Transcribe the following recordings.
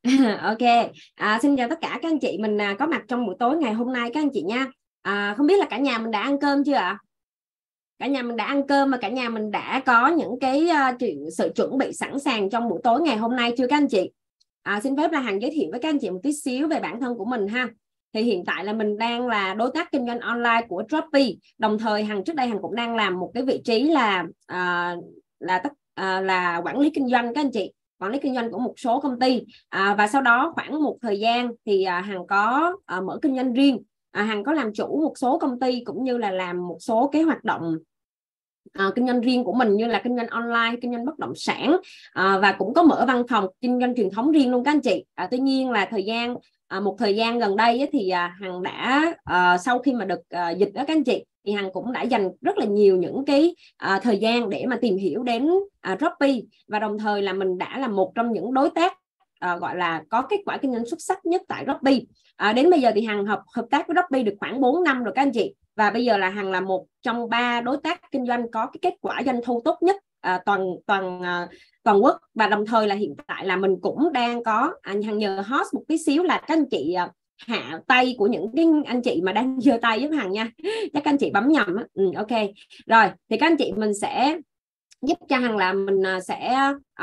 Ok, xin chào tất cả các anh chị mình có mặt trong buổi tối ngày hôm nay các anh chị nha. Không biết là cả nhà mình đã ăn cơm chưa ạ? Cả nhà mình đã ăn cơm và cả nhà mình đã có những cái sự chuẩn bị sẵn sàng trong buổi tối ngày hôm nay chưa các anh chị? Xin phép là Hằng giới thiệu với các anh chị một tí xíu về bản thân của mình ha. Thì hiện tại là mình đang là đối tác kinh doanh online của Shopee. Đồng thời trước đây Hằng cũng đang làm một cái vị trí là quản lý kinh doanh các anh chị, quản lý kinh doanh của một số công ty. Và sau đó khoảng một thời gian thì Hằng có mở kinh doanh riêng. Hằng có làm chủ một số công ty cũng như là làm một số cái hoạt động kinh doanh riêng của mình, như là kinh doanh online, kinh doanh bất động sản, và cũng có mở văn phòng kinh doanh truyền thống riêng luôn các anh chị. Tuy nhiên là một thời gian gần đây ấy, thì Hằng đã sau khi mà được dịch đó các anh chị, thì Hằng cũng đã dành rất là nhiều những cái thời gian để mà tìm hiểu đến Shopee, và đồng thời là mình đã là một trong những đối tác gọi là có kết quả kinh doanh xuất sắc nhất tại Shopee. Đến bây giờ thì Hằng hợp tác với Shopee được khoảng 4 năm rồi các anh chị, và bây giờ là Hằng là một trong 3 đối tác kinh doanh có cái kết quả doanh thu tốt nhất toàn quốc. Và đồng thời là hiện tại là mình cũng đang có Hằng nhờ host một tí xíu là các anh chị hạ tay của những cái anh chị mà đang giơ tay giúp Hằng nha, chắc các anh chị bấm nhầm á. Ok rồi, thì các anh chị mình sẽ giúp cho Hằng là mình sẽ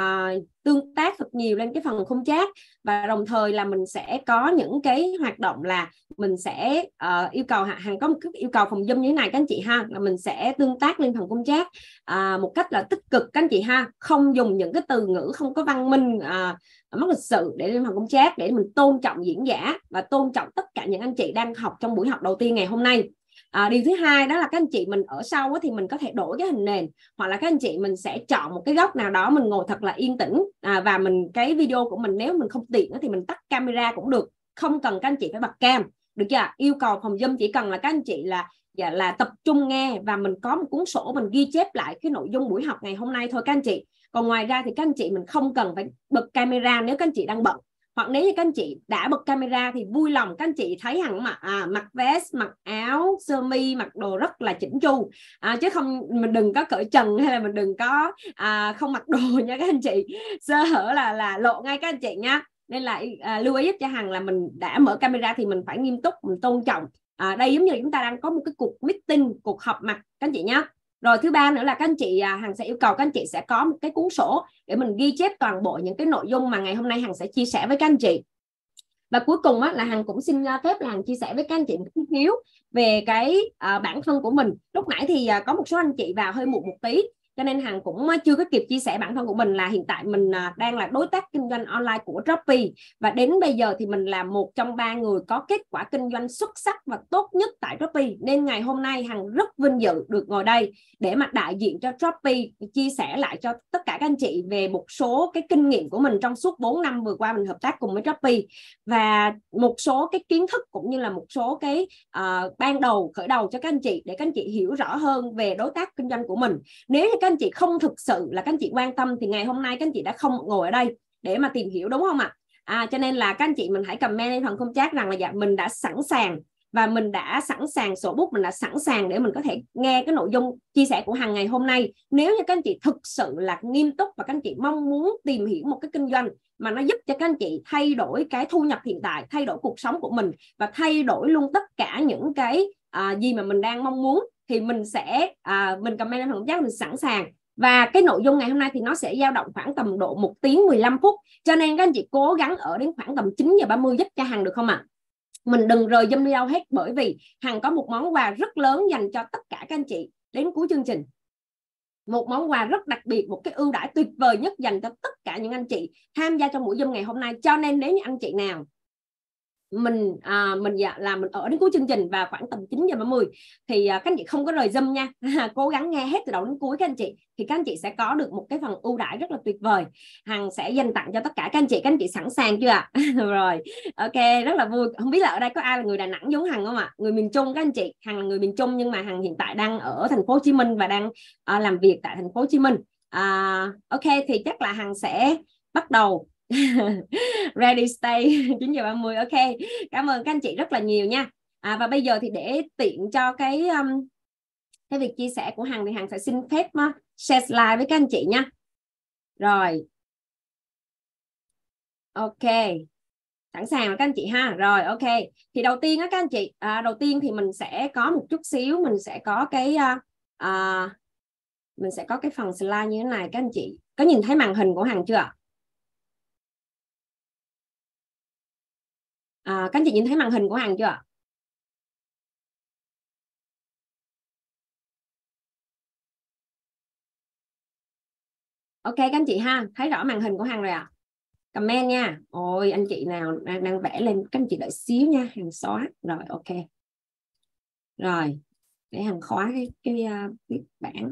tương tác thật nhiều lên cái phần khung chat, và đồng thời là mình sẽ có những cái hoạt động là mình sẽ yêu cầu Hằng có một cái yêu cầu phòng Zoom như thế này các anh chị ha, là mình sẽ tương tác lên phần khung chat một cách là tích cực các anh chị ha, không dùng những cái từ ngữ không có văn minh mất lịch sự để lên phần khung chat, để mình tôn trọng diễn giả và tôn trọng tất cả những anh chị đang học trong buổi học đầu tiên ngày hôm nay. Điều thứ hai đó là các anh chị mình ở sau thì mình có thể đổi cái hình nền, hoặc là các anh chị mình sẽ chọn một cái góc nào đó mình ngồi thật là yên tĩnh, và cái video của mình nếu mình không tiện thì mình tắt camera cũng được, không cần các anh chị phải bật cam, được chưa? Yêu cầu phòng Zoom chỉ cần là các anh chị là tập trung nghe, và mình có một cuốn sổ mình ghi chép lại cái nội dung buổi học ngày hôm nay thôi các anh chị. Còn ngoài ra thì các anh chị mình không cần phải bật camera nếu các anh chị đang bận, hoặc nếu như các anh chị đã bật camera thì vui lòng các anh chị thấy Hằng mặc vest, mặc áo sơ mi, mặc đồ rất là chỉnh chu, chứ không mình đừng có cởi trần, hay là mình đừng có không mặc đồ nha các anh chị, sơ hở là lộ ngay các anh chị nha. Nên là lưu ý giúp cho Hằng là mình đã mở camera thì mình phải nghiêm túc, mình tôn trọng. Đây giống như là chúng ta đang có một cái cuộc meeting, cuộc họp mặt các anh chị nhé. Rồi thứ ba nữa là các anh chị, Hằng sẽ yêu cầu các anh chị sẽ có một cái cuốn sổ để mình ghi chép toàn bộ những cái nội dung mà ngày hôm nay Hằng sẽ chia sẻ với các anh chị. Và cuối cùng là Hằng cũng xin phép là Hằng chia sẻ với các anh chị một chút xíu về cái bản thân của mình. Lúc nãy thì có một số anh chị vào hơi muộn một tí, cho nên Hằng cũng chưa có kịp chia sẻ bản thân của mình, là hiện tại mình đang là đối tác kinh doanh online của Shopee, và đến bây giờ thì mình là một trong 3 người có kết quả kinh doanh xuất sắc và tốt nhất tại Shopee. Nên ngày hôm nay Hằng rất vinh dự được ngồi đây để mà đại diện cho Shopee chia sẻ lại cho tất cả các anh chị về một số cái kinh nghiệm của mình trong suốt 4 năm vừa qua mình hợp tác cùng với Shopee, và một số cái kiến thức cũng như là một số cái ban đầu khởi đầu cho các anh chị, để các anh chị hiểu rõ hơn về đối tác kinh doanh của mình. Nếu như các anh chị không thực sự là các anh chị quan tâm thì ngày hôm nay các anh chị đã không ngồi ở đây để mà tìm hiểu, đúng không ạ? Cho nên là các anh chị mình hãy comment lên phần khung chat rằng là dạ mình đã sẵn sàng, và mình đã sẵn sàng sổ bút, mình đã sẵn sàng để mình có thể nghe cái nội dung chia sẻ của Hằng ngày hôm nay. Nếu như các anh chị thực sự là nghiêm túc và các anh chị mong muốn tìm hiểu một cái kinh doanh mà nó giúp cho các anh chị thay đổi cái thu nhập hiện tại, thay đổi cuộc sống của mình, và thay đổi luôn tất cả những cái gì mà mình đang mong muốn, thì mình sẽ mình comment lên phần chat, mình sẵn sàng. Và cái nội dung ngày hôm nay thì nó sẽ dao động khoảng tầm độ 1 tiếng 15 phút, cho nên các anh chị cố gắng ở đến khoảng tầm 9 giờ 30 giúp cho Hằng được không ạ? Mình đừng rời Zoom đi đâu hết, bởi vì Hằng có một món quà rất lớn dành cho tất cả các anh chị đến cuối chương trình. Một món quà rất đặc biệt, một cái ưu đãi tuyệt vời nhất dành cho tất cả những anh chị tham gia trong buổi Zoom ngày hôm nay. Cho nên nếu như anh chị nào mình ở đến cuối chương trình và khoảng tầm 9 giờ 30 thì các anh chị không có rời Zoom nha. Cố gắng nghe hết từ đầu đến cuối các anh chị, thì các anh chị sẽ có được một cái phần ưu đãi rất là tuyệt vời. Hằng sẽ dành tặng cho tất cả các anh chị sẵn sàng chưa ạ? Rồi, ok, rất là vui. Không biết là ở đây có ai là người Đà Nẵng giống Hằng không ạ? Người miền Trung các anh chị. Hằng là người miền Trung nhưng mà Hằng hiện tại đang ở thành phố Hồ Chí Minh và đang làm việc tại thành phố Hồ Chí Minh. Ok, thì chắc là Hằng sẽ bắt đầu. Ready stay 9 giờ 30. Ok, cảm ơn các anh chị rất là nhiều nha. Và bây giờ thì để tiện cho cái việc chia sẻ của Hằng thì Hằng sẽ xin phép share slide với các anh chị nha. Rồi, Ok, sẵn sàng các anh chị ha. Rồi ok, thì đầu tiên á các anh chị, đầu tiên thì mình sẽ có một chút xíu, mình sẽ có cái mình sẽ có cái phần slide như thế này. Các anh chị có nhìn thấy màn hình của Hằng chưa ạ? Các anh chị nhìn thấy màn hình của Hằng chưa ạ? Ok các anh chị ha, thấy rõ màn hình của Hằng rồi ạ? Comment nha. Ôi anh chị nào đang vẽ lên, các anh chị đợi xíu nha, Hằng xóa. Rồi ok. Rồi, để Hằng khóa cái bảng.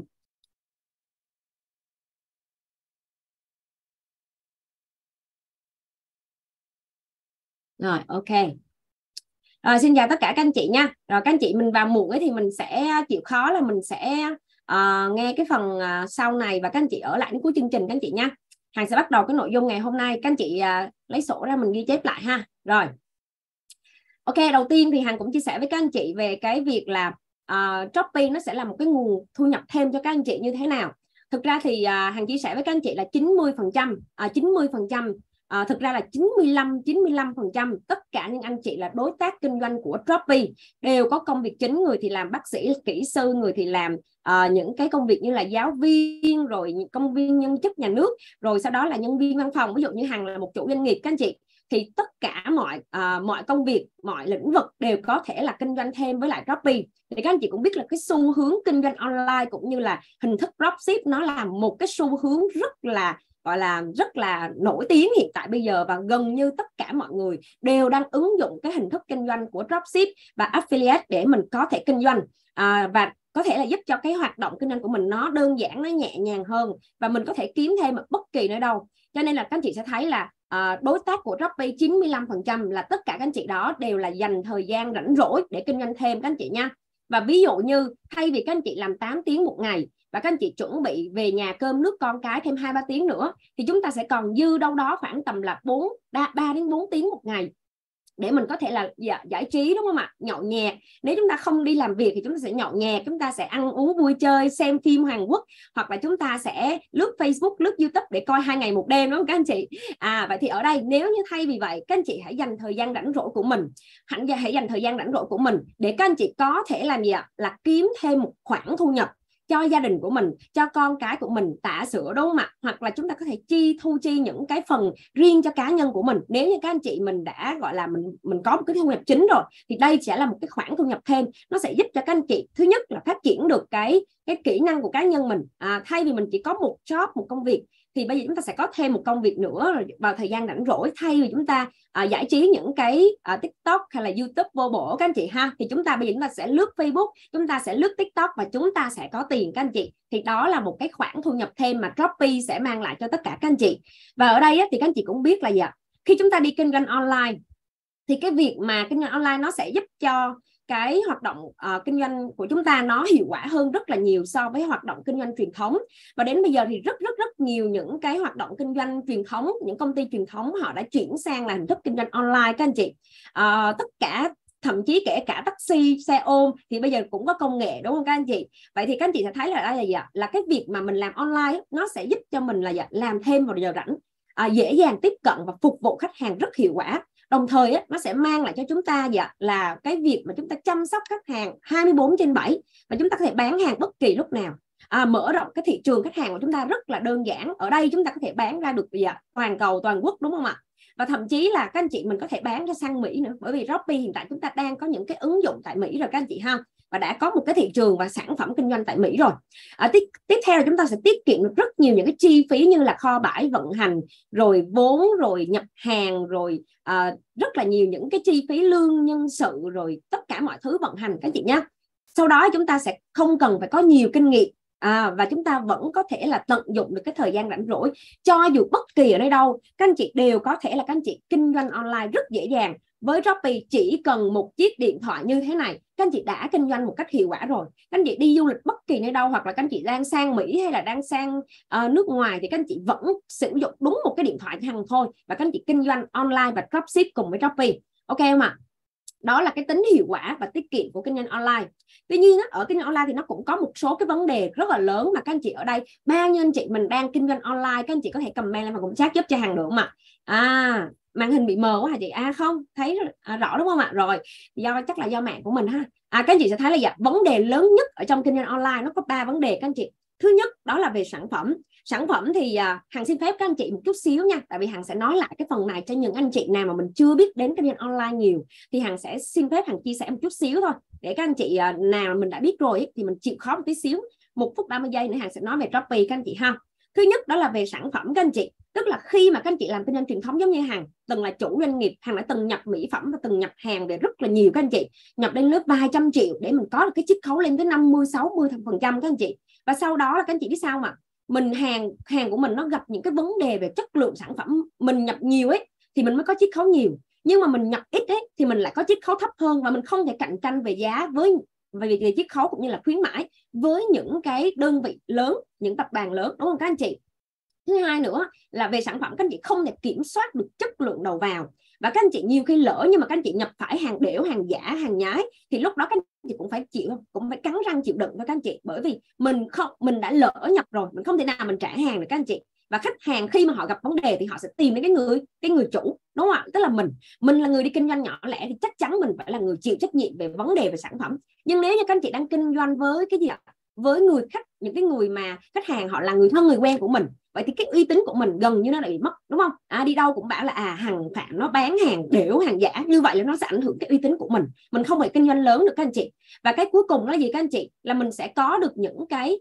Rồi ok. Rồi, xin chào tất cả các anh chị nha. Rồi các anh chị mình vào muộn ấy thì mình sẽ chịu khó là mình sẽ nghe cái phần sau này, và các anh chị ở lại đến cuối chương trình các anh chị nha. Hằng sẽ bắt đầu cái nội dung ngày hôm nay, các anh chị lấy sổ ra mình ghi chép lại ha. Rồi ok, đầu tiên thì Hằng cũng chia sẻ với các anh chị về cái việc là Shopee nó sẽ là một cái nguồn thu nhập thêm cho các anh chị như thế nào. Thực ra thì Hằng chia sẻ với các anh chị là 90%, 90%, thực ra là 95% tất cả những anh chị là đối tác kinh doanh của Shopee đều có công việc chính. Người thì làm bác sĩ, kỹ sư, người thì làm những cái công việc như là giáo viên, rồi công viên nhân chức nhà nước, rồi sau đó là nhân viên văn phòng. Ví dụ như Hằng là một chủ doanh nghiệp các anh chị, thì tất cả mọi công việc, mọi lĩnh vực đều có thể là kinh doanh thêm với lại Shopee. Thì các anh chị cũng biết là cái xu hướng kinh doanh online cũng như là hình thức dropship nó là một cái xu hướng rất là gọi là rất là nổi tiếng hiện tại bây giờ, và gần như tất cả mọi người đều đang ứng dụng cái hình thức kinh doanh của dropship và affiliate để mình có thể kinh doanh và có thể là giúp cho cái hoạt động kinh doanh của mình nó đơn giản, nó nhẹ nhàng hơn, và mình có thể kiếm thêm ở bất kỳ nơi đâu. Cho nên là các anh chị sẽ thấy là đối tác của Shopee 95% là tất cả các anh chị đó đều là dành thời gian rảnh rỗi để kinh doanh thêm các anh chị nha. Và ví dụ như thay vì các anh chị làm 8 tiếng một ngày và các anh chị chuẩn bị về nhà cơm nước con cái thêm 2-3 tiếng nữa, thì chúng ta sẽ còn dư đâu đó khoảng tầm là 3 đến 4 tiếng một ngày để mình có thể là giải trí, đúng không ạ? Nhậu nhẹt. Nếu chúng ta không đi làm việc thì chúng ta sẽ nhậu nhẹt, chúng ta sẽ ăn uống vui chơi, xem phim Hàn Quốc, hoặc là chúng ta sẽ lướt Facebook, lướt YouTube để coi 2 ngày 1 đêm, đúng không các anh chị? Vậy thì ở đây nếu như thay vì vậy, các anh chị hãy dành thời gian rảnh rỗi của mình, hãy dành thời gian rảnh rỗi của mình để các anh chị có thể làm gì ạ? Là kiếm thêm một khoản thu nhập cho gia đình của mình, cho con cái của mình, tã sữa, đúng không ạ? Hoặc là chúng ta có thể thu chi những cái phần riêng cho cá nhân của mình. Nếu như các anh chị mình đã gọi là mình có một cái thu nhập chính rồi, thì đây sẽ là một cái khoản thu nhập thêm. Nó sẽ giúp cho các anh chị thứ nhất là phát triển được cái kỹ năng của cá nhân mình. Thay vì mình chỉ có một job, một công việc, thì bây giờ chúng ta sẽ có thêm một công việc nữa vào thời gian rảnh rỗi. Thay vì chúng ta giải trí những cái TikTok hay là YouTube vô bổ các anh chị ha, thì chúng ta bây giờ chúng ta sẽ lướt Facebook, chúng ta sẽ lướt TikTok và chúng ta sẽ có tiền các anh chị. Thì đó là một cái khoản thu nhập thêm mà Shopee sẽ mang lại cho tất cả các anh chị. Và ở đây thì các anh chị cũng biết là gì ạ? Khi chúng ta đi kinh doanh online thì cái việc mà kinh doanh online nó sẽ giúp cho cái hoạt động kinh doanh của chúng ta nó hiệu quả hơn rất là nhiều so với hoạt động kinh doanh truyền thống. Và đến bây giờ thì rất nhiều những cái hoạt động kinh doanh truyền thống, những công ty truyền thống họ đã chuyển sang là hình thức kinh doanh online các anh chị. Tất cả, thậm chí kể cả taxi, xe ôm thì bây giờ cũng có công nghệ, đúng không các anh chị? Vậy thì các anh chị sẽ thấy là đây là gì ạ? Là cái việc mà mình làm online nó sẽ giúp cho mình là làm thêm vào giờ rảnh, dễ dàng tiếp cận và phục vụ khách hàng rất hiệu quả. Đồng thời nó sẽ mang lại cho chúng ta là cái việc mà chúng ta chăm sóc khách hàng 24/7 và chúng ta có thể bán hàng bất kỳ lúc nào. Mở rộng cái thị trường khách hàng của chúng ta rất là đơn giản. Ở đây chúng ta có thể bán ra được toàn cầu, toàn quốc, đúng không ạ? Và thậm chí là các anh chị mình có thể bán ra sang Mỹ nữa, bởi vì Shopee hiện tại chúng ta đang có những cái ứng dụng tại Mỹ rồi các anh chị ha, và đã có một cái thị trường và sản phẩm kinh doanh tại Mỹ rồi. Tiếp theo là chúng ta sẽ tiết kiệm được rất nhiều những cái chi phí như là kho bãi vận hành, rồi vốn, rồi nhập hàng, rồi rất là nhiều những cái chi phí lương nhân sự, rồi tất cả mọi thứ vận hành các chị nhé. Sau đó chúng ta sẽ không cần phải có nhiều kinh nghiệm và chúng ta vẫn có thể là tận dụng được cái thời gian rảnh rỗi. Cho dù bất kỳ ở đây đâu, các anh chị đều có thể là các anh chị kinh doanh online rất dễ dàng. Với Shopee chỉ cần một chiếc điện thoại như thế này, các anh chị đã kinh doanh một cách hiệu quả rồi. Các anh chị đi du lịch bất kỳ nơi đâu, hoặc là các anh chị đang sang Mỹ hay là đang sang nước ngoài, thì các anh chị vẫn sử dụng đúng một cái điện thoại hàng thôi, và các anh chị kinh doanh online và dropship cùng với Shopee. Ok không ạ? Đó là cái tính hiệu quả và tiết kiệm của kinh doanh online. Tuy nhiên ở kinh doanh online thì nó cũng có một số cái vấn đề rất là lớn mà các anh chị ở đây, bao nhiêu anh chị mình đang kinh doanh online, các anh chị có thể comment lên và cũng chat giúp cho Hằng được không ạ? Màn hình bị mờ quá hả chị? Không thấy rõ đúng không ạ? Rồi, chắc là do mạng của mình ha. Các anh chị sẽ thấy là vấn đề lớn nhất ở trong kinh doanh online nó có 3 vấn đề các anh chị. Thứ nhất đó là về sản phẩm. Sản phẩm thì Hằng xin phép các anh chị một chút xíu nha, tại vì Hằng sẽ nói lại cái phần này cho những anh chị nào mà mình chưa biết đến kinh doanh online nhiều, thì Hằng sẽ xin phép Hằng chia sẻ một chút xíu thôi, để các anh chị nào mình đã biết rồi thì mình chịu khó một tí xíu. 1 phút 30 giây nữa Hằng sẽ nói về Shopee các anh chị ha. Thứ nhất đó là về sản phẩm các anh chị, tức là khi mà các anh chị làm kinh doanh truyền thống giống như Hằng, từng là chủ doanh nghiệp, Hằng đã từng nhập mỹ phẩm và từng nhập hàng về rất là nhiều các anh chị, nhập đến lớp vài trăm triệu để mình có được cái chiết khấu lên tới 50-60% các anh chị. Và sau đó là các anh chị biết sao mà mình hàng của mình nó gặp những cái vấn đề về chất lượng sản phẩm, mình nhập nhiều ấy thì mình mới có chiết khấu nhiều, nhưng mà mình nhập ít ấy thì mình lại có chiết khấu thấp hơn, và mình không thể cạnh tranh về giá về chiết khấu cũng như là khuyến mãi với những cái đơn vị lớn, những tập đoàn lớn, đúng không các anh chị? Thứ hai nữa là về sản phẩm, các anh chị không thể kiểm soát được chất lượng đầu vào, và các anh chị nhiều khi lỡ nhưng mà các anh chị nhập phải hàng đểu, hàng giả, hàng nhái, thì lúc đó các anh chị cũng phải cắn răng chịu đựng với các anh chị, bởi vì mình đã lỡ nhập rồi, mình không thể nào mình trả hàng được các anh chị. Và khách hàng khi mà họ gặp vấn đề thì họ sẽ tìm đến cái người chủ, đúng không ạ? Tức là mình là người đi kinh doanh nhỏ lẻ thì chắc chắn mình phải là người chịu trách nhiệm về vấn đề về sản phẩm. Nhưng nếu như các anh chị đang kinh doanh với cái gì ạ? Với người khách, những cái người mà khách hàng họ là người thân người quen của mình, vậy thì cái uy tín của mình gần như nó lại bị mất, đúng không? Đi đâu cũng bảo là Hằng Phạm nó bán hàng đểu, hàng giả, như vậy là nó sẽ ảnh hưởng cái uy tín của mình không thể kinh doanh lớn được các anh chị. Và cái cuối cùng là gì các anh chị? Là mình sẽ có được những cái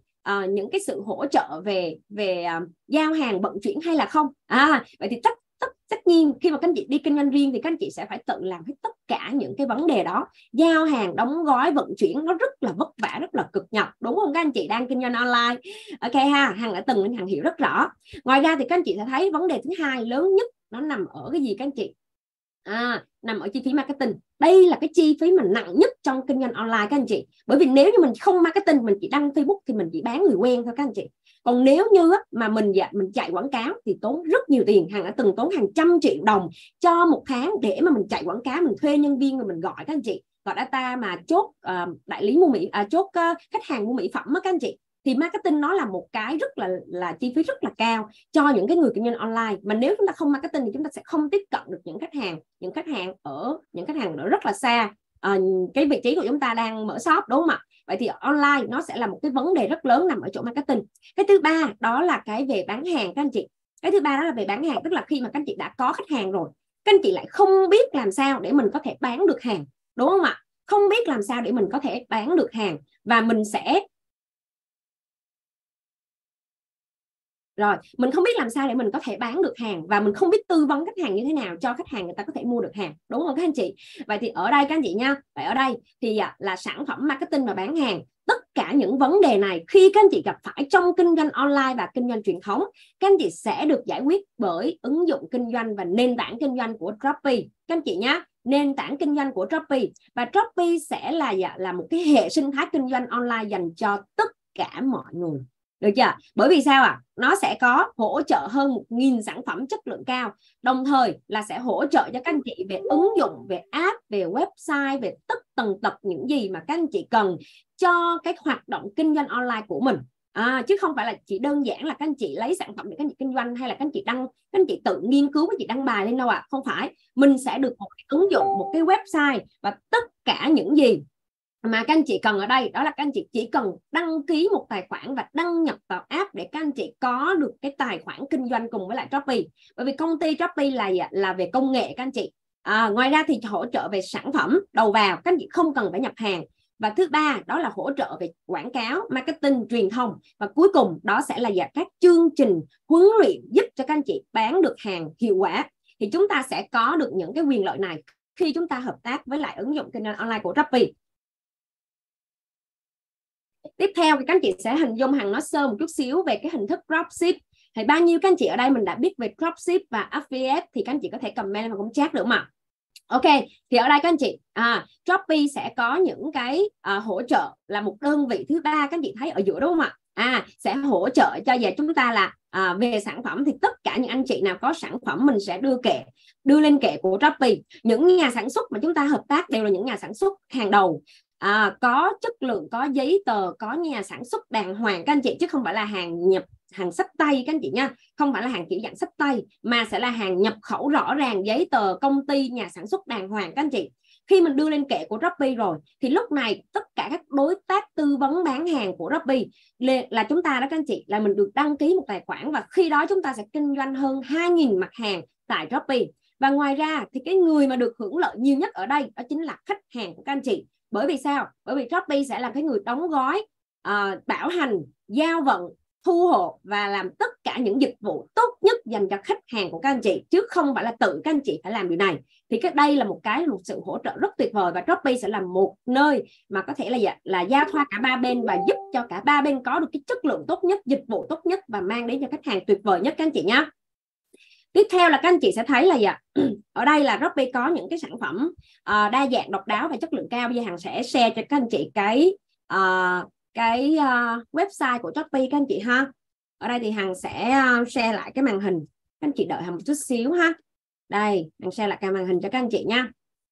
sự hỗ trợ về giao hàng, vận chuyển hay là không. Vậy thì tất nhiên khi mà các anh chị đi kinh doanh riêng thì các anh chị sẽ phải tự làm hết tất cả những cái vấn đề đó. Giao hàng, đóng gói, vận chuyển nó rất là vất vả, rất là cực nhọc, đúng không các anh chị đang kinh doanh online? Ok ha, Hằng đã từng nên Hằng hiểu rất rõ. Ngoài ra thì các anh chị sẽ thấy vấn đề thứ hai lớn nhất nó nằm ở cái gì các anh chị? Nằm ở chi phí marketing. Đây là cái chi phí mà nặng nhất trong kinh doanh online các anh chị. Bởi vì nếu như mình không marketing, mình chỉ đăng Facebook thì mình chỉ bán người quen thôi các anh chị. Còn nếu như mà mình chạy quảng cáo thì tốn rất nhiều tiền. Hằng đã từng tốn hàng trăm triệu đồng cho một tháng để mà mình chạy quảng cáo, mình thuê nhân viên rồi mình gọi các anh chị, gọi data mà chốt đại lý mua mỹ, chốt khách hàng mua mỹ phẩm đó các anh chị. Thì marketing nó là một cái rất là chi phí rất là cao cho những cái người kinh doanh online. Mà nếu chúng ta không marketing thì chúng ta sẽ không tiếp cận được những khách hàng ở rất là xa cái vị trí của chúng ta đang mở shop, đúng không ạ? Vậy thì online nó sẽ là một cái vấn đề rất lớn nằm ở chỗ marketing. Cái thứ ba đó là cái về bán hàng các anh chị. Cái thứ ba đó là về bán hàng, tức là khi mà các anh chị đã có khách hàng rồi, các anh chị lại không biết làm sao để mình có thể bán được hàng, đúng không ạ? Không biết làm sao để mình có thể bán được hàng, và mình không biết làm sao để mình có thể bán được hàng, và mình không biết tư vấn khách hàng như thế nào cho khách hàng người ta có thể mua được hàng, đúng không các anh chị? Vậy thì ở đây các anh chị nha, vậy ở đây thì là sản phẩm, marketing và bán hàng. Tất cả những vấn đề này khi các anh chị gặp phải trong kinh doanh online và kinh doanh truyền thống, các anh chị sẽ được giải quyết bởi ứng dụng kinh doanh và nền tảng kinh doanh của Shopee các anh chị nhé. Nền tảng kinh doanh của Shopee, và Shopee sẽ là một cái hệ sinh thái kinh doanh online dành cho tất cả mọi người. Được chưa? Bởi vì sao ạ? Nó sẽ có hỗ trợ hơn 1.000 sản phẩm chất lượng cao, đồng thời là sẽ hỗ trợ cho các anh chị về ứng dụng, về app, về website, về tất tần tật những gì mà các anh chị cần cho cái hoạt động kinh doanh online của mình. Chứ không phải là chỉ đơn giản là các anh chị lấy sản phẩm để các anh chị kinh doanh, hay là các anh chị tự nghiên cứu, các anh chị đăng bài lên đâu ạ. Không phải, mình sẽ được một cái ứng dụng, một cái website, và tất cả những gì mà các anh chị cần ở đây đó là các anh chị chỉ cần đăng ký một tài khoản và đăng nhập vào app để các anh chị có được cái tài khoản kinh doanh cùng với lại Shopee. Bởi vì công ty Shopee là về công nghệ các anh chị. Ngoài ra thì hỗ trợ về sản phẩm đầu vào, các anh chị không cần phải nhập hàng. Và thứ ba đó là hỗ trợ về quảng cáo, marketing, truyền thông. Và cuối cùng đó sẽ là các chương trình huấn luyện giúp cho các anh chị bán được hàng hiệu quả. Thì chúng ta sẽ có được những cái quyền lợi này khi chúng ta hợp tác với lại ứng dụng kinh doanh online của Shopee. Tiếp theo thì các anh chị sẽ hình dung Hằng nói sơ một chút xíu về cái hình thức dropship. Thì bao nhiêu các anh chị ở đây mình đã biết về dropship và affiliate thì các anh chị có thể comment và cũng chat được mà. Ok, thì ở đây các anh chị Shopee sẽ có những cái hỗ trợ là một đơn vị thứ ba, các anh chị thấy ở giữa đúng không ạ? sẽ hỗ trợ cho về chúng ta là về sản phẩm thì tất cả những anh chị nào có sản phẩm mình sẽ đưa lên kệ của Shopee. Những nhà sản xuất mà chúng ta hợp tác đều là những nhà sản xuất hàng đầu, có chất lượng, có giấy tờ, có nhà sản xuất đàng hoàng các anh chị, chứ không phải là hàng nhập, hàng xách tay các anh chị nha, không phải là hàng kiểu dạng xách tay mà sẽ là hàng nhập khẩu rõ ràng, giấy tờ công ty, nhà sản xuất đàng hoàng các anh chị. Khi mình đưa lên kệ của Shopee rồi thì lúc này tất cả các đối tác tư vấn bán hàng của Shopee là chúng ta đó các anh chị, là mình được đăng ký một tài khoản, và khi đó chúng ta sẽ kinh doanh hơn 2.000 mặt hàng tại Shopee. Và ngoài ra thì cái người mà được hưởng lợi nhiều nhất ở đây đó chính là khách hàng của các anh chị. Bởi vì sao? Bởi vì Shopee sẽ là cái người đóng gói, bảo hành, giao vận, thu hộ và làm tất cả những dịch vụ tốt nhất dành cho khách hàng của các anh chị, chứ không phải là tự các anh chị phải làm điều này. Thì đây là một sự hỗ trợ rất tuyệt vời, và Shopee sẽ là một nơi mà có thể là giao thoa cả ba bên và giúp cho cả ba bên có được cái chất lượng tốt nhất, dịch vụ tốt nhất và mang đến cho khách hàng tuyệt vời nhất các anh chị nhé. Tiếp theo là các anh chị sẽ thấy là ở đây là Shopee có những cái sản phẩm đa dạng, độc đáo và chất lượng cao. Bây giờ Hằng sẽ share cho các anh chị cái website của Shopee các anh chị ha. Ở đây thì Hằng sẽ share lại cái màn hình, các anh chị đợi Hằng một chút xíu ha. Đây, Hằng share lại cái màn hình cho các anh chị nha.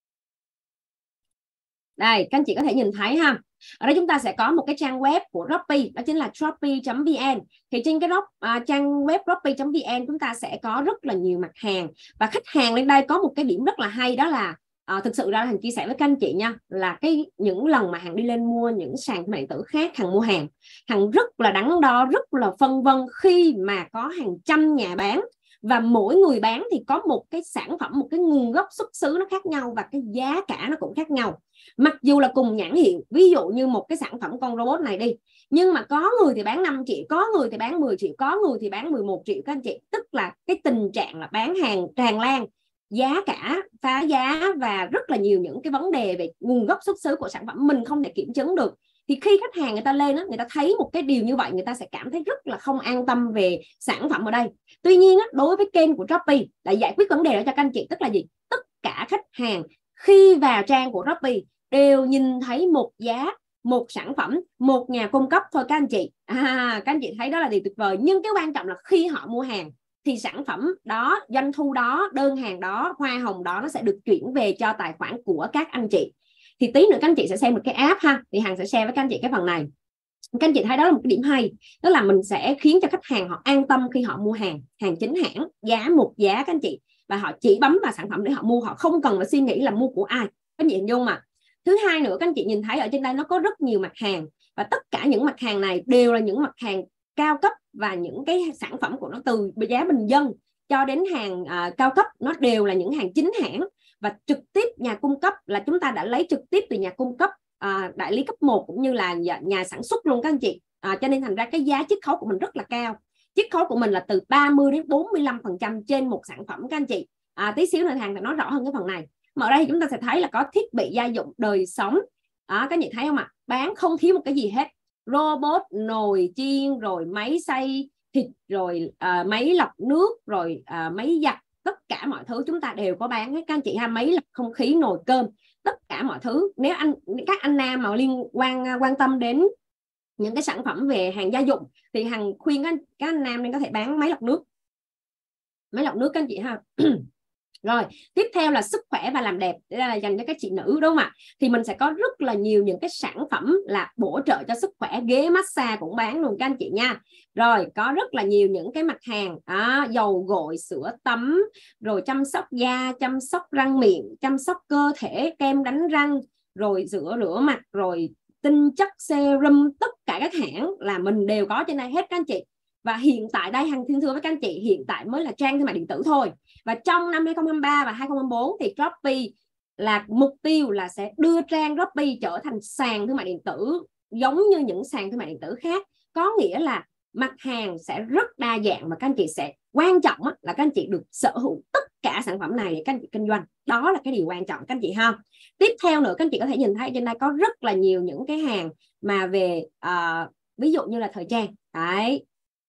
Đây, các anh chị có thể nhìn thấy ha. Ở đây chúng ta sẽ có một cái trang web của Shopee, đó chính là shopee.vn. Thì trên cái trang web shopee.vn chúng ta sẽ có rất là nhiều mặt hàng, và khách hàng lên đây có một cái điểm rất là hay, đó là thực sự ra Hằng chia sẻ với các anh chị nha, là những lần mà Hằng đi lên mua những sàn thương mại điện tử khác, Hằng mua hàng, Hằng rất là đắn đo, rất là phân vân khi mà có hàng trăm nhà bán, và mỗi người bán thì có một cái sản phẩm, một cái nguồn gốc xuất xứ nó khác nhau, và cái giá cả nó cũng khác nhau. Mặc dù là cùng nhãn hiệu, ví dụ như một cái sản phẩm con robot này đi, nhưng mà có người thì bán 5 triệu, có người thì bán 10 triệu, có người thì bán 11 triệu các anh chị. Tức là cái tình trạng là bán hàng tràn lan, giá cả phá giá, và rất là nhiều những cái vấn đề về nguồn gốc xuất xứ của sản phẩm mình không thể kiểm chứng được. Thì khi khách hàng người ta lên đó, người ta thấy một cái điều như vậy, người ta sẽ cảm thấy rất là không an tâm về sản phẩm ở đây. Tuy nhiên đối với kênh của Shopee đã giải quyết vấn đề đó cho các anh chị. Tức là gì? Tất cả khách hàng khi vào trang của Shopee đều nhìn thấy một giá, một sản phẩm, một nhà cung cấp thôi các anh chị. Các anh chị thấy đó là điều tuyệt vời. Nhưng cái quan trọng là khi họ mua hàng thì sản phẩm đó, doanh thu đó, đơn hàng đó, hoa hồng đó nó sẽ được chuyển về cho tài khoản của các anh chị. Thì tí nữa các anh chị sẽ xem một cái app ha, thì Hằng sẽ share với các anh chị cái phần này. Các anh chị thấy đó là một cái điểm hay, đó là mình sẽ khiến cho khách hàng họ an tâm khi họ mua hàng chính hãng, giá một giá các anh chị, và họ chỉ bấm vào sản phẩm để họ mua, họ không cần phải suy nghĩ là mua của ai. Các anh chị hình dung mà. Thứ hai nữa, các anh chị nhìn thấy ở trên đây nó có rất nhiều mặt hàng, và tất cả những mặt hàng này đều là những mặt hàng cao cấp, và những cái sản phẩm của nó từ giá bình dân cho đến hàng cao cấp, nó đều là những hàng chính hãng, và trực tiếp nhà cung cấp là chúng ta đã lấy trực tiếp từ nhà cung cấp, đại lý cấp 1 cũng như là nhà sản xuất luôn các anh chị. Cho nên thành ra cái giá chiết khấu của mình rất là cao. Chiết khấu của mình là từ 30 đến 45% trên một sản phẩm các anh chị. Tí xíu nữa Hằng sẽ nói rõ hơn cái phần này. Mà ở đây chúng ta sẽ thấy là có thiết bị gia dụng đời sống. Các anh chị thấy không ạ? Bán không thiếu một cái gì hết. Robot, nồi chiên, rồi máy xay thịt, rồi máy lọc nước, rồi máy giặt, tất cả mọi thứ chúng ta đều có bán hết các anh chị ha. Máy lọc không khí, nồi cơm, tất cả mọi thứ. Nếu các anh nam mà quan tâm đến những cái sản phẩm về hàng gia dụng thì Hằng khuyên các anh nam nên có thể bán máy lọc nước các anh chị ha. Rồi tiếp theo là sức khỏe và làm đẹp, đây là dành cho các chị nữ đúng không ạ? Thì mình sẽ có rất là nhiều những cái sản phẩm là bổ trợ cho sức khỏe, ghế massage cũng bán luôn các anh chị nha. Rồi có rất là nhiều những cái mặt hàng dầu gội, sữa tắm, rồi chăm sóc da, chăm sóc răng miệng, chăm sóc cơ thể, kem đánh răng, rồi rửa mặt, rồi tinh chất serum, tất cả các hãng là mình đều có trên đây hết các anh chị. Và hiện tại đây Hằng xin thưa với các anh chị, hiện tại mới là trang thương mại điện tử thôi. Và trong năm 2023 và 2024 thì Shopee là mục tiêu là sẽ đưa trang Shopee trở thành sàn thương mại điện tử giống như những sàn thương mại điện tử khác. Có nghĩa là mặt hàng sẽ rất đa dạng, và các anh chị sẽ quan trọng là các anh chị được sở hữu tất cả sản phẩm này để các anh chị kinh doanh. Đó là cái điều quan trọng các anh chị ha. Tiếp theo nữa, các anh chị có thể nhìn thấy trên đây có rất là nhiều những cái hàng mà về ví dụ như là thời trang. Đấy,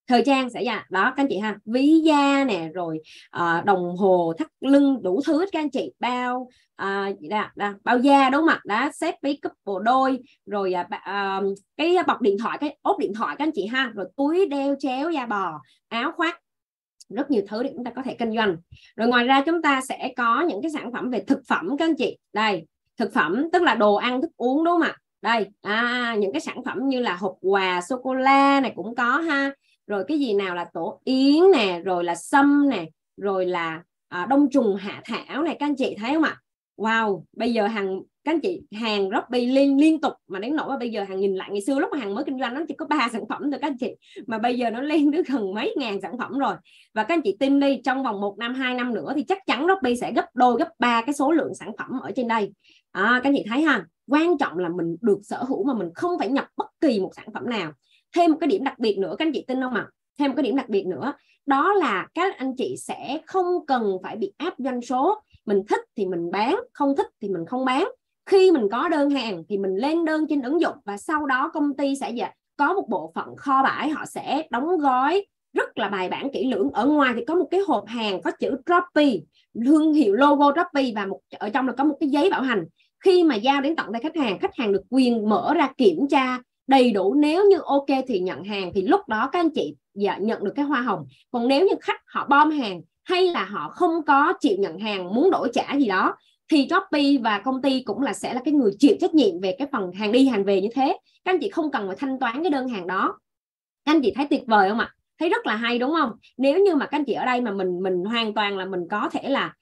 Thời trang sẽ dạ đó các anh chị ha, ví da nè, rồi đồng hồ thắt lưng, đủ thứ hết các anh chị, bao bao da đúng không ạ, đó set với cúp bộ đôi, rồi cái bọc điện thoại, cái ốp điện thoại các anh chị ha, rồi túi đeo chéo da bò, áo khoác, rất nhiều thứ để chúng ta có thể kinh doanh. Rồi ngoài ra chúng ta sẽ có những cái sản phẩm về thực phẩm các anh chị. Đây, thực phẩm tức là đồ ăn thức uống đúng không ạ? Đây, những cái sản phẩm như là hộp quà sô cô la này cũng có ha. Rồi cái gì nào là tổ yến nè, rồi là sâm nè, rồi là đông trùng hạ thảo này, các anh chị thấy không ạ? Wow, bây giờ các anh chị hàng Shopee liên tục, mà đến nỗi mà bây giờ hàng nhìn lại ngày xưa lúc mà hàng mới kinh doanh nó chỉ có 3 sản phẩm thôi các anh chị, mà bây giờ nó lên tới gần mấy ngàn sản phẩm rồi. Và các anh chị tin đi, trong vòng 1 năm 2 năm nữa thì chắc chắn Shopee sẽ gấp đôi gấp 3 cái số lượng sản phẩm ở trên đây. Các anh chị thấy ha, quan trọng là mình được sở hữu mà mình không phải nhập bất kỳ một sản phẩm nào. Thêm một cái điểm đặc biệt nữa các anh chị tin không ạ? Thêm một cái điểm đặc biệt nữa, đó là các anh chị sẽ không cần phải bị áp doanh số. Mình thích thì mình bán, không thích thì mình không bán. Khi mình có đơn hàng thì mình lên đơn trên ứng dụng, và sau đó công ty sẽ có một bộ phận kho bãi, họ sẽ đóng gói rất là bài bản kỹ lưỡng. Ở ngoài thì có một cái hộp hàng có chữ Shopee, thương hiệu logo Shopee, và ở trong là có một cái giấy bảo hành. Khi mà giao đến tận tay khách hàng được quyền mở ra kiểm tra đầy đủ. Nếu như ok thì nhận hàng, thì lúc đó các anh chị nhận được cái hoa hồng. Còn nếu như khách họ bom hàng, hay là họ không có chịu nhận hàng, muốn đổi trả gì đó, thì Shopee và công ty cũng sẽ là cái người chịu trách nhiệm về cái phần hàng đi hàng về như thế. Các anh chị không cần phải thanh toán cái đơn hàng đó. Các anh chị thấy tuyệt vời không ạ? Thấy rất là hay đúng không? Nếu như mà các anh chị ở đây mà mình hoàn toàn là mình có thể là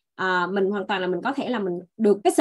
mình được cái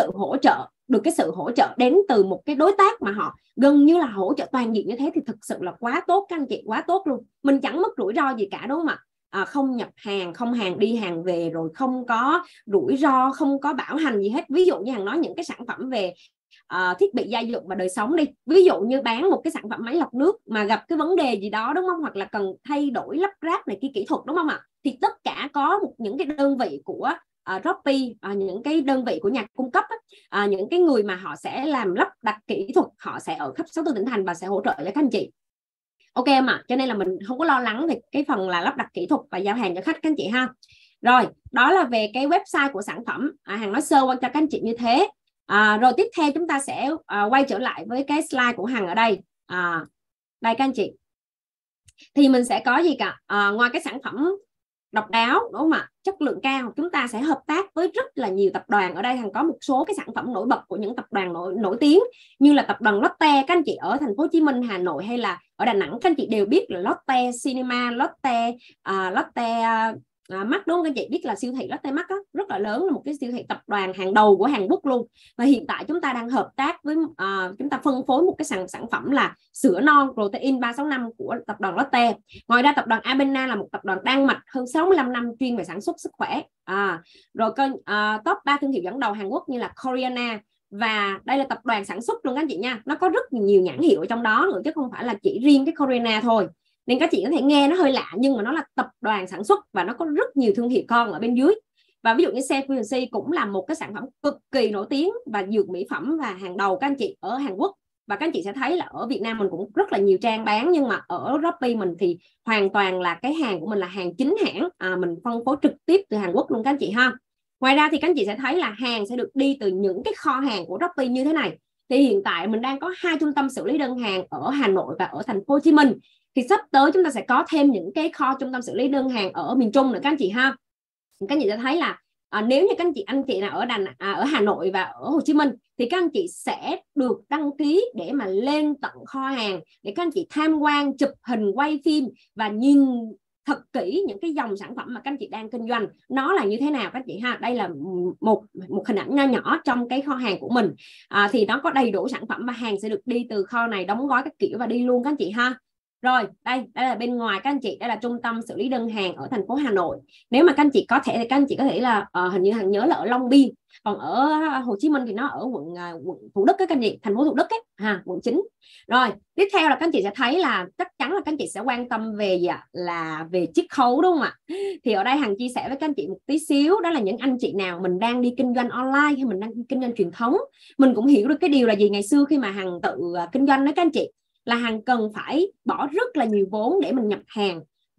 sự hỗ trợ đến từ một cái đối tác mà họ gần như là hỗ trợ toàn diện như thế, thì thực sự là quá tốt các anh chị, quá tốt luôn. Mình chẳng mất rủi ro gì cả đúng không ạ? Không nhập hàng, không hàng đi hàng về, rồi không có rủi ro, không có bảo hành gì hết. Ví dụ như Hằng nói những cái sản phẩm về thiết bị gia dụng và đời sống đi, ví dụ như bán một cái sản phẩm máy lọc nước mà gặp cái vấn đề gì đó đúng không, hoặc là cần thay đổi lắp ráp này kia kỹ thuật đúng không ạ, thì tất cả có những cái đơn vị của Shopee, những cái đơn vị của nhà cung cấp những cái người mà họ sẽ làm lắp đặt kỹ thuật, họ sẽ ở khắp 64 tỉnh thành và sẽ hỗ trợ cho các anh chị. Ok mà, cho nên là mình không có lo lắng về cái phần là lắp đặt kỹ thuật và giao hàng cho khách các anh chị ha. Rồi, đó là về cái website của sản phẩm. Hằng nói sơ qua cho các anh chị như thế. Rồi tiếp theo chúng ta sẽ quay trở lại với cái slide của Hằng ở đây. Đây các anh chị, thì mình sẽ có gì cả, ngoài cái sản phẩm độc đáo đúng không ạ, chất lượng cao, chúng ta sẽ hợp tác với rất là nhiều tập đoàn. Ở đây Hằng có một số cái sản phẩm nổi bật của những tập đoàn nổi tiếng, như là tập đoàn Lotte. Các anh chị ở thành phố Hồ Chí Minh, Hà Nội hay là ở Đà Nẵng, các anh chị đều biết là Lotte Cinema, Lotte Mart đúng không? Các anh chị biết là siêu thị Lotte Mart rất là lớn, là một cái siêu thị tập đoàn hàng đầu của Hàn Quốc luôn. Và hiện tại chúng ta đang hợp tác với chúng ta phân phối một cái sản phẩm là sữa non protein 365 của tập đoàn Lotte. Ngoài ra tập đoàn Abena là một tập đoàn Đan Mạch hơn 65 năm chuyên về sản xuất sức khỏe. Rồi top 3 thương hiệu dẫn đầu Hàn Quốc như là Koreana, và đây là tập đoàn sản xuất luôn các anh chị nha, nó có rất nhiều nhãn hiệu ở trong đó nữa, chứ không phải là chỉ riêng cái Koreana thôi. Nên các chị có thể nghe nó hơi lạ, nhưng mà nó là tập đoàn sản xuất và nó có rất nhiều thương hiệu con ở bên dưới. Và ví dụ như Sephora cũng là một cái sản phẩm cực kỳ nổi tiếng và dược mỹ phẩm và hàng đầu các anh chị ở Hàn Quốc. Và các anh chị sẽ thấy là ở Việt Nam mình cũng rất là nhiều trang bán, nhưng mà ở Shopee mình thì hoàn toàn là cái hàng của mình là hàng chính hãng, mình phân phối trực tiếp từ Hàn Quốc luôn các anh chị ha. Ngoài ra thì các anh chị sẽ thấy là hàng sẽ được đi từ những cái kho hàng của Shopee như thế này. Thì hiện tại mình đang có 2 trung tâm xử lý đơn hàng ở Hà Nội và ở thành phố Hồ Chí Minh. Thì sắp tới chúng ta sẽ có thêm những cái kho trung tâm xử lý đơn hàng ở miền Trung nữa các anh chị ha. Các anh chị sẽ thấy là nếu như các anh chị nào ở Hà Nội và ở Hồ Chí Minh thì các anh chị sẽ được đăng ký để mà lên tận kho hàng để các anh chị tham quan, chụp hình, quay phim và nhìn thật kỹ những cái dòng sản phẩm mà các anh chị đang kinh doanh nó là như thế nào các anh chị ha. Đây là một hình ảnh nho nhỏ trong cái kho hàng của mình, thì nó có đầy đủ sản phẩm và hàng sẽ được đi từ kho này, đóng gói các kiểu và đi luôn các anh chị ha. Rồi đây là bên ngoài các anh chị, đây là trung tâm xử lý đơn hàng ở thành phố Hà Nội. Nếu mà các anh chị có thể thì các anh chị có thể là hình như Hằng nhớ là ở Long Biên, còn ở Hồ Chí Minh thì nó ở quận Thủ Đức các anh chị, thành phố Thủ Đức ấy, quận 9. Rồi tiếp theo là các anh chị sẽ thấy là chắc chắn là các anh chị sẽ quan tâm về gì ạ? Là về chiết khấu đúng không ạ? Thì ở đây Hằng chia sẻ với các anh chị một tí xíu, đó là những anh chị nào mình đang đi kinh doanh online hay mình đang đi kinh doanh truyền thống, mình cũng hiểu được cái điều là gì. Ngày xưa khi mà Hằng tự kinh doanh đó các anh chị, là Hằng cần phải bỏ rất là nhiều vốn để mình nhập hàng,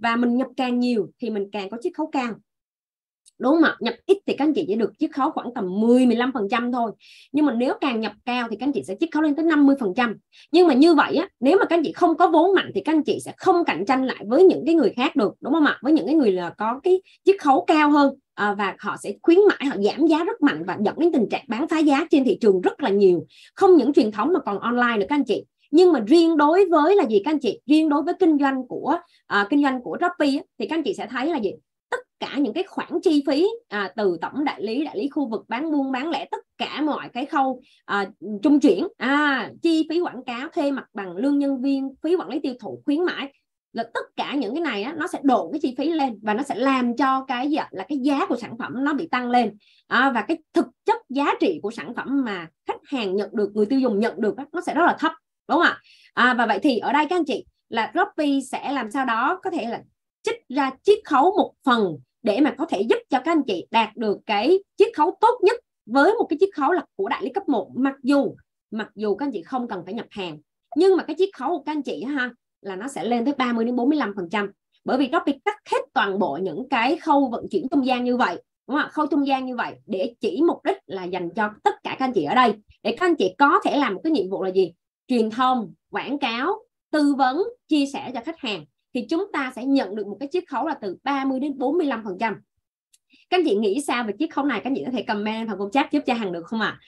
và mình nhập càng nhiều thì mình càng có chiết khấu cao, đúng không ạ? Nhập ít thì các anh chị chỉ được chiết khấu khoảng tầm 10-15% thôi, nhưng mà nếu càng nhập cao thì các anh chị sẽ chiết khấu lên tới 50%. Nhưng mà như vậy á, nếu mà các anh chị không có vốn mạnh thì các anh chị sẽ không cạnh tranh lại với những cái người khác được, đúng không ạ? Với những cái người là có cái chiết khấu cao hơn, và họ sẽ khuyến mãi, họ giảm giá rất mạnh và dẫn đến tình trạng bán phá giá trên thị trường rất là nhiều, không những truyền thống mà còn online nữa các anh chị. Nhưng mà riêng đối với là gì các anh chị, riêng đối với kinh doanh của Shopee thì các anh chị sẽ thấy là gì, tất cả những cái khoản chi phí từ tổng đại lý khu vực, bán buôn bán lẻ, tất cả mọi cái khâu trung chuyển, chi phí quảng cáo, thuê mặt bằng, lương nhân viên, phí quản lý tiêu thụ, khuyến mãi, là tất cả những cái này nó sẽ độn cái chi phí lên và nó sẽ làm cho cái gì là cái giá của sản phẩm nó bị tăng lên, và cái thực chất giá trị của sản phẩm mà khách hàng nhận được, người tiêu dùng nhận được nó sẽ rất là thấp, đúng không ạ? Và vậy thì ở đây các anh chị là Shopee sẽ làm sao đó có thể là trích ra chiết khấu một phần để mà có thể giúp cho các anh chị đạt được cái chiết khấu tốt nhất với một cái chiết khấu là của đại lý cấp 1, mặc dù các anh chị không cần phải nhập hàng, nhưng mà cái chiết khấu của các anh chị là nó sẽ lên tới 30-45%, bởi vì Shopee cắt hết toàn bộ những cái khâu vận chuyển trung gian như vậy, đúng không? Khâu trung gian như vậy để chỉ mục đích là dành cho tất cả các anh chị ở đây, để các anh chị có thể làm một cái nhiệm vụ là gì, truyền thông, quảng cáo, tư vấn, chia sẻ cho khách hàng, thì chúng ta sẽ nhận được một cái chiết khấu là từ 30-45%. Các anh chị nghĩ sao về chiết khấu này? Các anh chị có thể comment phần chat giúp cho Hằng được không ạ?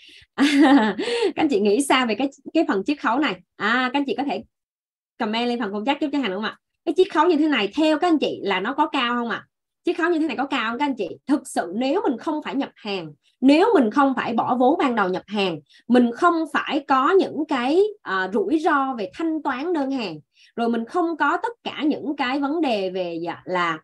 Các anh chị nghĩ sao về cái phần chiết khấu này? Các anh chị có thể comment lên phần chat giúp cho Hằng được không ạ? Cái chiết khấu như thế này theo các anh chị là nó có cao không ạ? Chiết khấu như thế này có cao không các anh chị? Thực sự nếu mình không phải nhập hàng, nếu mình không phải bỏ vốn ban đầu nhập hàng, mình không phải có những cái rủi ro về thanh toán đơn hàng, rồi mình không có tất cả những cái vấn đề về là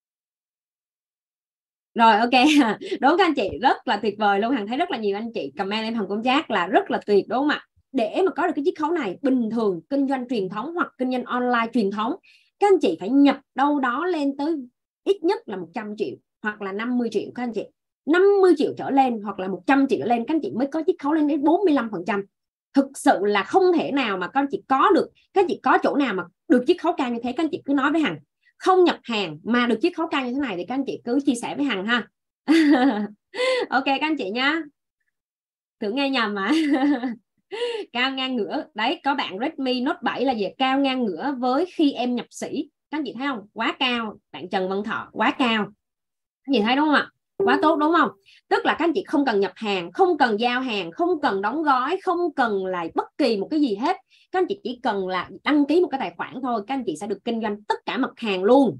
rồi ok. Đúng các anh chị, rất là tuyệt vời luôn. Hằng thấy rất là nhiều anh chị comment lên phần chat là rất là tuyệt, đúng không ạ? Để mà có được cái chiết khấu này, bình thường kinh doanh truyền thống hoặc kinh doanh online truyền thống, các anh chị phải nhập đâu đó lên tới ít nhất là 100 triệu hoặc là 50 triệu các anh chị. 50 triệu trở lên hoặc là 100 triệu trở lên các anh chị mới có chiết khấu lên đến 45%. Thực sự là không thể nào mà các anh chị có được, các anh chị có chỗ nào mà được chiết khấu cao như thế, các anh chị cứ nói với Hằng. Không nhập hàng mà được chiết khấu cao như thế này thì các anh chị cứ chia sẻ với Hằng ha. Ok các anh chị nhá, tưởng nghe nhầm mà. Cao ngang ngửa đấy, có bạn Redmi Note 7 là gì, cao ngang ngửa với khi em nhập sĩ, các anh chị thấy không, quá cao. Bạn Trần Văn Thọ quá cao, các anh chị thấy đúng không ạ? Quá tốt đúng không? Tức là các anh chị không cần nhập hàng, không cần giao hàng, không cần đóng gói, không cần là bất kỳ một cái gì hết. Các anh chị chỉ cần là đăng ký một cái tài khoản thôi, các anh chị sẽ được kinh doanh tất cả mặt hàng luôn.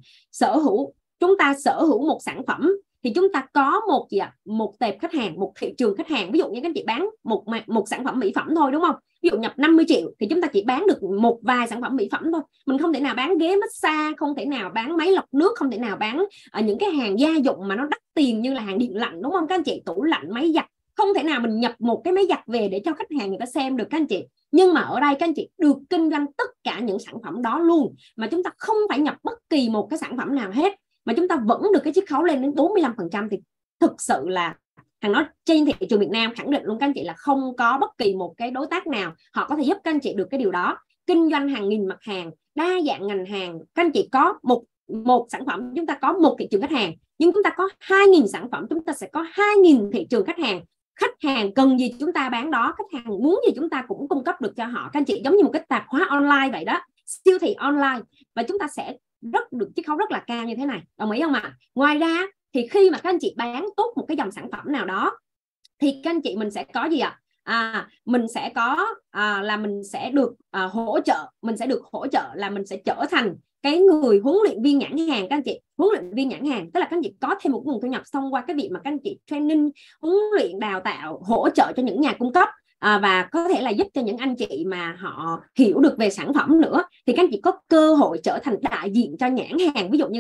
Chúng ta sở hữu một sản phẩm thì chúng ta có một tệp khách hàng, một thị trường khách hàng. Ví dụ như các anh chị bán một sản phẩm mỹ phẩm thôi, đúng không? Ví dụ nhập 50 triệu thì chúng ta chỉ bán được một vài sản phẩm mỹ phẩm thôi. Mình không thể nào bán ghế massage, không thể nào bán máy lọc nước, không thể nào bán những cái hàng gia dụng mà nó đắt tiền như là hàng điện lạnh, đúng không các anh chị? Tủ lạnh, máy giặt, không thể nào mình nhập một cái máy giặt về để cho khách hàng người ta xem được các anh chị. Nhưng mà ở đây các anh chị được kinh doanh tất cả những sản phẩm đó luôn, mà chúng ta không phải nhập bất kỳ một cái sản phẩm nào hết, mà chúng ta vẫn được cái chiết khấu lên đến 45%. Thì thực sự là Hằng nói trên thị trường Việt Nam khẳng định luôn các anh chị là không có bất kỳ một cái đối tác nào họ có thể giúp các anh chị được cái điều đó. Kinh doanh hàng nghìn mặt hàng, đa dạng ngành hàng, các anh chị có một sản phẩm, chúng ta có một thị trường khách hàng, nhưng chúng ta có 2.000 sản phẩm, chúng ta sẽ có 2.000 thị trường khách hàng. Khách hàng cần gì chúng ta bán đó, khách hàng muốn gì chúng ta cũng cung cấp được cho họ. Các anh chị giống như một cái tạp hóa online vậy đó, siêu thị online, và chúng ta sẽ được chiết khấu rất là cao như thế này, đồng ý không ạ? Ngoài ra thì khi mà các anh chị bán tốt một cái dòng sản phẩm nào đó thì các anh chị mình sẽ có gì ạ? Mình sẽ có là mình sẽ được hỗ trợ, mình sẽ được hỗ trợ là mình sẽ trở thành cái người huấn luyện viên nhãn hàng. Các anh chị huấn luyện viên nhãn hàng tức là các anh chị có thêm một nguồn thu nhập thông qua cái việc mà các anh chị training, huấn luyện, đào tạo, hỗ trợ cho những nhà cung cấp, và có thể là giúp cho những anh chị mà họ hiểu được về sản phẩm nữa, thì các anh chị có cơ hội trở thành đại diện cho nhãn hàng. Ví dụ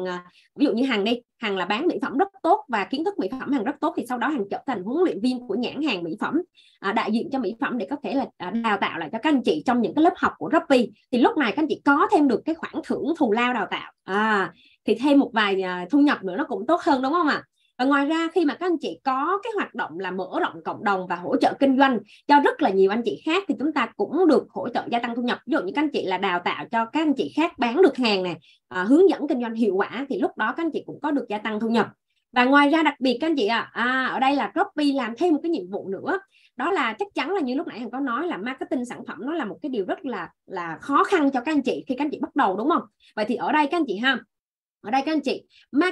như Hằng đi, Hằng là bán mỹ phẩm rất tốt và kiến thức mỹ phẩm Hằng rất tốt, thì sau đó Hằng trở thành huấn luyện viên của nhãn hàng mỹ phẩm, đại diện cho mỹ phẩm để có thể là đào tạo lại cho các anh chị trong những cái lớp học của Shopee. Thì lúc này các anh chị có thêm được cái khoản thưởng thù lao đào tạo, thì thêm một vài thu nhập nữa nó cũng tốt hơn, đúng không ạ? Và ngoài ra khi mà các anh chị có cái hoạt động là mở rộng cộng đồng và hỗ trợ kinh doanh cho rất là nhiều anh chị khác, thì chúng ta cũng được hỗ trợ gia tăng thu nhập. Ví dụ như các anh chị là đào tạo cho các anh chị khác bán được hàng này, hướng dẫn kinh doanh hiệu quả, thì lúc đó các anh chị cũng có được gia tăng thu nhập. Và ngoài ra đặc biệt các anh chị ở đây là Shopee làm thêm một cái nhiệm vụ nữa, đó là chắc chắn là như lúc nãy Hằng có nói là marketing sản phẩm nó là một cái điều rất là khó khăn cho các anh chị khi các anh chị bắt đầu, đúng không? Vậy thì ở đây các anh chị ở đây các anh chị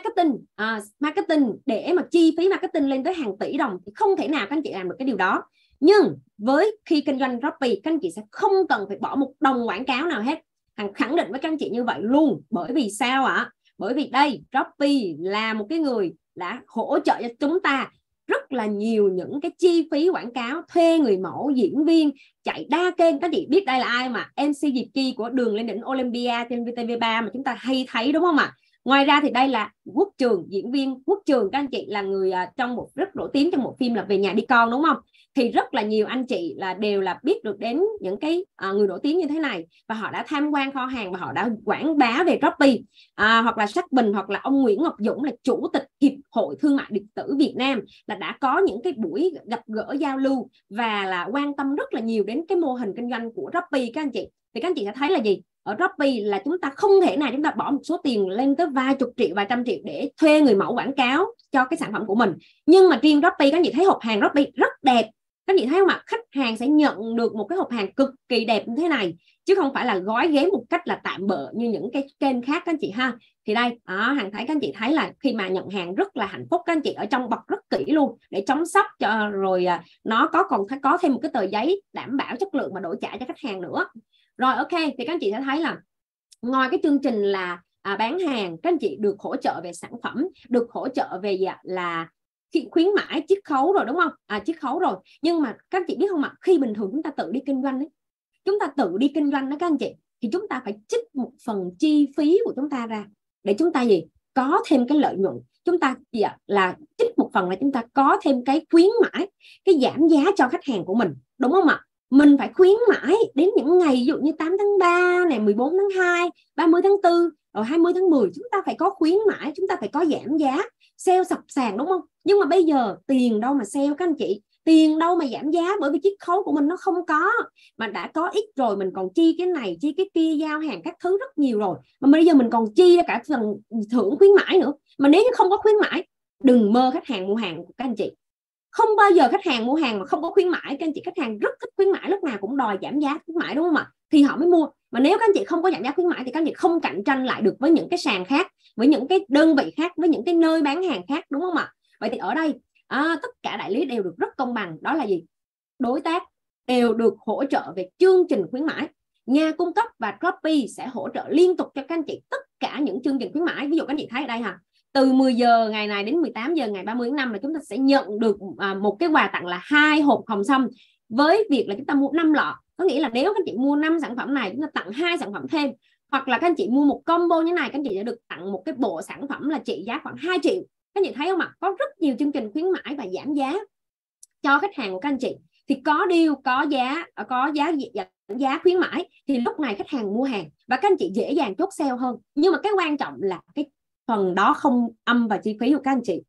marketing để mà chi phí marketing lên tới hàng tỷ đồng thì không thể nào các anh chị làm được cái điều đó. Nhưng với khi kinh doanh Shopee, các anh chị sẽ không cần phải bỏ một đồng quảng cáo nào hết. Hằng khẳng định với các anh chị như vậy luôn. Bởi vì sao ạ? Bởi vì đây Shopee là một cái người đã hỗ trợ cho chúng ta rất là nhiều những cái chi phí quảng cáo, thuê người mẫu, diễn viên, chạy đa kênh. Các chị biết đây là ai mà? MC Diệp Chi của Đường lên đỉnh Olympia trên VTV3 mà chúng ta hay thấy, đúng không ạ? Ngoài ra thì đây là Quốc Trường, diễn viên Quốc Trường, các anh chị là người trong một rất nổi tiếng trong một phim là Về Nhà Đi Con, đúng không? Thì rất là nhiều anh chị là đều là biết được đến những cái người nổi tiếng như thế này, và họ đã tham quan kho hàng và họ đã quảng bá về Shopee. Hoặc là Sắc Bình, hoặc là ông Nguyễn Ngọc Dũng là chủ tịch Hiệp hội Thương mại điện tử Việt Nam, là đã có những cái buổi gặp gỡ giao lưu và là quan tâm rất là nhiều đến cái mô hình kinh doanh của Shopee các anh chị. Thì các anh chị sẽ thấy là gì? Ở Shopee là chúng ta không thể nào chúng ta bỏ một số tiền lên tới vài chục triệu, vài trăm triệu để thuê người mẫu quảng cáo cho cái sản phẩm của mình. Nhưng mà riêng Shopee, các anh chị thấy hộp hàng Shopee rất đẹp, các anh chị thấy không ạ? Khách hàng sẽ nhận được một cái hộp hàng cực kỳ đẹp như thế này, chứ không phải là gói ghém một cách là tạm bợ như những cái kênh khác các anh chị ha. Thì đây Hằng thấy các anh chị thấy là khi mà nhận hàng rất là hạnh phúc, các anh chị ở trong bọc rất kỹ luôn để chống sốc cho, rồi nó còn có thêm một cái tờ giấy đảm bảo chất lượng mà đổi trả cho khách hàng nữa. Rồi ok, thì các anh chị sẽ thấy là ngoài cái chương trình là bán hàng, các anh chị được hỗ trợ về sản phẩm, được hỗ trợ về là khuyến mãi, chiết khấu rồi, đúng không? Chiết khấu rồi. Nhưng mà các anh chị biết không ạ, khi bình thường chúng ta tự đi kinh doanh ấy, chúng ta tự đi kinh doanh đó các anh chị, thì chúng ta phải trích một phần chi phí của chúng ta ra để chúng ta có thêm cái lợi nhuận. Chúng ta là trích một phần là chúng ta có thêm cái khuyến mãi, cái giảm giá cho khách hàng của mình, đúng không ạ? Mình phải khuyến mãi đến những ngày ví dụ như 8 tháng 3 này, 14 tháng 2, 30 tháng 4, rồi 20 tháng 10, chúng ta phải có khuyến mãi, chúng ta phải có giảm giá, sale sập sàn, đúng không? Nhưng mà bây giờ tiền đâu mà sale các anh chị, tiền đâu mà giảm giá, bởi vì chiết khấu của mình nó không có, mà đã có ít rồi mình còn chi cái này chi cái kia, giao hàng các thứ rất nhiều rồi, mà bây giờ mình còn chi ra cả phần thưởng khuyến mãi nữa. Mà nếu như không có khuyến mãi, đừng mơ khách hàng mua hàng của các anh chị. Không bao giờ khách hàng mua hàng mà không có khuyến mãi. Các anh chị, khách hàng rất thích khuyến mãi, lúc nào cũng đòi giảm giá khuyến mãi, đúng không ạ? Thì họ mới mua. Mà nếu các anh chị không có giảm giá khuyến mãi thì các anh chị không cạnh tranh lại được với những cái sàn khác, với những cái đơn vị khác, với những cái nơi bán hàng khác, đúng không ạ? Vậy thì ở đây tất cả đại lý đều được rất công bằng. Đó là gì? Đối tác đều được hỗ trợ về chương trình khuyến mãi. Nhà cung cấp và Shopee sẽ hỗ trợ liên tục cho các anh chị tất cả những chương trình khuyến mãi. Ví dụ các anh chị thấy ở đây từ 10 giờ ngày này đến 18 giờ ngày 30 tháng 5 là chúng ta sẽ nhận được một cái quà tặng là 2 hộp hồng sâm, với việc là chúng ta mua 5 lọ. Có nghĩa là nếu các anh chị mua 5 sản phẩm này, chúng ta tặng 2 sản phẩm thêm. Hoặc là các anh chị mua một combo như này, các anh chị sẽ được tặng một cái bộ sản phẩm là trị giá khoảng 2 triệu. Các anh chị thấy không ạ? Có rất nhiều chương trình khuyến mãi và giảm giá cho khách hàng của các anh chị. Thì có deal, có giá khuyến mãi thì lúc này khách hàng mua hàng và các anh chị dễ dàng chốt sale hơn. Nhưng mà cái quan trọng là cái phần đó không âm vào chi phí của các anh chị,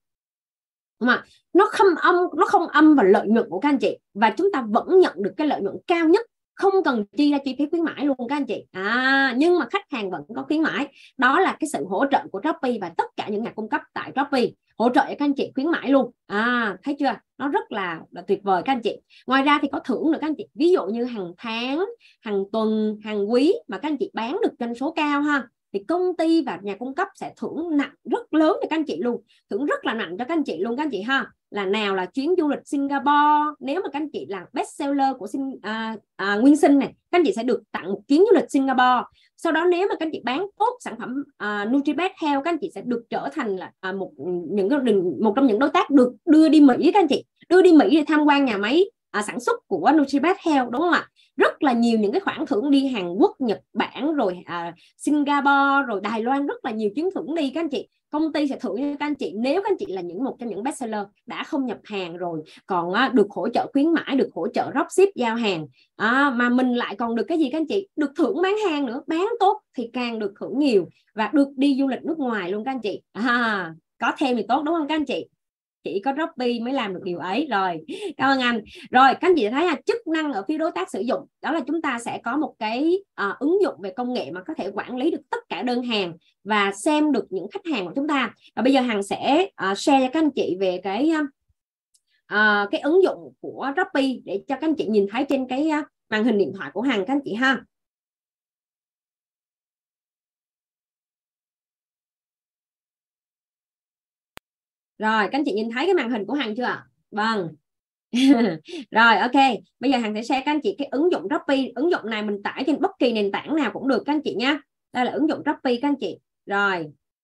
mà nó không âm vào lợi nhuận của các anh chị, và chúng ta vẫn nhận được cái lợi nhuận cao nhất, không cần chi ra chi phí khuyến mãi luôn các anh chị. Nhưng mà khách hàng vẫn có khuyến mãi. Đó là cái sự hỗ trợ của Shopee và tất cả những nhà cung cấp tại Shopee hỗ trợ cho các anh chị khuyến mãi luôn. Thấy chưa? Nó rất là tuyệt vời các anh chị. Ngoài ra thì có thưởng nữa các anh chị. Ví dụ như hàng tháng, hàng tuần, hàng quý mà các anh chị bán được doanh số cao thì công ty và nhà cung cấp sẽ thưởng nặng rất lớn cho các anh chị luôn, thưởng rất là nặng cho các anh chị luôn các anh chị là nào là chuyến du lịch Singapore. Nếu mà các anh chị là best seller của Nguyên Sinh này, các anh chị sẽ được tặng một chuyến du lịch Singapore. Sau đó nếu mà các anh chị bán tốt sản phẩm NutriBet Health, các anh chị sẽ được trở thành là một trong những đối tác được đưa đi Mỹ các anh chị, đưa đi Mỹ để tham quan nhà máy sản xuất của NutriBet Health, đúng không ạ? Rất là nhiều những cái khoản thưởng đi Hàn Quốc, Nhật Bản, rồi Singapore, rồi Đài Loan, rất là nhiều chuyến thưởng đi các anh chị. Công ty sẽ thưởng cho các anh chị nếu các anh chị là một trong những best seller đã không nhập hàng rồi, còn được hỗ trợ khuyến mãi, được hỗ trợ dropship giao hàng, mà mình lại còn được cái gì các anh chị? Được thưởng bán hàng nữa. Bán tốt thì càng được thưởng nhiều và được đi du lịch nước ngoài luôn các anh chị. Có thêm thì tốt, đúng không các anh chị? chỉ có Shopee mới làm được điều ấy. Rồi, cảm ơn anh. Rồi, các anh chị thấy là chức năng ở phía đối tác sử dụng đó là chúng ta sẽ có một cái ứng dụng về công nghệ mà có thể quản lý được tất cả đơn hàng và xem được những khách hàng của chúng ta. Và bây giờ Hằng sẽ share cho các anh chị về cái ứng dụng của Shopee để cho các anh chị nhìn thấy trên cái màn hình điện thoại của Hằng các anh chị ha. Rồi, các anh chị nhìn thấy cái màn hình của Hằng chưa ạ? Vâng. Rồi, ok. Bây giờ Hằng sẽ share các anh chị cái ứng dụng Shopee. Ứng dụng này mình tải trên bất kỳ nền tảng nào cũng được các anh chị nha. Đây là ứng dụng Shopee các anh chị. Rồi.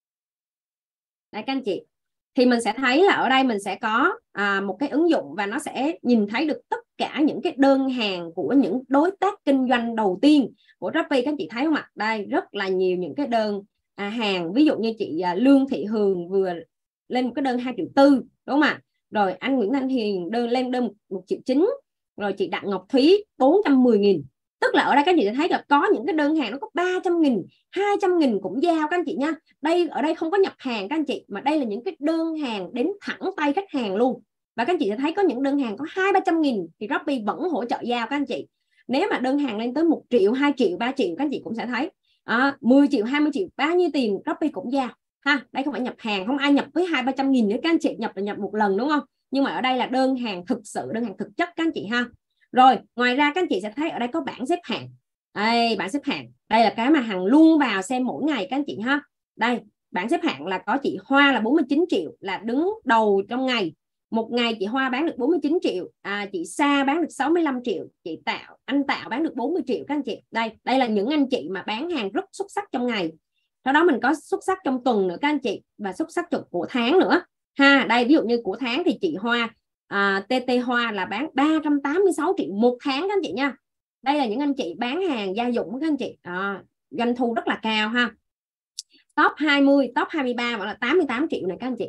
Đây các anh chị. Thì mình sẽ thấy là ở đây mình sẽ có một cái ứng dụng và nó sẽ nhìn thấy được tất cả những cái đơn hàng của những đối tác kinh doanh đầu tiên của Shopee. Các anh chị thấy không ạ? Đây rất là nhiều những cái đơn hàng. Ví dụ như chị Lương Thị Hường vừa lên một cái đơn 2,4 triệu, đúng không ạ? Rồi anh Nguyễn Thanh Hiền lên đơn 1,9 triệu. Rồi chị Đặng Ngọc Thúy 410.000. Tức là ở đây các anh chị thấy là có những cái đơn hàng nó có 300.000, 200.000 cũng giao các anh chị nha. Ở đây không có nhập hàng các anh chị, mà đây là những cái đơn hàng đến thẳng tay khách hàng luôn. Và các anh chị sẽ thấy có những đơn hàng có 200-300.000 thì Shopee vẫn hỗ trợ giao các anh chị. Nếu mà đơn hàng lên tới 1 triệu, 2 triệu, 3 triệu các anh chị cũng sẽ thấy 10 triệu, 20 triệu, bao nhiêu tiền Shopee cũng giao ha. Đây không phải nhập hàng, không ai nhập với 200-300.000 nữa các anh chị, nhập là nhập một lần đúng không? Nhưng mà ở đây là đơn hàng thực sự, đơn hàng thực chất các anh chị ha. Rồi ngoài ra các anh chị sẽ thấy ở đây có bảng xếp hạng. Đây, bảng xếp hạng. Đây là cái mà Hằng luôn vào xem mỗi ngày các anh chị ha. Đây, bảng xếp hạng là có chị Hoa là 49 triệu là đứng đầu trong ngày. Một ngày chị Hoa bán được 49 triệu, chị Sa bán được 65 triệu, anh Tạo bán được 40 triệu các anh chị. Đây là những anh chị mà bán hàng rất xuất sắc trong ngày. Sau đó mình có xuất sắc trong tuần nữa các anh chị, và xuất sắc của tháng nữa ha. Đây ví dụ như của tháng thì chị Hoa TT Hoa là bán 386 triệu một tháng các anh chị nha. Đây là những anh chị bán hàng gia dụng các anh chị, doanh thu rất là cao ha. Top 20, top 23 vẫn là 88 triệu này các anh chị.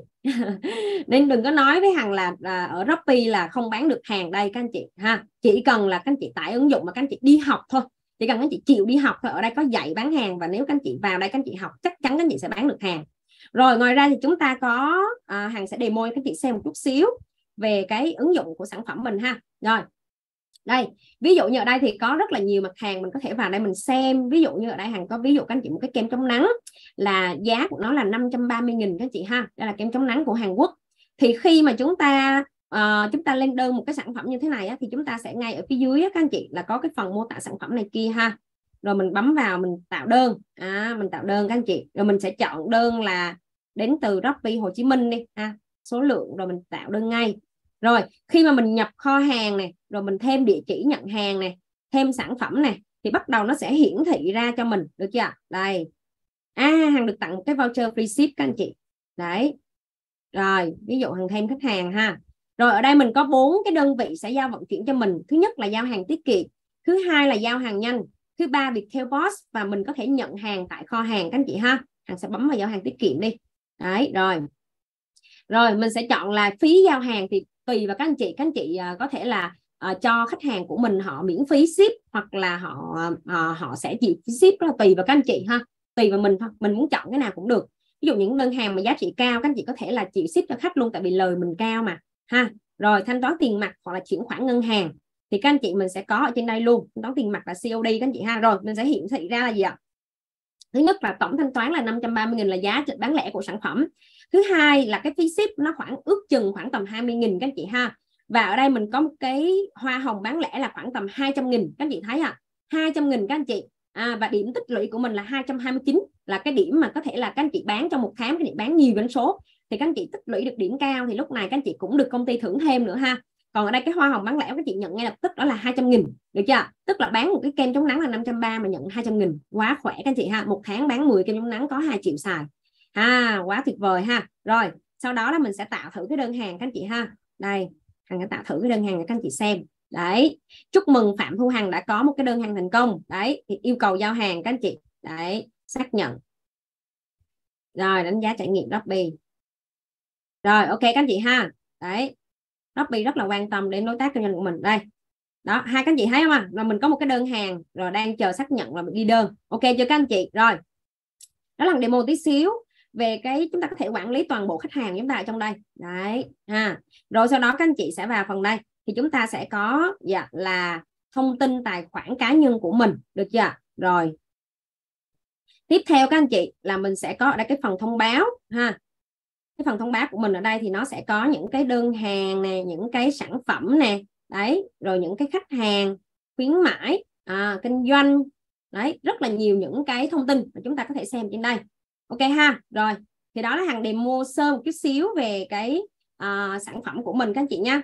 Nên đừng có nói với Hằng là ở Shopee là không bán được hàng đây các anh chị ha. Chỉ cần là các anh chị tải ứng dụng mà các anh chị đi học thôi. Chỉ cần các anh chị chịu đi học thôi, ở đây có dạy bán hàng, và nếu các anh chị vào đây các anh chị học chắc chắn các anh chị sẽ bán được hàng. Rồi ngoài ra thì chúng ta có Hằng sẽ demo cho các anh chị xem một chút xíu về cái ứng dụng của sản phẩm mình ha. Rồi đây, ví dụ như ở đây thì có rất là nhiều mặt hàng mình có thể vào đây mình xem. Ví dụ như ở đây Hằng có ví dụ các anh chị một cái kem chống nắng là giá của nó là 530.000 các anh chị ha. Đây là kem chống nắng của Hàn Quốc. Thì khi mà chúng ta lên đơn một cái sản phẩm như thế này thì chúng ta sẽ ngay ở phía dưới các anh chị là có cái phần mô tả sản phẩm này kia ha. Rồi mình bấm vào mình tạo đơn, mình tạo đơn các anh chị. Rồi mình sẽ chọn đơn là đến từ Shopee Hồ Chí Minh đi số lượng, rồi mình tạo đơn ngay. Rồi khi mà mình nhập kho hàng này, rồi mình thêm địa chỉ nhận hàng này, thêm sản phẩm này, thì bắt đầu nó sẽ hiển thị ra cho mình, được chưa? Đây, Hằng được tặng một cái voucher free ship các anh chị. Đấy. Rồi ví dụ Hằng thêm khách hàng ha. Rồi ở đây mình có 4 cái đơn vị sẽ giao vận chuyển cho mình. Thứ nhất là giao hàng tiết kiệm, thứ hai là giao hàng nhanh, thứ ba Viettel Post, và mình có thể nhận hàng tại kho hàng các anh chị ha. Hằng sẽ bấm vào giao hàng tiết kiệm đi. Đấy, rồi mình sẽ chọn là phí giao hàng thì tùy vào các anh chị có thể là cho khách hàng của mình họ miễn phí ship, hoặc là họ sẽ chịu phí ship, đó là tùy vào các anh chị ha, tùy vào mình thôi, mình muốn chọn cái nào cũng được. Ví dụ những đơn hàng mà giá trị cao các anh chị có thể là chịu ship cho khách luôn, tại vì lời mình cao mà ha. Rồi thanh toán tiền mặt hoặc là chuyển khoản ngân hàng thì các anh chị mình sẽ có ở trên đây luôn, thanh toán tiền mặt là COD các anh chị ha. Rồi mình sẽ hiển thị ra là gì ạ? Thứ nhất là tổng thanh toán là 530.000 là giá trị bán lẻ của sản phẩm. Thứ hai là cái phí ship nó ước chừng khoảng tầm 20.000 các anh chị ha. Và ở đây mình có một cái hoa hồng bán lẻ là khoảng tầm 200.000 các anh chị thấy 200.000 các anh chị. Và điểm tích lũy của mình là 229, là cái điểm mà có thể là các anh chị bán trong một tháng, các anh chị bán nhiều doanh số thì các anh chị tích lũy được điểm cao, thì lúc này các anh chị cũng được công ty thưởng thêm nữa ha. Còn ở đây cái hoa hồng bán lẻ các chị nhận ngay lập tức đó là 200.000, được chưa? Tức là bán một cái kem chống nắng là 530 mà nhận 200.000, quá khỏe các anh chị ha. Một tháng bán 10 kem chống nắng có 2 triệu xài quá tuyệt vời ha. Rồi sau đó là mình sẽ tạo thử cái đơn hàng các anh chị ha. Đây, Hằng sẽ tạo thử cái đơn hàng để các anh chị xem. Đấy, chúc mừng Phạm Thu Hằng đã có một cái đơn hàng thành công. Đấy, thì yêu cầu giao hàng các anh chị. Đấy, xác nhận. Rồi đánh giá trải nghiệm Shopee. Rồi ok các anh chị ha. Đấy, Shopee rất là quan tâm đến đối tác kinh doanh của mình. Đây, đó, hai các anh chị thấy không? Rồi mình có một cái đơn hàng rồi đang chờ xác nhận là mình ghi đơn. Ok chưa các anh chị? Rồi, đó là demo tí xíu. về cái chúng ta có thể quản lý toàn bộ khách hàng chúng ta ở trong đây đấy rồi sau đó các anh chị sẽ vào phần đây thì chúng ta sẽ có là thông tin tài khoản cá nhân của mình, được chưa? Rồi tiếp theo các anh chị là mình sẽ có ở đây cái phần thông báo cái phần thông báo của mình ở đây thì nó sẽ có những cái đơn hàng nè, những cái sản phẩm nè, đấy, rồi những cái khách hàng, khuyến mãi, kinh doanh, đấy, rất là nhiều những cái thông tin mà chúng ta có thể xem trên đây. Ok ha. Rồi thì đó là Hằng demo sơ một chút xíu về cái sản phẩm của mình các anh chị nha.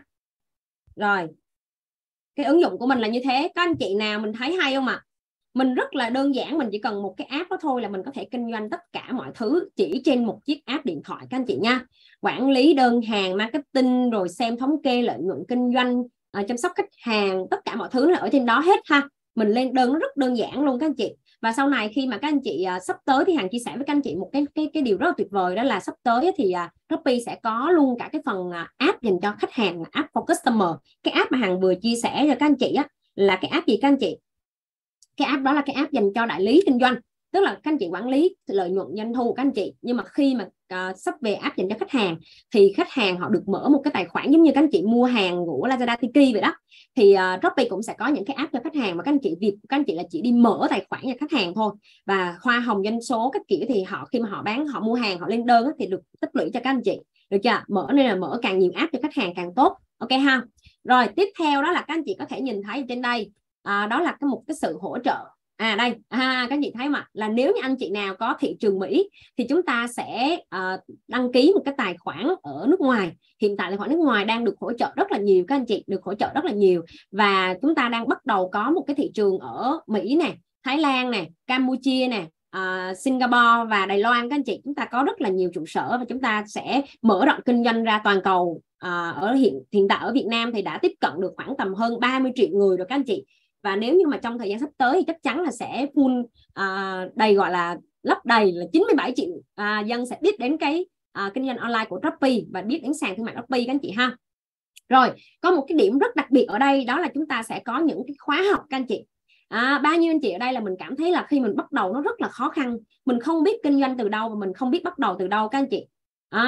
Rồi cái ứng dụng của mình là như thế. Các anh chị nào mình thấy hay không ạ? Mình rất là đơn giản, mình chỉ cần một cái app đó thôi là mình có thể kinh doanh tất cả mọi thứ chỉ trên một chiếc app điện thoại các anh chị nha. Quản lý đơn hàng, marketing, rồi xem thống kê lợi nhuận kinh doanh, chăm sóc khách hàng, tất cả mọi thứ là ở trên đó hết ha. Mình lên đơn nó rất đơn giản luôn các anh chị. Và sau này khi mà các anh chị sắp tới thì Hằng chia sẻ với các anh chị một cái điều rất là tuyệt vời, đó là sắp tới thì Shopee sẽ có luôn cả cái phần app dành cho khách hàng, app for customer. Cái app mà Hằng vừa chia sẻ cho các anh chị là cái app gì các anh chị? Cái app đó là cái app dành cho đại lý kinh doanh, tức là các anh chị quản lý lợi nhuận doanh thu của các anh chị. Nhưng mà khi mà sắp về app dành cho khách hàng thì khách hàng họ được mở một cái tài khoản giống như các anh chị mua hàng của Lazada, Tiki vậy đó. Thì Shopee cũng sẽ có những cái app cho khách hàng, mà các anh chị việc của các anh chị là chỉ đi mở tài khoản cho khách hàng thôi, và hoa hồng doanh số các kiểu thì họ khi mà họ bán, họ mua hàng, họ lên đơn thì được tích lũy cho các anh chị, được chưa? Mở nên là mở càng nhiều app cho khách hàng càng tốt. Ok ha. Rồi tiếp theo đó là các anh chị có thể nhìn thấy trên đây, đó là một cái sự hỗ trợ. Đây các anh chị thấy mà, là nếu như anh chị nào có thị trường Mỹ thì chúng ta sẽ đăng ký một cái tài khoản ở nước ngoài. Hiện tại tài khoản nước ngoài đang được hỗ trợ rất là nhiều các anh chị, được hỗ trợ rất là nhiều. Và chúng ta đang bắt đầu có một cái thị trường ở Mỹ nè, Thái Lan nè, Campuchia nè, Singapore và Đài Loan các anh chị. Chúng ta có rất là nhiều trụ sở và chúng ta sẽ mở rộng kinh doanh ra toàn cầu. Ở hiện tại ở Việt Nam thì đã tiếp cận được khoảng tầm hơn 30 triệu người rồi các anh chị. Và nếu như mà trong thời gian sắp tới thì chắc chắn là sẽ full đầy, gọi là lấp đầy, là 97 triệu dân sẽ biết đến cái kinh doanh online của Shopee và biết đến sàn thương mại Shopee các anh chị ha. Rồi có một cái điểm rất đặc biệt ở đây, đó là chúng ta sẽ có những cái khóa học các anh chị. Bao nhiêu anh chị ở đây là mình cảm thấy là khi mình bắt đầu nó rất là khó khăn, mình không biết kinh doanh từ đâu và mình không biết bắt đầu từ đâu các anh chị.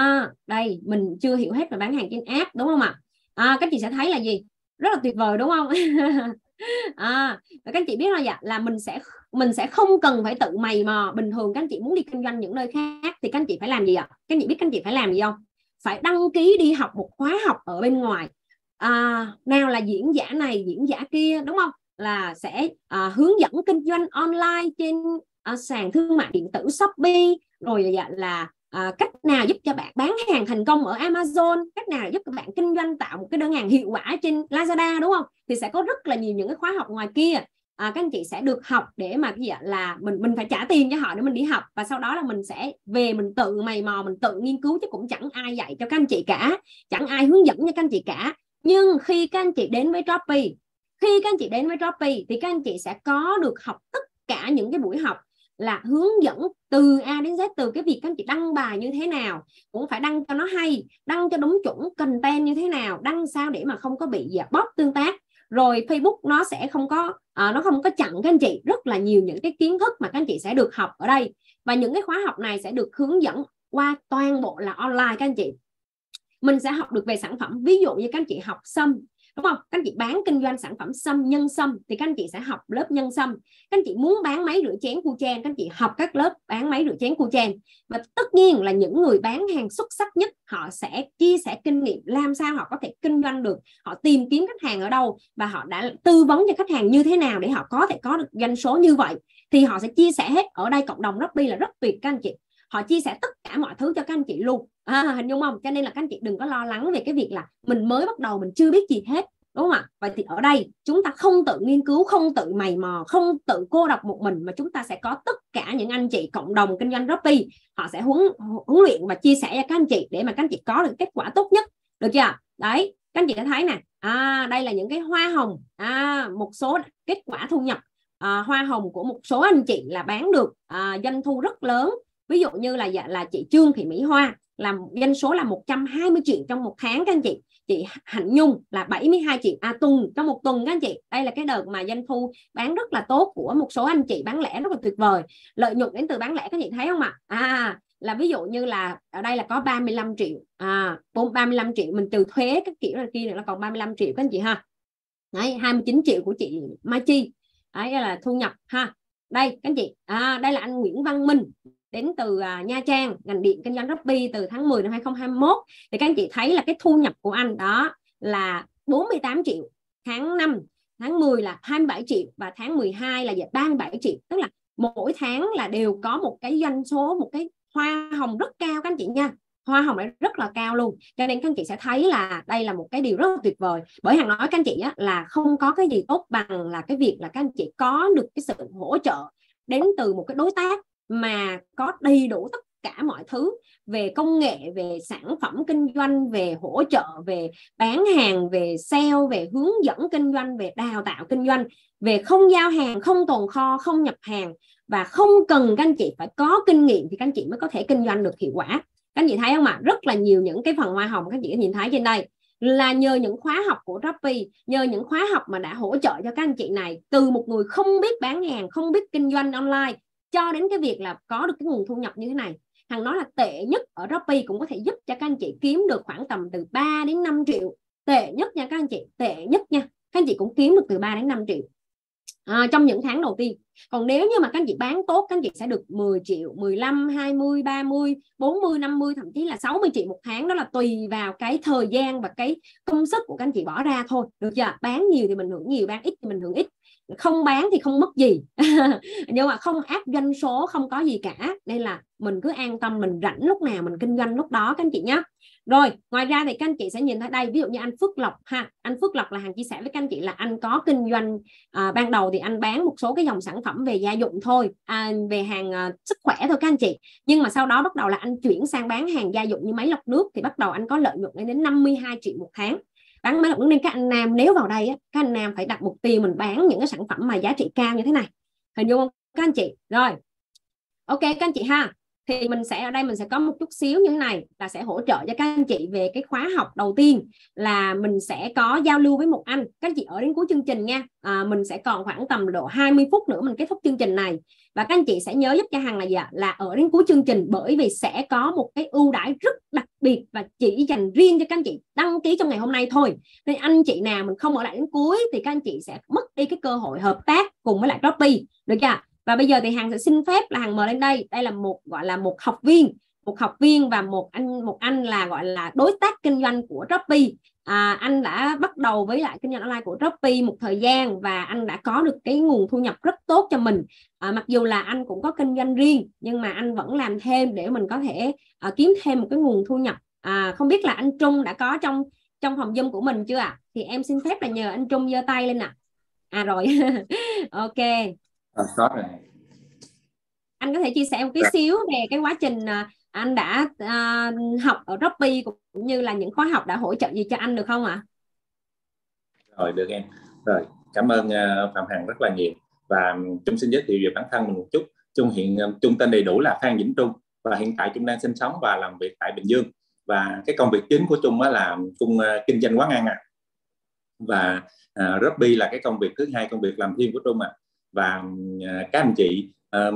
Đây mình chưa hiểu hết về bán hàng trên app, đúng không ạ? Các anh chị sẽ thấy là gì? Rất là tuyệt vời đúng không? Và các anh chị biết là mình sẽ không cần phải tự mày mò. Bình thường các anh chị muốn đi kinh doanh những nơi khác thì các anh chị phải làm gì ạ? Các anh chị biết các anh chị phải làm gì không? Phải đăng ký đi học một khóa học ở bên ngoài. Nào là diễn giả này, diễn giả kia, đúng không? Là sẽ hướng dẫn kinh doanh online trên sàn thương mại điện tử Shopee, rồi là cách nào giúp cho bạn bán hàng thành công ở Amazon, cách nào giúp các bạn kinh doanh tạo một cái đơn hàng hiệu quả trên Lazada, đúng không? Thì sẽ có rất là nhiều những cái khóa học ngoài kia. Các anh chị sẽ được học để mà cái gì ạ? Là mình phải trả tiền cho họ để mình đi học, và sau đó là mình sẽ về mình tự mày mò, mình tự nghiên cứu, chứ cũng chẳng ai dạy cho các anh chị cả, chẳng ai hướng dẫn cho các anh chị cả. Nhưng khi các anh chị đến với Shopee, thì các anh chị sẽ có được học tất cả những cái buổi học là hướng dẫn từ A đến Z, từ cái việc các anh chị đăng bài như thế nào cũng phải đăng cho nó hay, đăng cho đúng chuẩn content như thế nào, đăng sao để mà không có bị bot tương tác, rồi Facebook nó sẽ không có chặn các anh chị. Rất là nhiều những cái kiến thức mà các anh chị sẽ được học ở đây, và những cái khóa học này sẽ được hướng dẫn qua toàn bộ là online các anh chị. Mình sẽ học được về sản phẩm, ví dụ như các anh chị học sâm, đúng không? Các anh chị bán kinh doanh sản phẩm sâm, nhân sâm thì các anh chị sẽ học lớp nhân sâm. Các anh chị muốn bán máy rửa chén cu chen, các anh chị học các lớp bán máy rửa chén cu chen. Và tất nhiên là những người bán hàng xuất sắc nhất, họ sẽ chia sẻ kinh nghiệm làm sao họ có thể kinh doanh được, họ tìm kiếm khách hàng ở đâu và họ đã tư vấn cho khách hàng như thế nào để họ có thể có được doanh số như vậy, thì họ sẽ chia sẻ hết. Ở đây cộng đồng Shopee là rất tuyệt các anh chị, họ chia sẻ tất cả mọi thứ cho các anh chị luôn. Hình dung không? Cho nên là các anh chị đừng có lo lắng về cái việc là mình mới bắt đầu mình chưa biết gì hết, đúng không ạ? Vậy thì ở đây chúng ta không tự nghiên cứu, không tự mày mò, không tự cô độc một mình, mà chúng ta sẽ có tất cả những anh chị cộng đồng kinh doanh Shopee, họ sẽ huấn luyện và chia sẻ cho các anh chị để mà các anh chị có được kết quả tốt nhất, được chưa? Đấy, các anh chị đã thấy nè, đây là những cái hoa hồng, một số kết quả thu nhập hoa hồng của một số anh chị là bán được doanh thu rất lớn. Ví dụ như là chị Trương Thị Mỹ Hoa làm doanh số là 120 triệu trong một tháng các anh chị. Chị Hạnh Nhung là 72 triệu trong một tuần các anh chị. Đây là cái đợt mà doanh thu bán rất là tốt của một số anh chị bán lẻ, rất là tuyệt vời. Lợi nhuận đến từ bán lẻ các anh chị thấy không ạ? là ví dụ như là ở đây là có 35 triệu 35 triệu mình trừ thuế các kiểu là kia nữa là còn 35 triệu các anh chị ha. Đấy, 29 triệu của chị Mai Chi, đấy là thu nhập ha. Đây các anh chị, đây là anh Nguyễn Văn Minh đến từ Nha Trang, ngành điện, kinh doanh Shopee từ tháng 10 năm 2021. Thì các anh chị thấy là cái thu nhập của anh đó là 48 triệu, tháng 5, tháng 10 là 27 triệu và tháng 12 là 37 triệu. Tức là mỗi tháng là đều có một cái doanh số, một cái hoa hồng rất cao các anh chị nha. Hoa hồng này rất là cao luôn, cho nên các anh chị sẽ thấy là đây là một cái điều rất là tuyệt vời. Bởi Hằng nói các anh chị là không có cái gì tốt bằng là cái việc là các anh chị có được cái sự hỗ trợ đến từ một cái đối tác mà có đầy đủ tất cả mọi thứ về công nghệ, về sản phẩm kinh doanh, về hỗ trợ, về bán hàng, về sale, về hướng dẫn kinh doanh, về đào tạo kinh doanh, về không giao hàng, không tồn kho, không nhập hàng, và không cần các anh chị phải có kinh nghiệm thì các anh chị mới có thể kinh doanh được hiệu quả. Các anh chị thấy không ạ? Rất là nhiều những cái phần hoa hồng các anh chị nhìn thấy trên đây là nhờ những khóa học của Shopee, nhờ những khóa học mà đã hỗ trợ cho các anh chị này từ một người không biết bán hàng, không biết kinh doanh online cho đến cái việc là có được cái nguồn thu nhập như thế này. Hằng nói là tệ nhất ở Shopee cũng có thể giúp cho các anh chị kiếm được khoảng tầm từ 3 đến 5 triệu. Tệ nhất nha các anh chị, tệ nhất nha. Các anh chị cũng kiếm được từ 3 đến 5 triệu trong những tháng đầu tiên. Còn nếu như mà các anh chị bán tốt, các anh chị sẽ được 10 triệu, 15, 20, 30, 40, 50, thậm chí là 60 triệu một tháng. Đó là tùy vào cái thời gian và cái công sức của các anh chị bỏ ra thôi, được chưa? Bán nhiều thì mình hưởng nhiều, bán ít thì mình hưởng ít, không bán thì không mất gì nhưng mà không áp doanh số, không có gì cả. Nên là mình cứ an tâm, mình rảnh lúc nào mình kinh doanh lúc đó các anh chị nhé. Rồi ngoài ra thì các anh chị sẽ nhìn thấy đây, ví dụ như anh Phước Lộc ha. Anh Phước Lộc là Hằng chia sẻ với các anh chị là anh có kinh doanh ban đầu thì anh bán một số cái dòng sản phẩm về gia dụng thôi, về hàng sức khỏe thôi các anh chị. Nhưng mà sau đó bắt đầu là anh chuyển sang bán hàng gia dụng như máy lọc nước, thì bắt đầu anh có lợi nhuận lên đến 52 triệu một tháng bán máy lọc nước. Nên các anh nam nếu vào đây các anh nam phải đặt mục tiêu mình bán những cái sản phẩm mà giá trị cao như thế này, hình dung không các anh chị? Rồi ok các anh chị ha, thì mình sẽ ở đây mình sẽ có một chút xíu như thế này là sẽ hỗ trợ cho các anh chị về cái khóa học đầu tiên là mình sẽ có giao lưu với một anh. Các anh chị ở đến cuối chương trình nha, mình sẽ còn khoảng tầm độ 20 phút nữa mình kết thúc chương trình này, và các anh chị sẽ nhớ giúp cho Hằng là gì ạ? Là ở đến cuối chương trình, bởi vì sẽ có một cái ưu đãi rất đặc biệt và chỉ dành riêng cho các anh chị đăng ký trong ngày hôm nay thôi. Nên anh chị nào mình không ở lại đến cuối thì các anh chị sẽ mất đi cái cơ hội hợp tác cùng với lại Shopee, được chưa? Và bây giờ thì Hằng sẽ xin phép là Hằng mời lên đây. Đây là một gọi là một học viên và một anh là gọi là đối tác kinh doanh của Shopee. Anh đã bắt đầu với lại kinh doanh online của Shopee một thời gian và anh đã có được cái nguồn thu nhập rất tốt cho mình. Mặc dù là anh cũng có kinh doanh riêng nhưng mà anh vẫn làm thêm để mình có thể kiếm thêm một cái nguồn thu nhập. Không biết là anh Trung đã có trong phòng Zoom của mình chưa ạ? Thì em xin phép là nhờ anh Trung giơ tay lên ạ. Rồi ok. Có rồi. Anh có thể chia sẻ một cái xíu về cái quá trình anh đã học ở Shopee cũng như là những khóa học đã hỗ trợ gì cho anh được không ạ? Rồi được em. Rồi cảm ơn Phạm Hằng rất là nhiều. Và Trung xin giới thiệu về bản thân mình một chút. Trung tên đầy đủ là Phan Vĩnh Trung và hiện tại Trung đang sinh sống và làm việc tại Bình Dương. Và cái công việc chính của Trung là Trung kinh doanh quán ăn và Shopee là cái công việc thứ hai, công việc làm thêm của Trung Và các anh chị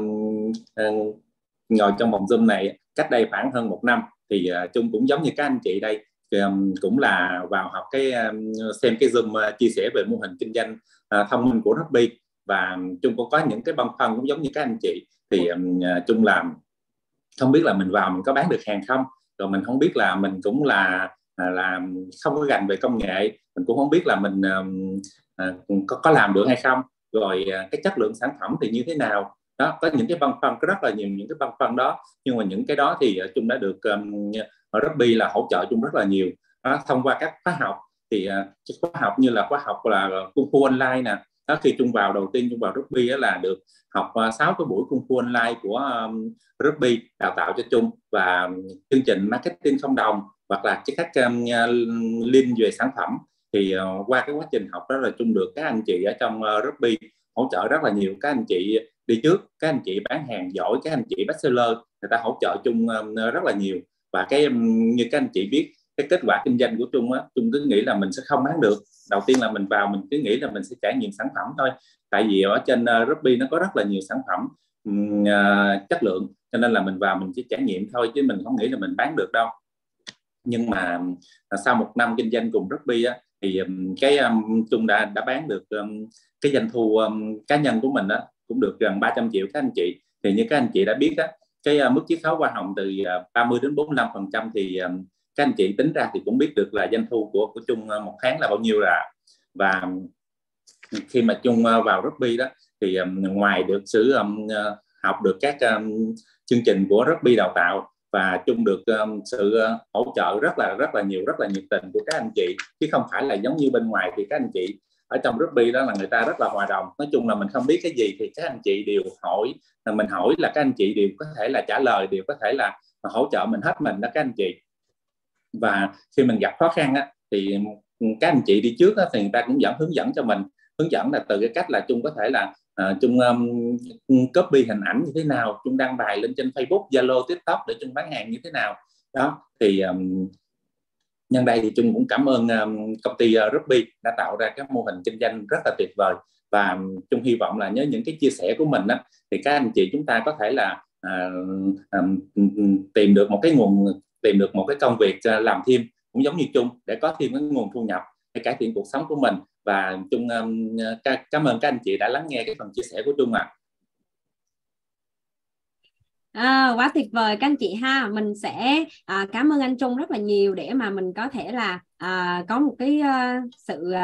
ngồi trong vòng Zoom này cách đây khoảng hơn 1 năm thì Trung cũng giống như các anh chị đây, cũng là vào học xem cái Zoom chia sẻ về mô hình kinh doanh thông minh của Shopee. Và Trung cũng có những cái băn khoăn cũng giống như các anh chị, thì Trung làm không biết là mình vào mình có bán được hàng không, rồi mình không biết là mình cũng là không có gành về công nghệ, mình cũng không biết là mình có làm được hay không, rồi cái chất lượng sản phẩm thì như thế nào đó. Có những cái băn khoăn, có rất là nhiều những cái băn khoăn đó, nhưng mà những cái đó thì Trung đã được ở Shopee là hỗ trợ Trung rất là nhiều đó, thông qua các khóa học. Thì khóa học như là khóa học là Kung Fu Online nè đó, khi Trung vào đầu tiên Trung vào Shopee là được học 6 cái buổi Kung Fu Online của Shopee đào tạo cho Trung, và chương trình marketing không đồng hoặc là các link về sản phẩm. Thì qua cái quá trình học đó là Trung được các anh chị ở trong Shopee hỗ trợ rất là nhiều. Các anh chị đi trước, các anh chị bán hàng giỏi, các anh chị bestseller, người ta hỗ trợ Trung rất là nhiều. Và như các anh chị biết, cái kết quả kinh doanh của Trung Trung cứ nghĩ là mình sẽ không bán được. Đầu tiên là mình vào mình cứ nghĩ là mình sẽ trải nghiệm sản phẩm thôi, tại vì ở trên Shopee nó có rất là nhiều sản phẩm, chất lượng, cho nên là mình vào mình chỉ trải nghiệm thôi chứ mình không nghĩ là mình bán được đâu. Nhưng mà sau 1 năm kinh doanh cùng Robby á, thì Trung đã bán được cái doanh thu cá nhân của mình á, cũng được gần 300 triệu các anh chị. Thì như các anh chị đã biết á, cái mức chiết khấu hoa hồng từ 30 đến 45% thì các anh chị tính ra thì cũng biết được là doanh thu của Trung một tháng là bao nhiêu là. Và khi mà Trung vào Robby đó thì ngoài được sự học được các chương trình của Robby đào tạo, và Trung được sự hỗ trợ rất là nhiều, rất là nhiệt tình của các anh chị, chứ không phải là giống như bên ngoài thì các anh chị ở trong Robby đó là người ta rất là hòa đồng. Nói chung là mình không biết cái gì thì các anh chị đều hỏi, mình hỏi là các anh chị đều có thể là trả lời, đều có thể là hỗ trợ mình hết mình đó các anh chị. Và khi mình gặp khó khăn á, thì các anh chị đi trước á, thì người ta cũng vẫn hướng dẫn cho mình, hướng dẫn là từ cái cách là Trung có thể là Trung copy hình ảnh như thế nào, Trung đăng bài lên trên Facebook, Zalo, TikTok để Trung bán hàng như thế nào đó. Thì nhân đây thì Trung cũng cảm ơn công ty Robby đã tạo ra các mô hình kinh doanh rất là tuyệt vời. Và Trung hy vọng là nhớ những cái chia sẻ của mình á, thì các anh chị chúng ta có thể là tìm được một cái công việc làm thêm cũng giống như Trung, để có thêm cái nguồn thu nhập để cải thiện cuộc sống của mình. Và Trung cảm ơn các anh chị đã lắng nghe cái phần chia sẻ của Trung ạ. Quá tuyệt vời các anh chị ha. Mình sẽ cảm ơn anh Trung rất là nhiều để mà mình có thể là có một cái sự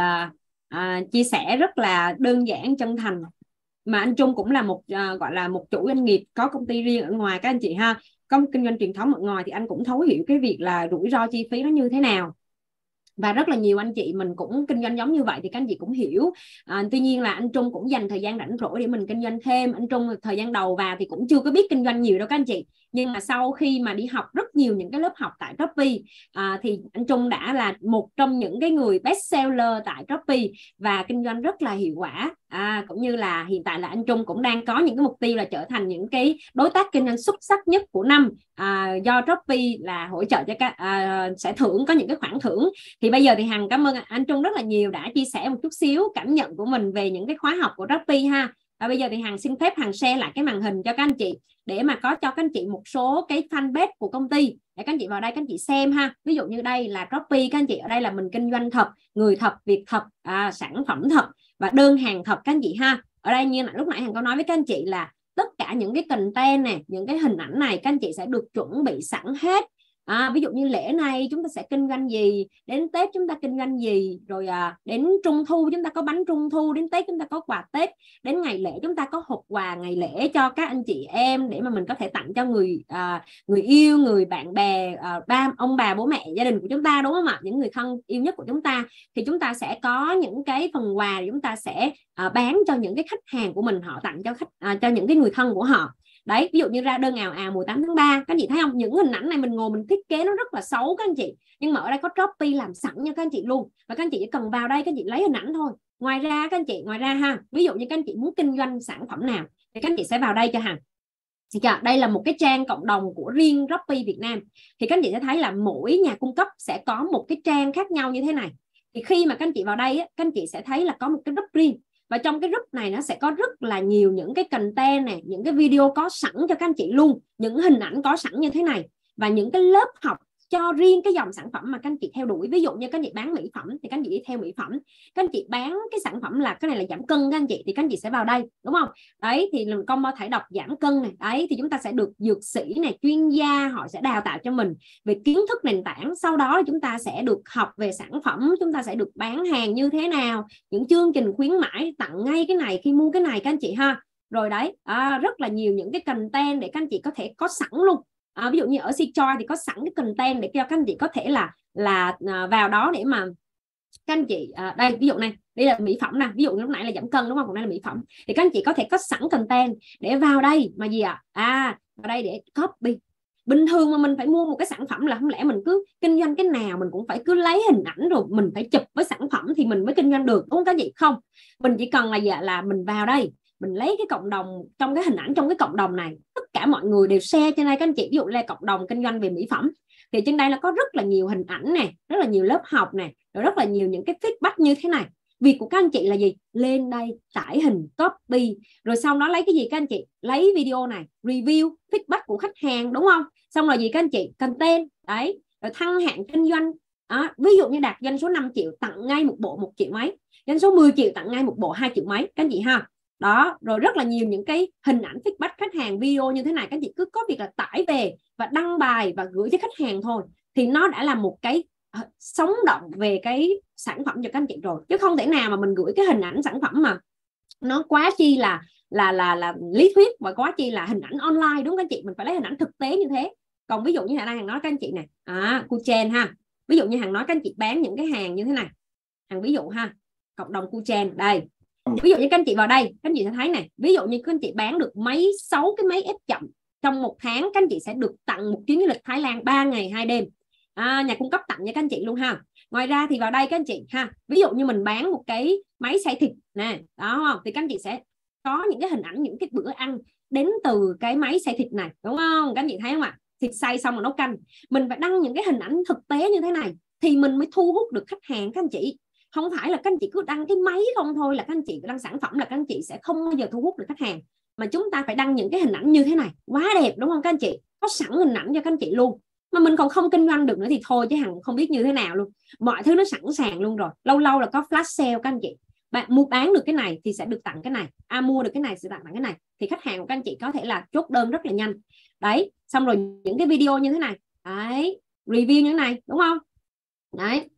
chia sẻ rất là đơn giản, chân thành. Mà anh Trung cũng là một gọi là một chủ doanh nghiệp có công ty riêng ở ngoài các anh chị ha, có kinh doanh truyền thống ở ngoài, thì anh cũng thấu hiểu cái việc là rủi ro chi phí nó như thế nào. Và rất là nhiều anh chị mình cũng kinh doanh giống như vậy thì các anh chị cũng hiểu. Tuy nhiên là anh Trung cũng dành thời gian rảnh rỗi để mình kinh doanh thêm. Anh Trung thời gian đầu vào thì cũng chưa có biết kinh doanh nhiều đâu các anh chị, nhưng mà sau khi mà đi học rất nhiều những cái lớp học tại Robby thì anh Trung đã là một trong những cái người best seller tại Robby và kinh doanh rất là hiệu quả. Cũng như là hiện tại là anh Trung cũng đang có những cái mục tiêu là trở thành những cái đối tác kinh doanh xuất sắc nhất của năm, do Robby là hỗ trợ cho các sẽ thưởng, có những cái khoản thưởng. Thì bây giờ thì Hằng cảm ơn anh Trung rất là nhiều đã chia sẻ một chút xíu cảm nhận của mình về những cái khóa học của Robby ha. Và bây giờ thì Hằng xin phép Hằng share lại cái màn hình cho các anh chị để mà có cho các anh chị một số cái fanpage của công ty để các anh chị vào đây các anh chị xem ha. Ví dụ như đây là Robby, các anh chị ở đây là mình kinh doanh thật, người thật, việc thật, sản phẩm thật và đơn hàng thật các anh chị ha. Ở đây như là lúc nãy Hằng có nói với các anh chị là tất cả những cái content này, những cái hình ảnh này các anh chị sẽ được chuẩn bị sẵn hết. Ví dụ như lễ này chúng ta sẽ kinh doanh gì, đến Tết chúng ta kinh doanh gì, rồi đến Trung thu chúng ta có bánh Trung thu, đến Tết chúng ta có quà Tết, đến ngày lễ chúng ta có hộp quà ngày lễ cho các anh chị em để mà mình có thể tặng cho người yêu, người bạn bè, ông bà bố mẹ gia đình của chúng ta, đúng không ạ? Những người thân yêu nhất của chúng ta thì chúng ta sẽ có những cái phần quà chúng ta sẽ bán cho những cái khách hàng của mình, họ tặng cho cho những cái người thân của họ. Đấy, ví dụ như ra đơn ào ào mùa 8 tháng 3, các anh chị thấy không? Những hình ảnh này mình ngồi mình thiết kế nó rất là xấu các anh chị, nhưng mà ở đây có Robby làm sẵn cho các anh chị luôn, và các anh chị chỉ cần vào đây các anh chị lấy hình ảnh thôi. Ngoài ra các anh chị, ngoài ra ha, ví dụ như các anh chị muốn kinh doanh sản phẩm nào thì các anh chị sẽ vào đây cho Hằng. Đây là một cái trang cộng đồng của riêng Robby Việt Nam, thì các anh chị sẽ thấy là mỗi nhà cung cấp sẽ có một cái trang khác nhau như thế này. Thì khi mà các anh chị vào đây các anh chị sẽ thấy là có một cái group riêng, và trong cái group này nó sẽ có rất là nhiều những cái content này, những cái video có sẵn cho các anh chị luôn, những hình ảnh có sẵn như thế này, và những cái lớp học cho riêng cái dòng sản phẩm mà các anh chị theo đuổi. Ví dụ như các anh chị bán mỹ phẩm thì các anh chị đi theo mỹ phẩm, các anh chị bán cái sản phẩm là cái này là giảm cân các anh chị, thì các anh chị sẽ vào đây, đúng không? Đấy, thì combo thải độc giảm cân này, đấy thì chúng ta sẽ được dược sĩ này, chuyên gia họ sẽ đào tạo cho mình về kiến thức nền tảng. Sau đó chúng ta sẽ được học về sản phẩm, chúng ta sẽ được bán hàng như thế nào, những chương trình khuyến mãi tặng ngay cái này khi mua cái này các anh chị ha. Rồi đấy, rất là nhiều những cái content để các anh chị có thể có sẵn luôn. Ví dụ như ở Seajoy thì có sẵn cái content để cho các anh chị có thể là vào đó để mà các anh chị đây ví dụ này, đây là mỹ phẩm nè, ví dụ lúc nãy là giảm cân đúng không, còn đây là mỹ phẩm, thì các anh chị có thể có sẵn content để vào đây mà gì vào đây để copy. Bình thường mà mình phải mua một cái sản phẩm là không lẽ mình cứ kinh doanh cái nào mình cũng phải cứ lấy hình ảnh rồi mình phải chụp với sản phẩm thì mình mới kinh doanh được, đúng không các chị? Không, mình chỉ cần là mình vào đây, mình lấy cái cộng đồng, trong cái hình ảnh trong cái cộng đồng này tất cả mọi người đều share trên đây các anh chị. Ví dụ là cộng đồng kinh doanh về mỹ phẩm thì trên đây là có rất là nhiều hình ảnh này, rất là nhiều lớp học này, rồi rất là nhiều những cái feedback như thế này. Việc của các anh chị là gì? Lên đây tải hình, copy, rồi sau đó lấy cái gì các anh chị? Lấy video này, review, feedback của khách hàng, đúng không? Xong rồi gì các anh chị? Content, đấy, rồi thăng hạng kinh doanh. Ví dụ như đạt doanh số 5 triệu tặng ngay một bộ 1 triệu mấy, doanh số 10 triệu tặng ngay một bộ 2 triệu mấy các anh chị ha. Đó, rồi rất là nhiều những cái hình ảnh feedback khách hàng, video như thế này. Các anh chị cứ có việc là tải về và đăng bài và gửi cho khách hàng thôi, thì nó đã là một cái sống động về cái sản phẩm cho các anh chị rồi. Chứ không thể nào mà mình gửi cái hình ảnh sản phẩm mà nó quá chi là lý thuyết và quá chi là hình ảnh online, đúng không các anh chị? Mình phải lấy hình ảnh thực tế như thế. Còn ví dụ như Hằng nói các anh chị này, Kuchen ha, ví dụ như Hằng nói các anh chị bán những cái hàng như thế này, Hằng ví dụ ha, cộng đồng Kuchen đây, ví dụ như các anh chị vào đây, các anh chị sẽ thấy này, ví dụ như các anh chị bán được 6 cái máy ép chậm trong 1 tháng, các anh chị sẽ được tặng một chuyến du lịch Thái Lan 3 ngày 2 đêm. Nhà cung cấp tặng cho các anh chị luôn ha. Ngoài ra thì vào đây các anh chị ha, ví dụ như mình bán một cái máy xay thịt nè, đó, thì các anh chị sẽ có những cái hình ảnh, những cái bữa ăn đến từ cái máy xay thịt này, đúng không? Các anh chị thấy không ạ? Thịt xay xong rồi nấu canh, mình phải đăng những cái hình ảnh thực tế như thế này thì mình mới thu hút được khách hàng các anh chị. Không phải là các anh chị cứ đăng cái máy không thôi là các anh chị đăng sản phẩm là các anh chị sẽ không bao giờ thu hút được khách hàng, mà chúng ta phải đăng những cái hình ảnh như thế này, quá đẹp đúng không các anh chị? Có sẵn hình ảnh cho các anh chị luôn, mà mình còn không kinh doanh được nữa thì thôi chứ Hằng không biết như thế nào luôn. Mọi thứ nó sẵn sàng luôn rồi, lâu lâu là có flash sale các anh chị, bạn mua bán được cái này thì sẽ được tặng cái này, mua được cái này sẽ tặng cái này, thì khách hàng của các anh chị có thể là chốt đơn rất là nhanh. Đấy, xong rồi những cái video như thế này, đấy, review như thế này, đúng không? Đấy,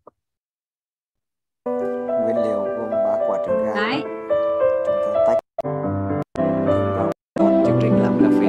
nguyên liệu gồm 3 quả trứng gà. đấy, Chúng ta tách vào chương trình làm cà phê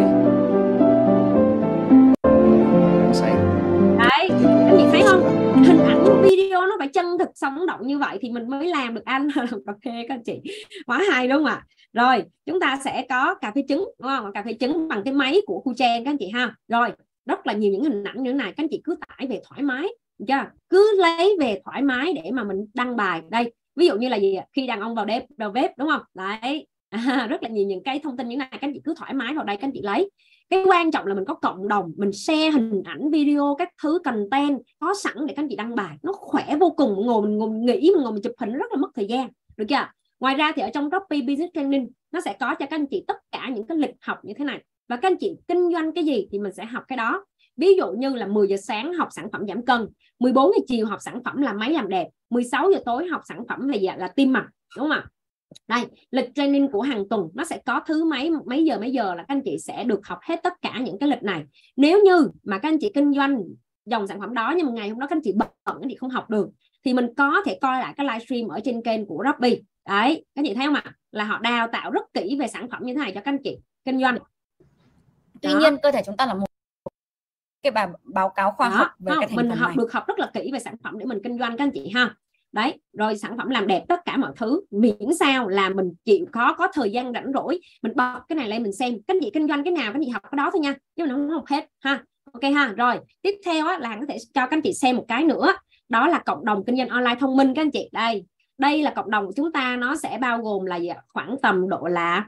xanh. đấy, anh chị thấy không? Hình ảnh video nó phải chân thực sống động như vậy thì mình mới làm được ăn làm cà phê các anh chị. Quá hay đúng không ạ? Rồi chúng ta sẽ có cà phê trứng, đúng không? Cà phê trứng bằng cái máy của Kuchen các anh chị ha. Rồi rất là nhiều những hình ảnh như thế này, các anh chị cứ tải về thoải mái, chưa? Cứ lấy về thoải mái để mà mình đăng bài. Đây, ví dụ như là gì? Khi đàn ông vào bếp, đúng không? Đấy, rất là nhiều những cái thông tin như thế này, các anh chị cứ thoải mái vào đây các anh chị lấy. Cái quan trọng là mình có cộng đồng, mình share hình ảnh, video, các thứ content có sẵn để các anh chị đăng bài, nó khỏe vô cùng. Mình ngồi nghĩ, mình ngồi mình chụp hình rất là mất thời gian, được chưa? Ngoài ra thì ở trong Shopee Business Training nó sẽ có cho các anh chị tất cả những cái lịch học như thế này, và các anh chị kinh doanh cái gì thì mình sẽ học cái đó. Ví dụ như là 10 giờ sáng học sản phẩm giảm cân, 14 giờ chiều học sản phẩm làm máy làm đẹp, 16 giờ tối học sản phẩm là tim mạch, đúng không ạ? Đây, lịch training của hàng tuần nó sẽ có thứ mấy giờ là các anh chị sẽ được học hết tất cả những cái lịch này. Nếu như mà các anh chị kinh doanh dòng sản phẩm đó nhưng mà ngày hôm đó các anh chị bận thì không học được, thì mình có thể coi lại cái livestream ở trên kênh của Shopee. Đấy, các anh chị thấy không ạ? Là họ đào tạo rất kỹ về sản phẩm như thế này cho các anh chị kinh doanh. Tuy nhiên cơ thể chúng ta là một cái báo cáo khoa học về cái thành mình phần này. được học rất là kỹ về sản phẩm để mình kinh doanh các anh chị ha. Đấy, rồi sản phẩm làm đẹp tất cả mọi thứ, miễn sao là mình chịu khó có thời gian rảnh rỗi mình bật cái này lên mình xem. Các anh chị kinh doanh cái nào các anh chị học cái đó thôi nha, chứ mình không học hết ha. Ok ha. Rồi tiếp theo á, là có thể cho các anh chị xem một cái nữa, đó là cộng đồng kinh doanh online thông minh các anh chị. Đây là cộng đồng của chúng ta, nó sẽ bao gồm là khoảng tầm độ là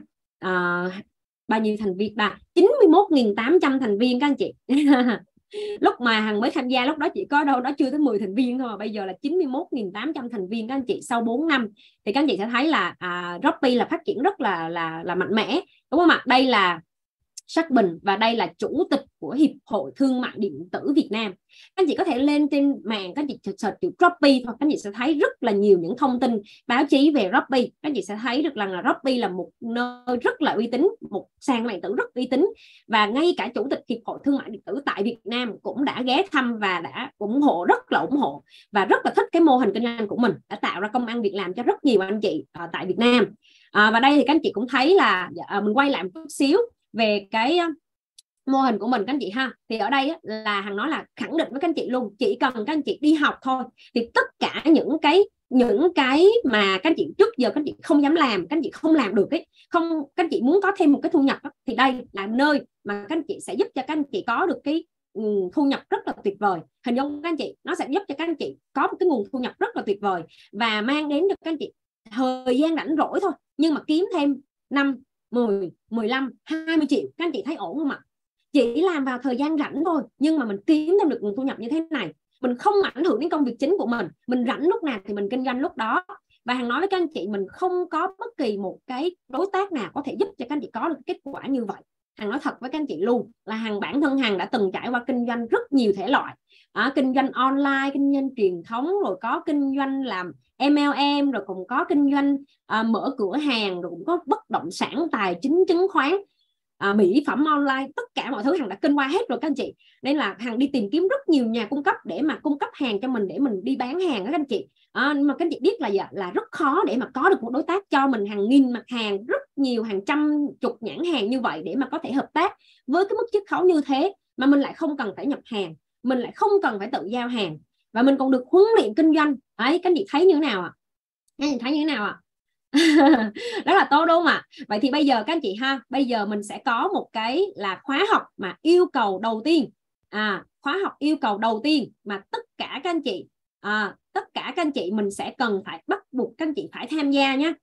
bao nhiêu thành viên ta? 91.800 thành viên các anh chị. Lúc mà Hằng mới tham gia lúc đó chỉ có đâu đó chưa tới 10 thành viên thôi, mà bây giờ là 91.800 thành viên các anh chị. Sau 4 năm thì các anh chị sẽ thấy là Shopee là phát triển rất là mạnh mẽ, đúng không ạ? Đây là Sắc Bình và đây là chủ tịch của Hiệp hội Thương mại điện tử Việt Nam. Các anh chị có thể lên trên mạng, các anh chị search chữ Shopee thôi, các anh chị sẽ thấy rất là nhiều những thông tin báo chí về Shopee. Các anh chị sẽ thấy được là Shopee là một nơi rất là uy tín, một sàn thương mại điện tử rất uy tín, và ngay cả chủ tịch Hiệp hội Thương mại điện tử tại Việt Nam cũng đã ghé thăm và đã rất là ủng hộ và rất là thích cái mô hình kinh doanh của mình, đã tạo ra công ăn việc làm cho rất nhiều anh chị tại Việt Nam. Và đây thì các anh chị cũng thấy là mình quay lại một chút xíu về cái mô hình của mình các anh chị ha. Thì ở đây là Hằng nói là khẳng định với các anh chị luôn, chỉ cần các anh chị đi học thôi thì tất cả những cái mà các anh chị trước giờ các anh chị không dám làm, các anh chị không làm được ấy, các anh chị muốn có thêm một cái thu nhập đó, thì đây là nơi mà các anh chị sẽ giúp cho các anh chị có được cái thu nhập rất là tuyệt vời. Hình dung các anh chị, nó sẽ giúp cho các anh chị có một cái nguồn thu nhập rất là tuyệt vời và mang đến cho các anh chị thời gian rảnh rỗi thôi, nhưng mà kiếm thêm 5, 10, 15, 20 triệu. Các anh chị thấy ổn không ạ? Chỉ làm vào thời gian rảnh thôi nhưng mà mình kiếm thêm được nguồn thu nhập như thế này, mình không ảnh hưởng đến công việc chính của mình rảnh lúc nào thì mình kinh doanh lúc đó. Và Hằng nói với các anh chị, mình không có bất kỳ một cái đối tác nào có thể giúp cho các anh chị có được kết quả như vậy. Hằng nói thật với các anh chị luôn là bản thân Hằng đã từng trải qua kinh doanh rất nhiều thể loại, kinh doanh online, kinh doanh truyền thống, rồi có kinh doanh làm MLM, rồi cũng có kinh doanh mở cửa hàng, rồi cũng có bất động sản, tài chính, chứng khoán, mỹ phẩm online, tất cả mọi thứ Hằng đã kinh qua hết rồi các anh chị. Nên là Hằng đi tìm kiếm rất nhiều nhà cung cấp để mà cung cấp hàng cho mình, để mình đi bán hàng đó các anh chị. Nhưng mà các anh chị biết là rất khó để mà có được một đối tác cho mình hàng nghìn mặt hàng, rất nhiều, hàng trăm chục nhãn hàng như vậy để mà có thể hợp tác với cái mức chiết khấu như thế, mà mình lại không cần phải nhập hàng, mình lại không cần phải tự giao hàng, và mình còn được huấn luyện kinh doanh. Đấy, các anh chị thấy như thế nào ạ? Các anh chị thấy như thế nào ạ? Rất là tốt đúng không ạ? Vậy thì bây giờ các anh chị ha, bây giờ mình sẽ có một cái là khóa học mà yêu cầu đầu tiên, khóa học yêu cầu đầu tiên mà tất cả các anh chị mình sẽ cần phải bắt buộc các anh chị phải tham gia nhé.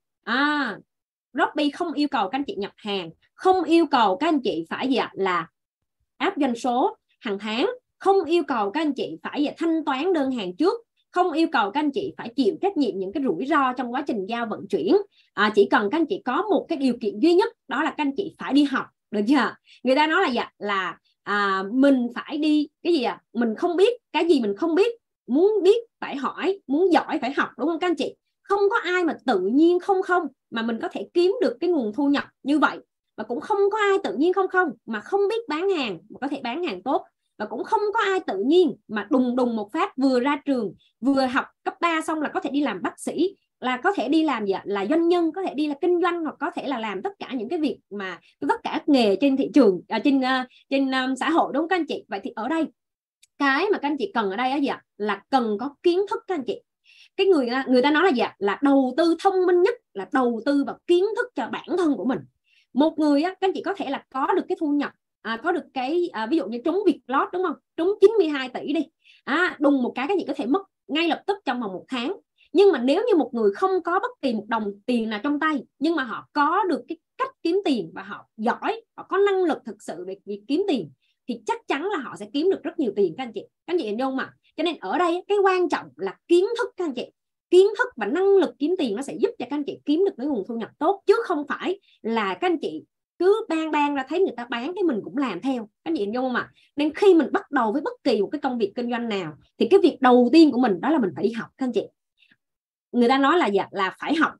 Robby không yêu cầu các anh chị nhập hàng, không yêu cầu các anh chị phải là áp doanh số hàng tháng, không yêu cầu các anh chị phải thanh toán đơn hàng trước, không yêu cầu các anh chị phải chịu trách nhiệm những cái rủi ro trong quá trình giao vận chuyển. Chỉ cần các anh chị có một cái điều kiện duy nhất, đó là các anh chị phải đi học, được chưa? Người ta nói là mình phải đi cái gì mình không biết cái gì, mình không biết, muốn biết phải hỏi, muốn giỏi phải học, đúng không các anh chị? Không có ai mà tự nhiên không mà mình có thể kiếm được cái nguồn thu nhập như vậy, và cũng không có ai tự nhiên không mà không biết bán hàng mà có thể bán hàng tốt, và cũng không có ai tự nhiên mà đùng một phát vừa ra trường, vừa học cấp 3 xong là có thể đi làm bác sĩ, là có thể đi làm là doanh nhân, có thể đi là kinh doanh, hoặc có thể là làm tất cả những cái việc mà tất cả các nghề trên thị trường, trên xã hội, đúng không các anh chị? Vậy thì ở đây cái mà các anh chị cần ở đây là cần có kiến thức các anh chị. Cái người ta nói là đầu tư thông minh nhất là đầu tư vào kiến thức cho bản thân của mình. Một người các anh chị có thể là có được cái thu nhập, có được cái ví dụ như trúng Vietlott, đúng không? Trúng 92 tỷ đi, đùng một cái các anh chị có thể mất ngay lập tức trong vòng 1 tháng. Nhưng mà nếu như một người không có bất kỳ một đồng tiền nào trong tay, nhưng mà họ có được cái cách kiếm tiền và họ giỏi, họ có năng lực thực sự về việc kiếm tiền, thì chắc chắn là họ sẽ kiếm được rất nhiều tiền các anh chị. Các anh chị hiểu không ạ? Cho nên ở đây cái quan trọng là kiến thức các anh chị. Kiến thức và năng lực kiếm tiền nó sẽ giúp cho các anh chị kiếm được cái nguồn thu nhập tốt, chứ không phải là các anh chị cứ ban ra thấy người ta bán cái mình cũng làm theo. Các anh chị hiểu không ạ? Nên khi mình bắt đầu với bất kỳ một cái công việc kinh doanh nào, thì cái việc đầu tiên của mình đó là mình phải đi học các anh chị. Người ta nói là phải học.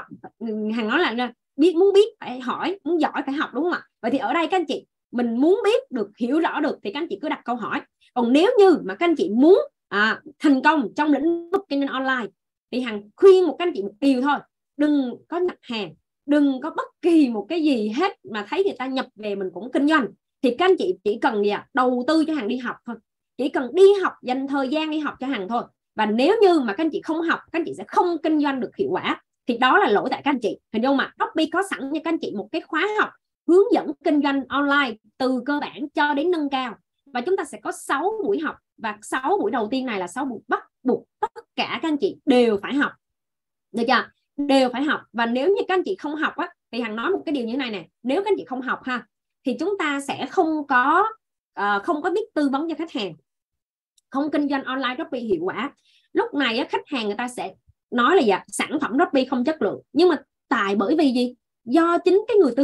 Hằng nói là muốn biết phải hỏi, muốn giỏi phải học, đúng không ạ? Vậy thì ở đây các anh chị, mình muốn biết được, hiểu rõ được thì các anh chị cứ đặt câu hỏi. Còn nếu như mà các anh chị muốn thành công trong lĩnh vực kinh doanh online, thì Hằng khuyên một các anh chị một điều thôi: đừng có nhập hàng, đừng có bất kỳ một cái gì hết mà thấy người ta nhập về mình cũng kinh doanh. Thì các anh chị chỉ cần đầu tư cho Hằng đi học thôi, chỉ cần đi học, dành thời gian đi học cho Hằng thôi. Và nếu như mà các anh chị không học, các anh chị sẽ không kinh doanh được hiệu quả, thì đó là lỗi tại các anh chị. Hình dung mà Robby có sẵn cho các anh chị một cái khóa học hướng dẫn kinh doanh online từ cơ bản cho đến nâng cao, và chúng ta sẽ có 6 buổi học, và 6 buổi đầu tiên này là 6 buổi bắt buộc tất cả các anh chị đều phải học, được chưa? Đều phải học. Và nếu như các anh chị không học thì Hằng nói một cái điều như thế này nè: nếu các anh chị không học thì chúng ta sẽ không có biết tư vấn cho khách hàng, không kinh doanh online Robby hiệu quả. Lúc này khách hàng người ta sẽ nói là sản phẩm Robby không chất lượng, nhưng mà bởi vì gì? Do chính cái người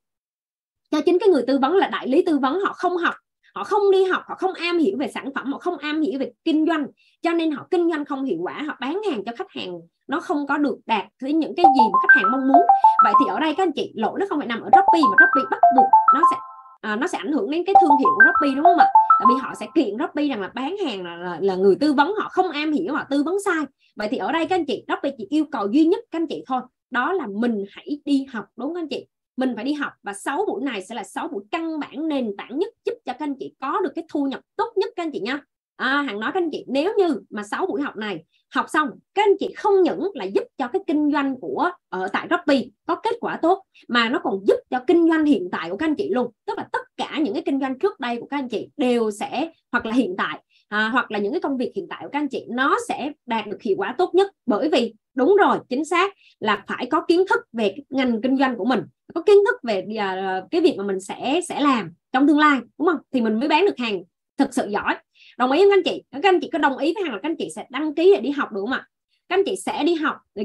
tư vấn là đại lý tư vấn, họ không học, họ không đi học, họ không am hiểu về sản phẩm, họ không am hiểu về kinh doanh, cho nên họ kinh doanh không hiệu quả, họ bán hàng cho khách hàng nó không có được đạt với những cái gì mà khách hàng mong muốn. Vậy thì ở đây các anh chị, lỗi nó không phải nằm ở Robby, mà Robby bắt buộc nó sẽ ảnh hưởng đến cái thương hiệu của Robby, đúng không ạ? Tại vì họ sẽ kiện Robby rằng là bán hàng là người tư vấn họ không am hiểu, họ tư vấn sai. Vậy thì ở đây các anh chị, Robby chỉ yêu cầu duy nhất các anh chị thôi, đó là mình hãy đi học, đúng không các anh chị? Mình phải đi học, và 6 buổi này sẽ là 6 buổi căn bản nền tảng nhất, giúp cho các anh chị có được cái thu nhập tốt nhất các anh chị nha. Hằng nói các anh chị, nếu như mà 6 buổi học này học xong, các anh chị không những là giúp cho cái kinh doanh của tại Robby có kết quả tốt, mà nó còn giúp cho kinh doanh hiện tại của các anh chị luôn. Tức là tất cả những cái kinh doanh trước đây của các anh chị đều sẽ, hoặc là hiện tại, hoặc là những cái công việc hiện tại của các anh chị, nó sẽ đạt được hiệu quả tốt nhất. Bởi vì đúng rồi, chính xác là phải có kiến thức về cái ngành kinh doanh của mình, có kiến thức về cái việc mà mình sẽ làm trong tương lai, đúng không? Thì mình mới bán được hàng thực sự giỏi. Đồng ý với các anh chị? Các anh chị có đồng ý với Hằng là các anh chị sẽ đăng ký để đi học, được không ạ? Các anh chị sẽ đi học, được chưa?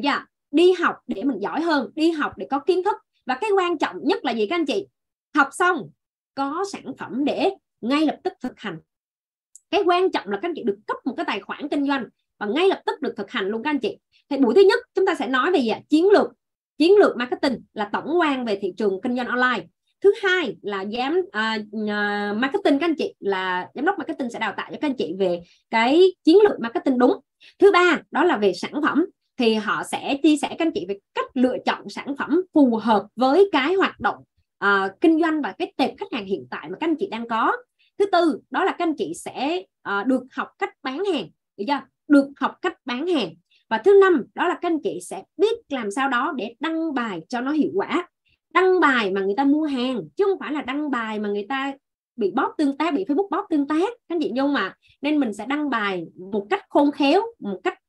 đi học để mình giỏi hơn, đi học để có kiến thức. Và cái quan trọng nhất là gì các anh chị? Học xong có sản phẩm để ngay lập tức thực hành. Cái quan trọng là các anh chị được cấp một cái tài khoản kinh doanh và ngay lập tức được thực hành luôn các anh chị. Thì buổi thứ nhất chúng ta sẽ nói về gì ạ? Chiến lược marketing là tổng quan về thị trường kinh doanh online. Thứ hai là marketing, các anh chị là giám đốc marketing sẽ đào tạo cho các anh chị về cái chiến lược marketing đúng. Thứ ba đó là về sản phẩm, thì họ sẽ chia sẻ các anh chị về cách lựa chọn sản phẩm phù hợp với cái hoạt động kinh doanh và cái tệp khách hàng hiện tại mà các anh chị đang có. Thứ tư đó là các anh chị sẽ được học cách bán hàng, được chưa? Được học cách bán hàng. Và thứ năm đó là các anh chị sẽ biết làm sao đó để đăng bài cho nó hiệu quả, đăng bài mà người ta mua hàng, chứ không phải là đăng bài mà người ta bị bot tương tác, bị Facebook bot tương tác các anh chị nhung mà. Nên mình sẽ đăng bài một cách khôn khéo, một cách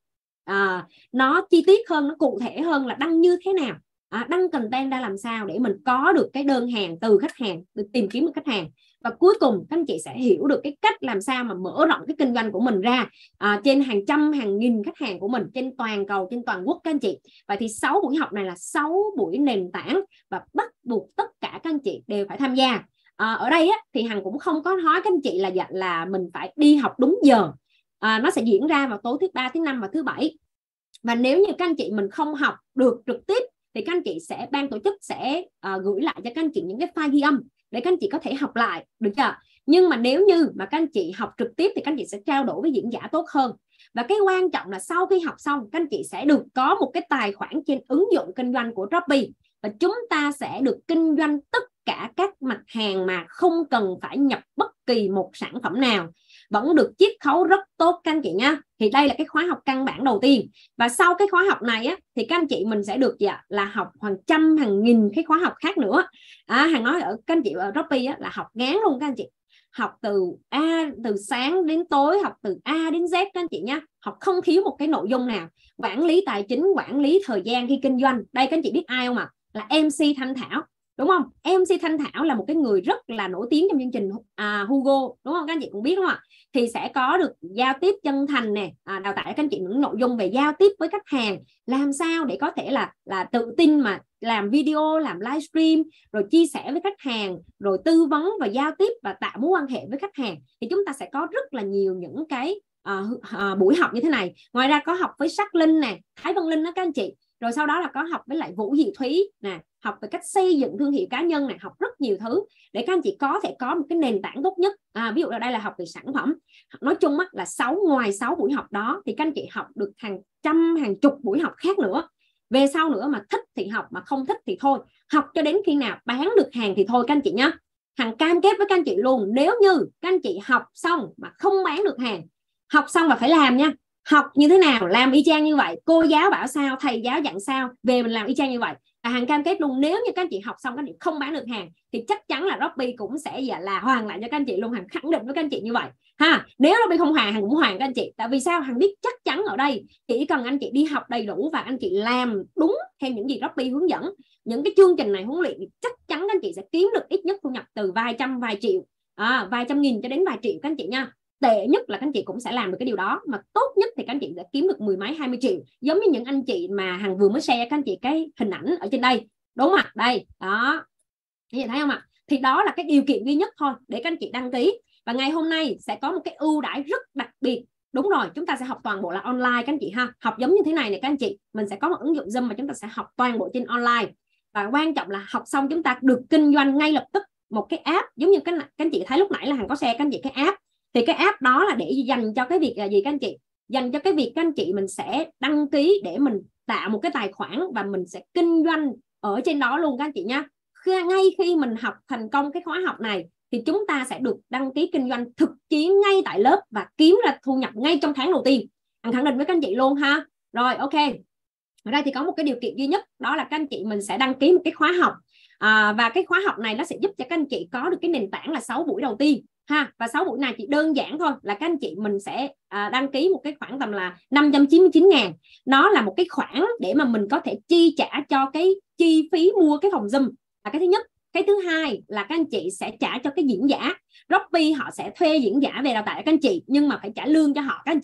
nó chi tiết hơn, nó cụ thể hơn là đăng như thế nào, đăng content ra làm sao để mình có được cái đơn hàng từ khách hàng, được tìm kiếm được khách hàng. Và cuối cùng các anh chị sẽ hiểu được cái cách làm sao mà mở rộng cái kinh doanh của mình ra trên hàng trăm hàng nghìn khách hàng của mình trên toàn cầu, trên toàn quốc các anh chị. Vậy thì 6 buổi học này là 6 buổi nền tảng và bắt buộc tất cả các anh chị đều phải tham gia. Ở đây thì Hằng cũng không có nói các anh chị là mình phải đi học đúng giờ. Nó sẽ diễn ra vào tối thứ ba, thứ năm và thứ bảy. Và nếu như các anh chị mình không học được trực tiếp thì các anh chị sẽ, ban tổ chức sẽ gửi lại cho các anh chị những cái file ghi âm để các anh chị có thể học lại, được chưa? Nhưng mà nếu như mà các anh chị học trực tiếp thì các anh chị sẽ trao đổi với diễn giả tốt hơn. Và cái quan trọng là sau khi học xong các anh chị sẽ được có một cái tài khoản trên ứng dụng kinh doanh của Shopee, và chúng ta sẽ được kinh doanh tất cả các mặt hàng mà không cần phải nhập bất kỳ một sản phẩm nào, vẫn được chiết khấu rất tốt các anh chị nha. Thì đây là cái khóa học căn bản đầu tiên. Và sau cái khóa học này thì các anh chị mình sẽ được là học hàng trăm hàng nghìn cái khóa học khác nữa. Hằng nói ở các anh chị ở Shopee là học ngán luôn các anh chị, học từ sáng đến tối, học từ A đến Z các anh chị nha, học không thiếu một cái nội dung nào. Quản lý tài chính, quản lý thời gian khi kinh doanh. Đây các anh chị biết ai không ạ? Là MC Thanh Thảo, đúng không? MC Thanh Thảo là một cái người rất là nổi tiếng trong chương trình Hugo, đúng không? Các anh chị cũng biết đúng không ạ? Thì sẽ có được giao tiếp chân thành nè, đào tạo các anh chị những nội dung về giao tiếp với khách hàng, làm sao để có thể là tự tin mà làm video, làm livestream, rồi chia sẻ với khách hàng, rồi tư vấn và giao tiếp và tạo mối quan hệ với khách hàng. Thì chúng ta sẽ có rất là nhiều những cái buổi học như thế này. Ngoài ra có học với Sắc Linh nè, Thái Vân Linh đó các anh chị. Rồi sau đó là có học với lại Vũ Diệu Thúy nè, học về cách xây dựng thương hiệu cá nhân này, học rất nhiều thứ để các anh chị có thể có một cái nền tảng tốt nhất. Ví dụ ở đây là học về sản phẩm. Nói chung là ngoài 6 buổi học đó thì các anh chị học được hàng trăm hàng chục buổi học khác nữa. Về sau nữa mà thích thì học, mà không thích thì thôi. Học cho đến khi nào bán được hàng thì thôi các anh chị nhé. Hằng cam kết với các anh chị luôn, nếu như các anh chị học xong mà không bán được hàng, học xong là phải làm nha. Học như thế nào làm y chang như vậy, cô giáo bảo sao, thầy giáo dặn sao, về mình làm y chang như vậy. Hằng cam kết luôn, nếu như các anh chị học xong các anh chị không bán được hàng thì chắc chắn là Shopee cũng sẽ là hoàn lại cho các anh chị luôn. Hằng khẳng định với các anh chị như vậy ha. Nếu Shopee không hoàn, Hằng cũng hoàn các anh chị. Tại vì sao? Hằng biết chắc chắn ở đây chỉ cần anh chị đi học đầy đủ và anh chị làm đúng theo những gì Shopee hướng dẫn, những cái chương trình này huấn luyện, thì chắc chắn các anh chị sẽ kiếm được ít nhất thu nhập từ vài trăm, vài triệu, vài trăm nghìn cho đến vài triệu các anh chị nha. Tệ nhất là các anh chị cũng sẽ làm được cái điều đó, mà tốt nhất thì các anh chị sẽ kiếm được 10 mấy 20 triệu, giống như những anh chị mà Hằng vừa mới share các anh chị cái hình ảnh ở trên đây, đúng không ạ? Đây đó, các chị thấy không ạ? Thì đó là cái điều kiện duy nhất thôi để các anh chị đăng ký. Và ngày hôm nay sẽ có một cái ưu đãi rất đặc biệt. Đúng rồi, chúng ta sẽ học toàn bộ là online các anh chị ha. Học giống như thế này này các anh chị, mình sẽ có một ứng dụng Zoom mà chúng ta sẽ học toàn bộ trên online. Và quan trọng là học xong chúng ta được kinh doanh ngay lập tức một cái app, giống như các anh chị thấy lúc nãy là Hằng có share các anh chị cái app. Thì cái app đó là để dành cho cái việc là gì các anh chị? Dành cho cái việc các anh chị mình sẽ đăng ký để mình tạo một cái tài khoản và mình sẽ kinh doanh ở trên đó luôn các anh chị nha. Ngay khi mình học thành công cái khóa học này thì chúng ta sẽ được đăng ký kinh doanh thực chiến ngay tại lớp và kiếm ra thu nhập ngay trong tháng đầu tiên. Hằng khẳng định với các anh chị luôn ha. Rồi ok. Ở đây thì có một cái điều kiện duy nhất, đó là các anh chị mình sẽ đăng ký một cái khóa học. Và cái khóa học này nó sẽ giúp cho các anh chị có được cái nền tảng là 6 buổi đầu tiên ha. Và 6 buổi này chỉ đơn giản thôi, là các anh chị mình sẽ đăng ký một cái khoản tầm là 599.000. Nó là một cái khoản để mà mình có thể chi trả cho cái chi phí mua cái phòng Zoom là cái thứ nhất. Cái thứ hai là các anh chị sẽ trả cho cái diễn giả. Shopee họ sẽ thuê diễn giả về đào tạo các anh chị, nhưng mà phải trả lương cho họ các anh chị.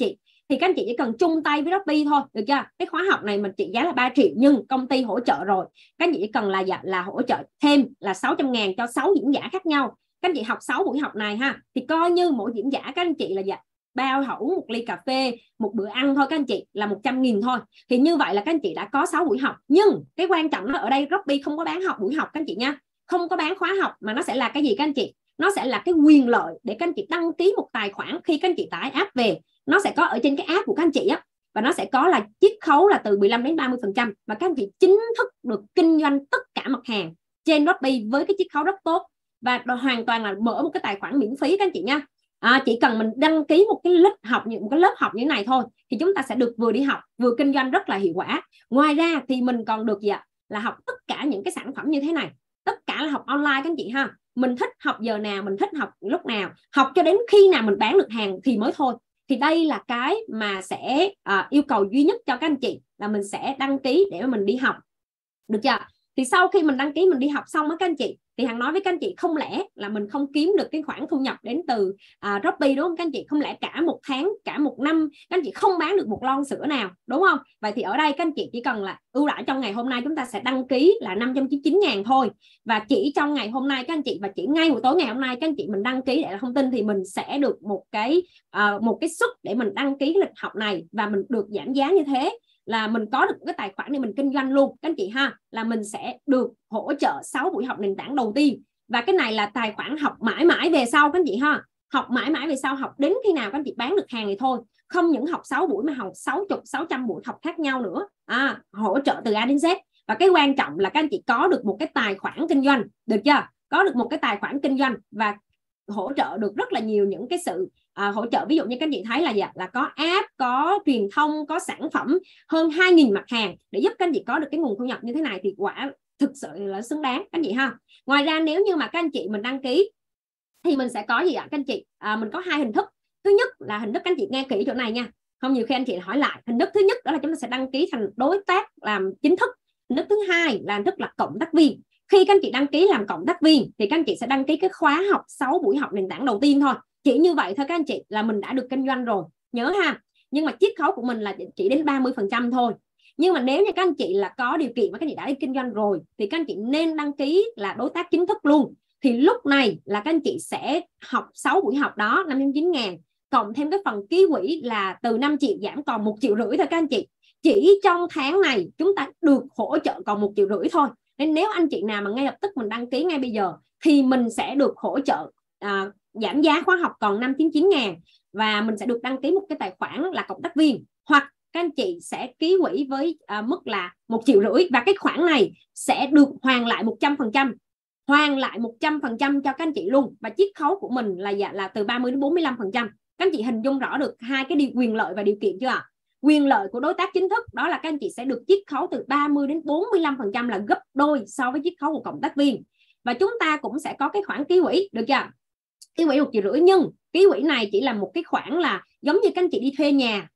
thì các anh chị chỉ cần chung tay với Robby thôi, được chưa? Cái khóa học này mình trị giá là 3 triệu nhưng công ty hỗ trợ rồi, các anh chị chỉ cần là hỗ trợ thêm là 600.000 cho 6 diễn giả khác nhau. Các anh chị học 6 buổi học này ha, thì coi như mỗi diễn giả các anh chị là bao họ uống một ly cà phê, một bữa ăn thôi các anh chị là 100.000 thôi. Thì như vậy là các anh chị đã có 6 buổi học. Nhưng cái quan trọng là ở đây Robby không có bán học buổi học các anh chị nha, không có bán khóa học, mà nó sẽ là cái gì các anh chị? Nó sẽ là cái quyền lợi để các anh chị đăng ký một tài khoản. Khi các anh chị tải app về, nó sẽ có ở trên cái app của các anh chị á, và nó sẽ có là chiết khấu là từ 15 đến 30%, và các anh chị chính thức được kinh doanh tất cả mặt hàng trên Robby với cái chiết khấu rất tốt, và hoàn toàn là mở một cái tài khoản miễn phí các anh chị nha. Chỉ cần mình đăng ký một cái lớp học như thế này thôi thì chúng ta sẽ được vừa đi học vừa kinh doanh rất là hiệu quả. Ngoài ra thì mình còn được gì ạ? Là học tất cả những cái sản phẩm như thế này, tất cả là học online các anh chị ha. Mình thích học giờ nào, mình thích học lúc nào, học cho đến khi nào mình bán được hàng thì mới thôi. Thì đây là cái mà sẽ yêu cầu duy nhất cho các anh chị, là mình sẽ đăng ký để mà mình đi học, được chưa? Thì sau khi mình đăng ký mình đi học xong á các anh chị, thì Hằng nói với các anh chị, không lẽ là mình không kiếm được cái khoản thu nhập đến từ Robby, đúng không các anh chị? Không lẽ cả một tháng, cả một năm các anh chị không bán được một lon sữa nào, đúng không? Vậy thì ở đây các anh chị chỉ cần là ưu đãi trong ngày hôm nay chúng ta sẽ đăng ký là 599.000 thôi, và chỉ trong ngày hôm nay các anh chị, và chỉ ngay buổi tối ngày hôm nay các anh chị mình đăng ký để là thông tin, thì mình sẽ được một cái suất để mình đăng ký lịch học này, và mình được giảm giá như thế, là mình có được cái tài khoản để mình kinh doanh luôn các anh chị ha. Là mình sẽ được hỗ trợ 6 buổi học nền tảng đầu tiên, và cái này là tài khoản học mãi mãi về sau các anh chị ha. Học mãi mãi về sau, học đến khi nào các anh chị bán được hàng thì thôi. Không những học 6 buổi mà học 600 buổi học khác nhau nữa, hỗ trợ từ A đến Z. Và cái quan trọng là các anh chị có được một cái tài khoản kinh doanh, được chưa? Có được một cái tài khoản kinh doanh và hỗ trợ được rất là nhiều những cái sự hỗ trợ. Ví dụ như các anh chị thấy là có app, có truyền thông, có sản phẩm hơn 2.000 mặt hàng để giúp các anh chị có được cái nguồn thu nhập như thế này, thì quả thực sự là xứng đáng các anh chị ha. Ngoài ra nếu như mà các anh chị mình đăng ký thì mình sẽ có gì ạ các anh chị? Mình có 2 hình thức. Thứ nhất là hình thức, các anh chị nghe kỹ chỗ này nha, không nhiều khi anh chị hỏi lại. Hình thức thứ nhất đó là chúng ta sẽ đăng ký thành đối tác làm chính thức. Hình thức thứ hai là hình thức là cộng tác viên. Khi các anh chị đăng ký làm cộng tác viên thì các anh chị sẽ đăng ký cái khóa học 6 buổi học nền tảng đầu tiên thôi. Chỉ như vậy thôi các anh chị là mình đã được kinh doanh rồi, nhớ ha. Nhưng mà chiết khấu của mình là chỉ đến 30% thôi. Nhưng mà nếu như các anh chị là có điều kiện mà các anh chị đã đi kinh doanh rồi thì các anh chị nên đăng ký là đối tác chính thức luôn. Thì lúc này là các anh chị sẽ học 6 buổi học đó 509.000, cộng thêm cái phần ký quỹ là từ 5 triệu giảm còn 1,5 triệu thôi các anh chị. Chỉ trong tháng này chúng ta được hỗ trợ còn 1,5 triệu thôi. Nên nếu anh chị nào mà ngay lập tức mình đăng ký ngay bây giờ thì mình sẽ được hỗ trợ giảm giá khóa học còn 599.000, và mình sẽ được đăng ký một cái tài khoản là cộng tác viên, hoặc các anh chị sẽ ký quỹ với mức là 1,5 triệu, và cái khoản này sẽ được hoàn lại 100%, hoàn lại 100% cho các anh chị luôn. Và chiết khấu của mình là từ 30 đến 45%. Các anh chị hình dung rõ được hai cái quyền lợi và điều kiện chưa ạ? Quyền lợi của đối tác chính thức đó là các anh chị sẽ được chiết khấu từ 30 đến 45%, là gấp đôi so với chiết khấu của cộng tác viên. Và chúng ta cũng sẽ có cái khoản ký quỹ, được chưa? Ký quỹ 1,5 triệu, nhưng ký quỹ này chỉ là một cái khoản là giống như các anh chị đi thuê nhà,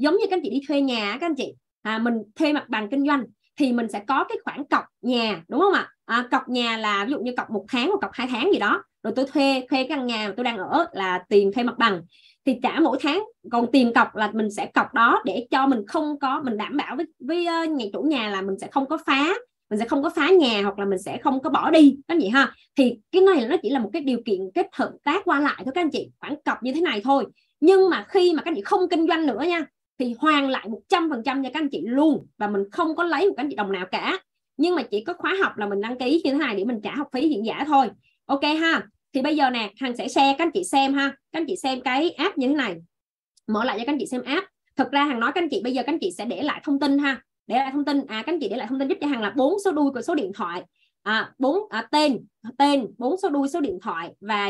các anh chị mình thuê mặt bằng kinh doanh thì mình sẽ có cái khoản cọc nhà, đúng không ạ? Cọc nhà là ví dụ như cọc 1 tháng hoặc cọc 2 tháng gì đó, rồi tôi thuê căn nhà mà tôi đang ở là tiền thuê mặt bằng thì trả mỗi tháng. Còn tiền cọc là mình sẽ cọc đó để cho mình không có, mình đảm bảo với nhà chủ nhà là mình sẽ không có phá nhà, hoặc là mình sẽ không có bỏ đi các anh chị ha. Thì cái này nó chỉ là một cái điều kiện kết hợp tác qua lại thôi các anh chị, khoản cọc như thế này thôi. Nhưng mà khi mà các anh chị không kinh doanh nữa nha thì hoàn lại 100% cho các anh chị luôn, và mình không có lấy một các anh chị đồng nào cả. Nhưng mà chỉ có khóa học là mình đăng ký như thế này để mình trả học phí diễn giả thôi. Ok ha. Thì bây giờ nè, Hằng sẽ share các anh chị xem ha. Các anh chị xem cái app như thế này. Mở lại cho các anh chị xem app. Thực ra Hằng nói các anh chị bây giờ các anh chị sẽ để lại thông tin ha. Để lại thông tin, các anh chị để lại thông tin giúp cho Hằng là 4 số đuôi của số điện thoại, tên 4 số đuôi số điện thoại, và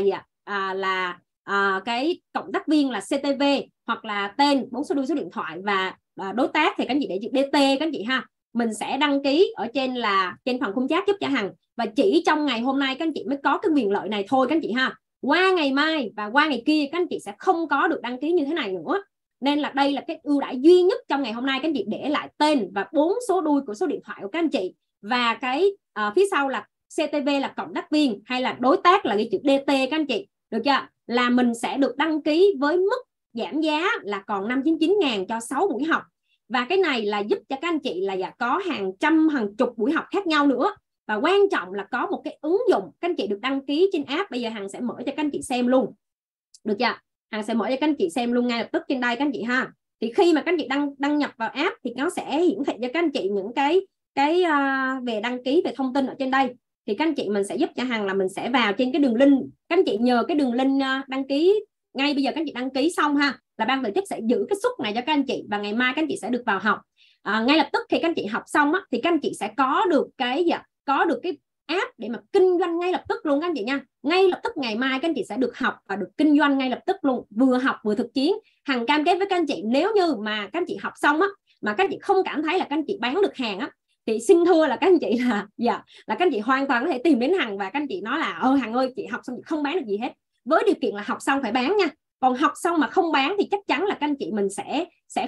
cái cộng tác viên là CTV, hoặc là tên 4 số đuôi số điện thoại, và đối tác thì các anh chị để chữ DT các anh chị ha. Mình sẽ đăng ký ở trên phần khung chat giúp cho Hằng, và chỉ trong ngày hôm nay các anh chị mới có cái quyền lợi này thôi các anh chị ha. Qua ngày mai và qua ngày kia các anh chị sẽ không có được đăng ký như thế này nữa. Nên là đây là cái ưu đãi duy nhất trong ngày hôm nay. Các anh chị để lại tên và 4 số đuôi của số điện thoại của các anh chị, và cái phía sau là CTV là cộng tác viên, hay là đối tác là cái chữ DT các anh chị, được chưa? Là mình sẽ được đăng ký với mức giảm giá là còn 599.000 cho 6 buổi học. Và cái này là giúp cho các anh chị là có hàng trăm hàng chục buổi học khác nhau nữa. Và quan trọng là có một cái ứng dụng các anh chị được đăng ký trên app. Bây giờ Hằng sẽ mở cho các anh chị xem luôn, được chưa? Hằng sẽ mở cho các anh chị xem luôn ngay lập tức trên đây các anh chị ha. Thì khi mà các anh chị đăng nhập vào app thì nó sẽ hiển thị cho các anh chị những cái về đăng ký, về thông tin ở trên đây. Thì các anh chị mình sẽ giúp cho Hằng là mình sẽ vào trên cái đường link. Các anh chị nhờ cái đường link đăng ký ngay bây giờ. Các anh chị đăng ký xong ha, là ban tổ chức sẽ giữ cái suất này cho các anh chị, và ngày mai các anh chị sẽ được vào học. Ngay lập tức khi các anh chị học xong á, thì các anh chị sẽ có được cái app để mà kinh doanh ngay lập tức luôn các anh chị nha. Ngay lập tức ngày mai các anh chị sẽ được học và được kinh doanh ngay lập tức luôn, vừa học vừa thực chiến. Hằng cam kết với các anh chị, nếu như mà các anh chị học xong á mà các anh chị không cảm thấy là các anh chị bán được hàng á, thì xin thưa là các anh chị là các anh chị hoàn toàn có thể tìm đến Hằng và các anh chị nói là Hằng ơi, chị học xong chị không bán được gì hết, với điều kiện là học xong phải bán nha. Còn học xong mà không bán thì chắc chắn là các anh chị mình sẽ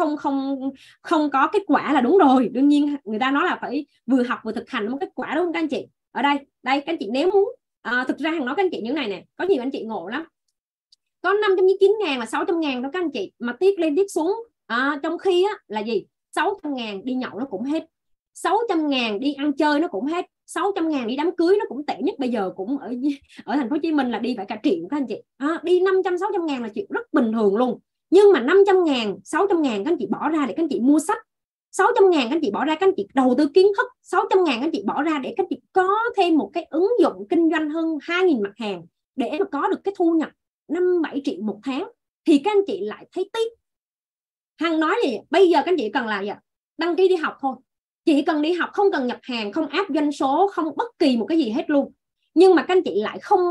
không có kết quả là đúng rồi. Đương nhiên người ta nói là phải vừa học vừa thực hành một kết quả, đúng không các anh chị? Ở đây các anh chị nếu muốn thực ra Hằng nói các anh chị như này nè, có nhiều anh chị ngộ lắm, có 599.000 là 600.000 đó các anh chị, mà tiết lên tiết xuống. Trong khi á, là gì 600.000 đi nhậu nó cũng hết, 600.000 đi ăn chơi nó cũng hết, 600.000 đi đám cưới nó cũng tệ nhất bây giờ cũng ở thành phố Hồ Chí Minh là đi phải cả triệu các anh chị. Đi 500-600.000 là chuyện rất bình thường luôn. Nhưng mà 500.000, 600.000 các anh chị bỏ ra để các anh chị mua sách, 600.000 các anh chị bỏ ra các anh chị đầu tư kiến thức, 600.000 các anh chị bỏ ra để các anh chị có thêm một cái ứng dụng kinh doanh hơn 2.000 mặt hàng để mà có được cái thu nhập 5-7 triệu một tháng, thì các anh chị lại thấy tiếc. Hằng nói gì bây giờ các anh chị cần là đăng ký đi học thôi, chỉ cần đi học, không cần nhập hàng, không áp doanh số, không bất kỳ một cái gì hết luôn. Nhưng mà các anh chị lại không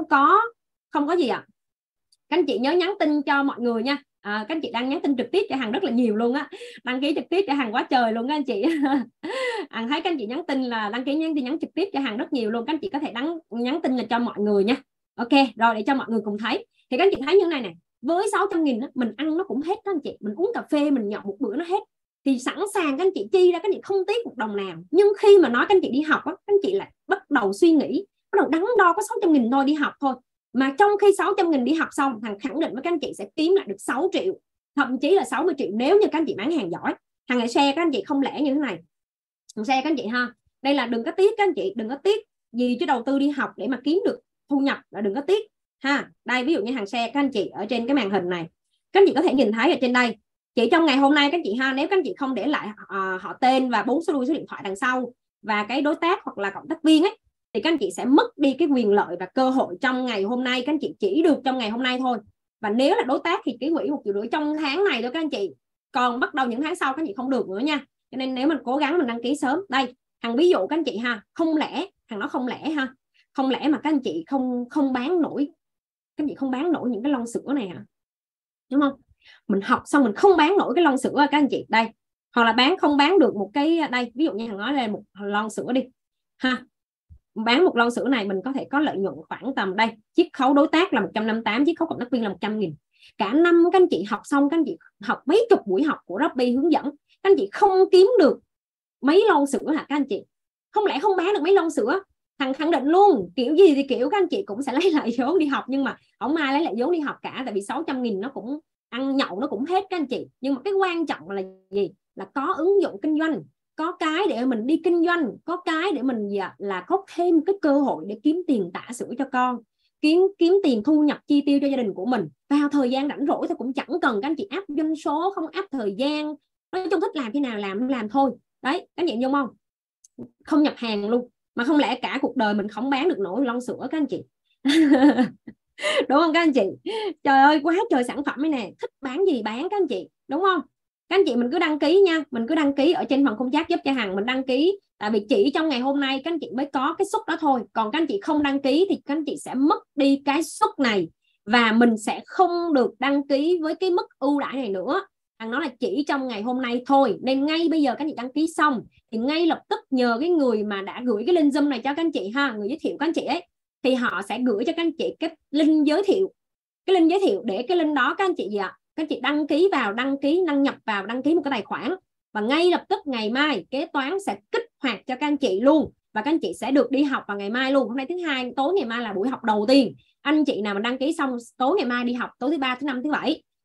có gì ạ. Các anh chị nhớ nhắn tin cho mọi người nha. Các anh chị đang nhắn tin trực tiếp cho Hằng rất là nhiều luôn á, đăng ký trực tiếp cho Hằng quá trời luôn các anh chị. Hằng thấy các anh chị nhắn tin là đăng ký nhắn trực tiếp cho Hằng rất nhiều luôn. Các anh chị có thể nhắn tin là cho mọi người nha. Ok rồi, để cho mọi người cùng thấy. Thì các anh chị thấy như này nè, với 600.000 mình ăn nó cũng hết các anh chị, mình uống cà phê mình nhậu một bữa nó hết, thì sẵn sàng các anh chị chi ra, các anh chị không tiếc một đồng nào. Nhưng khi mà nói các anh chị đi học á, các anh chị lại bắt đầu suy nghĩ, bắt đầu đắn đo có 600.000 thôi đi học thôi. Mà trong khi 600.000 đi học xong, Hằng khẳng định với các anh chị sẽ kiếm lại được 6 triệu, thậm chí là 60 triệu nếu như các anh chị bán hàng giỏi. Hằng lại share các anh chị không lẽ như thế này, Hằng share các anh chị ha. Đây là đừng có tiếc các anh chị, đừng có tiếc gì chứ đầu tư đi học để mà kiếm được thu nhập là đừng có tiếc ha. Đây ví dụ như Hằng share các anh chị ở trên cái màn hình này, các anh chị có thể nhìn thấy ở trên đây. Chỉ trong ngày hôm nay các anh chị ha, nếu các anh chị không để lại họ tên và 4 số đuôi số điện thoại đằng sau và cái đối tác hoặc là cộng tác viên ấy, thì các anh chị sẽ mất đi cái quyền lợi và cơ hội trong ngày hôm nay. Các anh chị chỉ được trong ngày hôm nay thôi. Và nếu là đối tác thì ký hủy 1,5 triệu trong tháng này thôi các anh chị. Còn bắt đầu những tháng sau các anh chị không được nữa nha. Cho nên nếu mình cố gắng mình đăng ký sớm. Đây, Hằng ví dụ các anh chị ha, không lẽ, Hằng nói không lẽ ha, không lẽ mà các anh chị không bán nổi, các anh chị không bán nổi những cái lon sữa này hả? Đúng không? Mình học xong mình không bán nổi cái lon sữa các anh chị đây, hoặc là không bán được một cái đây, ví dụ như Hằng nói là một lon sữa đi ha, bán một lon sữa này mình có thể có lợi nhuận khoảng tầm đây, chiết khấu đối tác là 158, chiết khấu cộng tác viên là 100.000. Cả năm các anh chị học xong, các anh chị học mấy chục buổi học của Robby hướng dẫn, các anh chị không kiếm được mấy lon sữa hả các anh chị? Không lẽ không bán được mấy lon sữa? Hằng khẳng định luôn, kiểu gì thì kiểu các anh chị cũng sẽ lấy lại vốn đi học, nhưng mà không ai lấy lại vốn đi học cả, tại vì 600.000 nó cũng ăn nhậu nó cũng hết các anh chị. Nhưng mà cái quan trọng là gì? Là có ứng dụng kinh doanh, có cái để mình đi kinh doanh, có cái để mình là có thêm cái cơ hội để kiếm tiền tã sữa cho con, kiếm tiền thu nhập chi tiêu cho gia đình của mình vào thời gian rảnh rỗi thôi, cũng chẳng cần các anh chị áp doanh số, không áp thời gian, nói chung thích làm khi nào làm thôi. Đấy, các anh chị đúng không? Không nhập hàng luôn, mà không lẽ cả cuộc đời mình không bán được nổi lon sữa các anh chị? Đúng không các anh chị? Trời ơi, quá trời sản phẩm ấy nè, thích bán gì bán các anh chị, đúng không? Các anh chị mình cứ đăng ký nha, mình cứ đăng ký ở trên phần khung chat giúp cho Hằng, mình đăng ký, tại vì chỉ trong ngày hôm nay các anh chị mới có cái suất đó thôi. Còn các anh chị không đăng ký thì các anh chị sẽ mất đi cái suất này, và mình sẽ không được đăng ký với cái mức ưu đãi này nữa. Hằng nói là chỉ trong ngày hôm nay thôi, nên ngay bây giờ các anh chị đăng ký xong thì ngay lập tức nhờ cái người mà đã gửi cái link Zoom này cho các anh chị ha, người giới thiệu các anh chị ấy, thì họ sẽ gửi cho các anh chị cái link giới thiệu, để cái link đó các anh chị các anh chị đăng ký vào, đăng nhập vào, đăng ký một cái tài khoản, và ngay lập tức ngày mai kế toán sẽ kích hoạt cho các anh chị luôn, và các anh chị sẽ được đi học vào ngày mai luôn. Hôm nay thứ Hai, tối ngày mai là buổi học đầu tiên. Anh chị nào mà đăng ký xong tối ngày mai đi học, tối thứ Ba, thứ Năm, thứ Bảy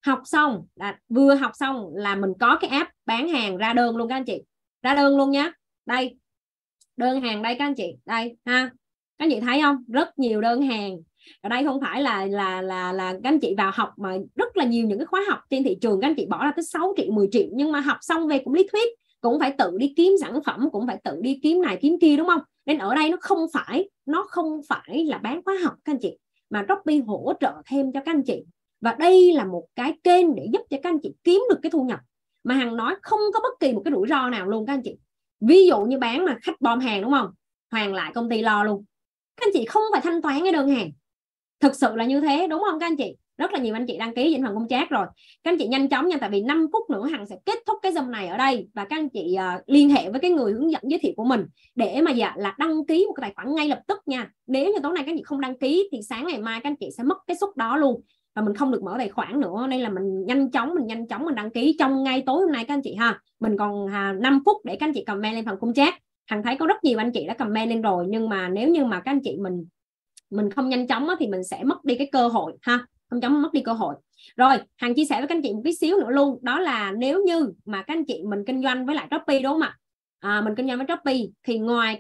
học xong là vừa học xong là mình có cái app bán hàng ra đơn luôn các anh chị, ra đơn luôn nhé. Đây đơn hàng đây các anh chị, đây ha, các anh chị thấy không, rất nhiều đơn hàng ở đây. Không phải là các anh chị vào học mà rất là nhiều những cái khóa học trên thị trường các anh chị bỏ ra tới 6 triệu 10 triệu, nhưng mà học xong về cũng lý thuyết, cũng phải tự đi kiếm sản phẩm, cũng phải tự đi kiếm này kiếm kia, đúng không? Nên ở đây nó không phải là bán khóa học các anh chị, mà Shopee hỗ trợ thêm cho các anh chị. Và đây là một cái kênh để giúp cho các anh chị kiếm được cái thu nhập mà Hằng nói không có bất kỳ một cái rủi ro nào luôn các anh chị. Ví dụ như bán mà khách bom hàng, đúng không, hoàn lại công ty lo luôn, các anh chị không phải thanh toán cái đơn hàng. Thực sự là như thế, đúng không các anh chị? Rất là nhiều anh chị đăng ký trên phần công chat rồi. Các anh chị nhanh chóng nha, tại vì 5 phút nữa Hằng sẽ kết thúc cái Zoom này ở đây, và các anh chị liên hệ với cái người hướng dẫn giới thiệu của mình để mà là đăng ký một cái tài khoản ngay lập tức nha. Nếu như tối nay các anh chị không đăng ký thì sáng ngày mai các anh chị sẽ mất cái suất đó luôn, và mình không được mở tài khoản nữa. Nên là mình nhanh chóng mình đăng ký trong ngay tối hôm nay các anh chị ha. Mình còn 5 phút để các anh chị comment lên phần công chat. Hằng thấy có rất nhiều anh chị đã comment lên rồi, nhưng mà nếu như mà các anh chị mình không nhanh chóng thì mình sẽ mất đi cái cơ hội ha, không chóng mất đi cơ hội. Rồi Hằng chia sẻ với các anh chị một tí xíu nữa luôn, đó là nếu như mà các anh chị mình kinh doanh với lại Shopee, đúng không ạ? Mình kinh doanh với Shopee thì ngoài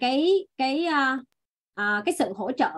cái sự hỗ trợ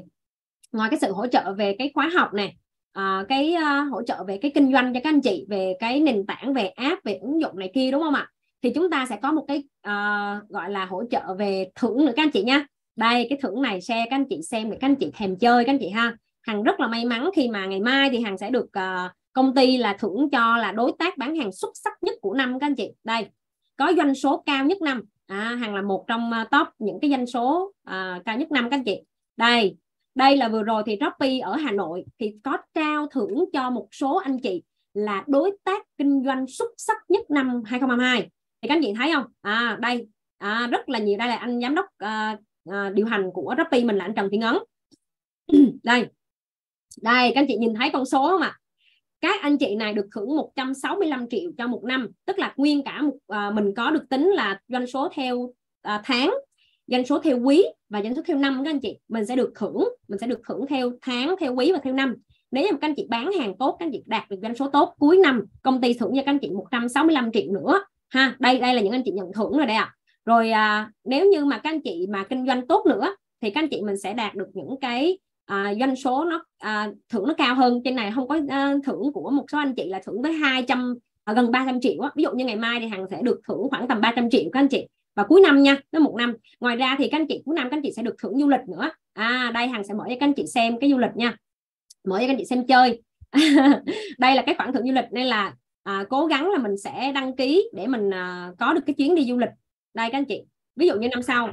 về cái khóa học này, hỗ trợ về cái kinh doanh cho các anh chị, về cái nền tảng, về app, về ứng dụng này kia, đúng không ạ? Thì chúng ta sẽ có một cái gọi là hỗ trợ về thưởng nữa các anh chị nha. Đây cái thưởng này share các anh chị xem để các anh chị thèm chơi các anh chị ha. Hằng rất là may mắn khi mà ngày mai thì Hằng sẽ được công ty là thưởng cho là đối tác bán hàng xuất sắc nhất của năm các anh chị. Đây có doanh số cao nhất năm, Hằng là một trong top những cái doanh số cao nhất năm các anh chị. Đây là vừa rồi thì Shopee ở Hà Nội thì có trao thưởng cho một số anh chị là đối tác kinh doanh xuất sắc nhất năm 2022. Thì các anh chị thấy không? Đây rất là nhiều. Đây là anh giám đốc điều hành của Shopee mình là anh Trần Thị Ngấn. Đây các anh chị nhìn thấy con số không ạ? Các anh chị này được thưởng 165 triệu cho một năm, tức là nguyên cả mình có được tính là doanh số theo tháng, doanh số theo quý và doanh số theo năm các anh chị. Mình sẽ được thưởng theo tháng, theo quý và theo năm. Nếu mà các anh chị bán hàng tốt, các anh chị đạt được doanh số tốt, cuối năm công ty thưởng cho các anh chị 165 triệu nữa ha. Đây là những anh chị nhận thưởng rồi đây ạ. Rồi nếu như mà các anh chị mà kinh doanh tốt nữa thì các anh chị mình sẽ đạt được những cái doanh số nó thưởng nó cao hơn. Trên này không có thưởng của một số anh chị là thưởng tới 200 gần 300 triệu á. Ví dụ như ngày mai thì Hằng sẽ được thưởng khoảng tầm 300 triệu các anh chị, và cuối năm nha, tới một năm. Ngoài ra thì các anh chị cuối năm các anh chị sẽ được thưởng du lịch nữa. Đây Hằng sẽ mở cho các anh chị xem cái du lịch nha, mở cho các anh chị xem chơi. Đây là cái khoản thưởng du lịch, nên là cố gắng là mình sẽ đăng ký để mình có được cái chuyến đi du lịch. Đây các anh chị, ví dụ như năm sau,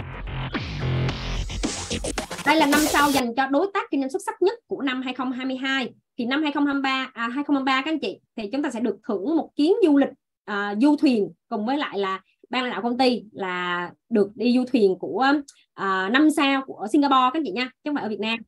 đây là năm sau dành cho đối tác kinh doanh xuất sắc nhất của năm 2022. Thì năm 2023 các anh chị thì chúng ta sẽ được thưởng một chuyến du lịch du thuyền, cùng với lại là ban lãnh đạo công ty là được đi du thuyền của 5 sao của Singapore các anh chị nha, chứ không phải ở Việt Nam.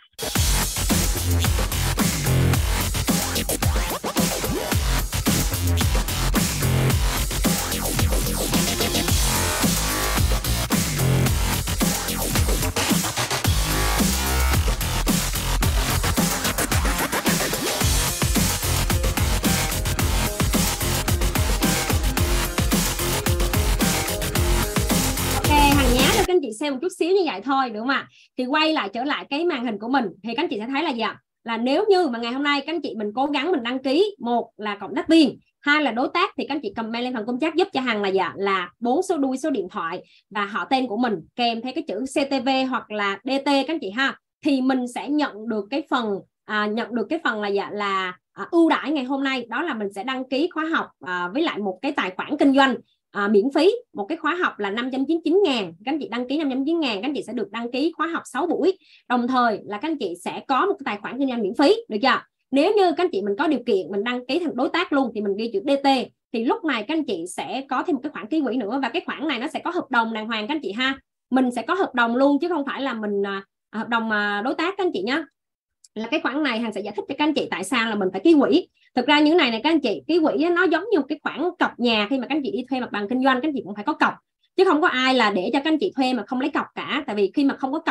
Các anh chị xem một chút xíu như vậy thôi, được không ạ? Thì quay lại trở lại cái màn hình của mình thì các anh chị sẽ thấy là gì ạ? Là nếu như mà ngày hôm nay các anh chị mình cố gắng mình đăng ký, một là cộng tác viên, hai là đối tác, thì các anh chị comment lên phần công chat giúp cho Hằng là gì ạ? Là 4 số đuôi số điện thoại và họ tên của mình kèm theo cái chữ CTV hoặc là DT các anh chị ha, thì mình sẽ nhận được cái phần là gì ạ? Là ưu đãi ngày hôm nay, đó là mình sẽ đăng ký khóa học với lại một cái tài khoản kinh doanh miễn phí. Một cái khóa học là 599.000, các anh chị đăng ký 599.000, các anh chị sẽ được đăng ký khóa học 6 buổi. Đồng thời là các anh chị sẽ có một cái tài khoản kinh doanh miễn phí, được chưa? Nếu như các anh chị mình có điều kiện mình đăng ký thành đối tác luôn thì mình ghi chữ DT, thì lúc này các anh chị sẽ có thêm một cái khoản ký quỹ nữa, và cái khoản này nó sẽ có hợp đồng đàng hoàng các anh chị ha. Mình sẽ có hợp đồng luôn chứ không phải là mình hợp đồng đối tác các anh chị nhé. Là cái khoản này Hằng sẽ giải thích cho các anh chị tại sao là mình phải ký quỹ. Thực ra những này các anh chị, ký quỹ nó giống như một cái khoản cọc nhà. Khi mà các anh chị đi thuê mặt bằng kinh doanh, các anh chị cũng phải có cọc, chứ không có ai là để cho các anh chị thuê mà không lấy cọc cả. Tại vì khi mà không có cọc á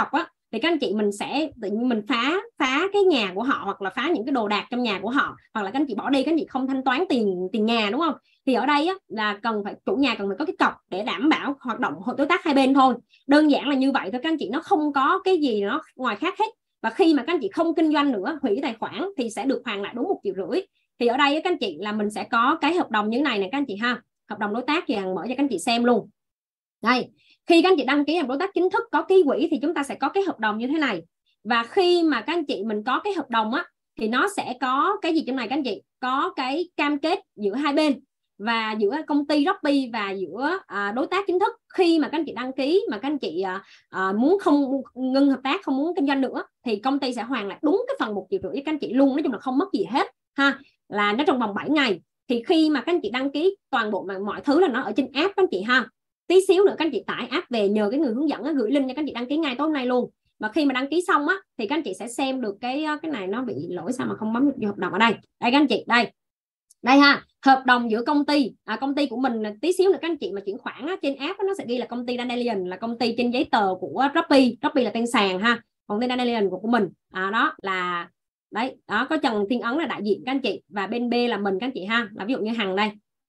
thì các anh chị mình sẽ tự nhiên mình phá cái nhà của họ, hoặc là phá những cái đồ đạc trong nhà của họ, hoặc là các anh chị bỏ đi, các anh chị không thanh toán tiền nhà, đúng không? Thì ở đây á, là chủ nhà cần phải có cái cọc để đảm bảo hoạt động đối tác hai bên thôi, đơn giản là như vậy thôi các anh chị, nó không có cái gì nó ngoài khác hết. Và khi mà các anh chị không kinh doanh nữa, hủy tài khoản thì sẽ được hoàn lại đúng 1,5 triệu. Thì ở đây các anh chị là mình sẽ có cái hợp đồng như thế này nè các anh chị ha, hợp đồng đối tác thì Hằng mở cho các anh chị xem luôn. Đây, khi các anh chị đăng ký làm đối tác chính thức có ký quỹ thì chúng ta sẽ có cái hợp đồng như thế này. Và khi mà các anh chị mình có cái hợp đồng á, thì nó sẽ có cái gì trong này các anh chị, có cái cam kết giữa hai bên, và giữa công ty Shopee và giữa đối tác chính thức. Khi mà các anh chị đăng ký mà các anh chị muốn không ngưng hợp tác, không muốn kinh doanh nữa, thì công ty sẽ hoàn lại đúng cái phần 1,5 triệu với các anh chị luôn. Nói chung là không mất gì hết ha, là nó trong vòng 7 ngày. Thì khi mà các anh chị đăng ký toàn bộ mọi thứ là nó ở trên app các anh chị ha. Tí xíu nữa các anh chị tải app về, nhờ cái người hướng dẫn gửi link cho các anh chị đăng ký ngay tối hôm nay luôn. Và khi mà đăng ký xong á, thì các anh chị sẽ xem được cái này nó bị lỗi sao mà không bấm được hợp đồng ở đây. Đây các anh chị, đây ha, hợp đồng giữa công ty của mình. Tí xíu nữa các anh chị mà chuyển khoản á, trên app á, nó sẽ ghi là công ty Dandelion, là công ty trên giấy tờ của Shopee là tên sàn ha, còn tên Dandelion của mình đó là đấy, đó có Trần Thiên Ấn là đại diện các anh chị, và bên B là mình các anh chị ha, là ví dụ như Hằng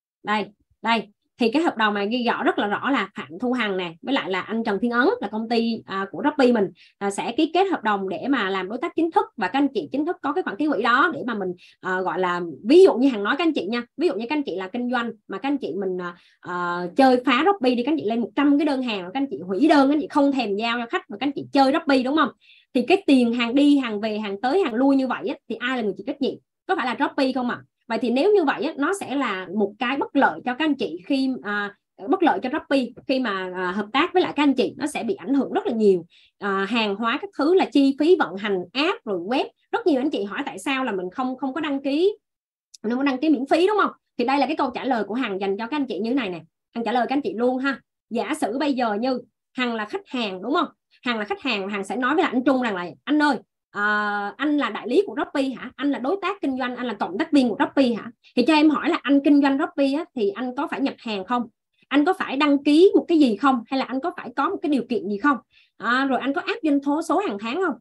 đây. Thì cái hợp đồng này ghi rõ rất là rõ là Phạm Thu Hằng nè, với lại là anh Trần Thiên Ấn là công ty của Shopee mình sẽ ký kết hợp đồng để mà làm đối tác chính thức, và các anh chị chính thức có cái khoản ký quỹ đó để mà mình gọi là, ví dụ như Hằng nói các anh chị nha, ví dụ như các anh chị là kinh doanh mà các anh chị mình chơi phá Shopee đi, các anh chị lên 100 cái đơn hàng, các anh chị hủy đơn, các anh chị không thèm giao cho khách, và các anh chị chơi Shopee, đúng không? Thì cái tiền hàng đi hàng về, hàng tới hàng lui như vậy á, thì ai là người chịu trách nhiệm? Có phải là Shopee không ạ? Vậy thì nếu như vậy á, nó sẽ là một cái bất lợi cho các anh chị khi bất lợi cho Shopee khi mà hợp tác với lại các anh chị, nó sẽ bị ảnh hưởng rất là nhiều. Hàng hóa các thứ là chi phí vận hành app rồi web. Rất nhiều anh chị hỏi tại sao là mình không có đăng ký, mình không có đăng ký miễn phí, đúng không? Thì đây là cái câu trả lời của Hằng dành cho các anh chị như thế này nè. Hằng trả lời các anh chị luôn ha. Giả sử bây giờ như Hằng là khách hàng, đúng không? Hằng là khách hàng, Hằng sẽ nói với lại anh Trung rằng là anh ơi, anh là đại lý của Shopee hả? Anh là đối tác kinh doanh, anh là cộng tác viên của Shopee hả? Thì cho em hỏi là anh kinh doanh Shopee á, thì anh có phải nhập hàng không? Anh có phải đăng ký một cái gì không? Hay là anh có phải có một cái điều kiện gì không? Rồi anh có áp doanh số hàng tháng không?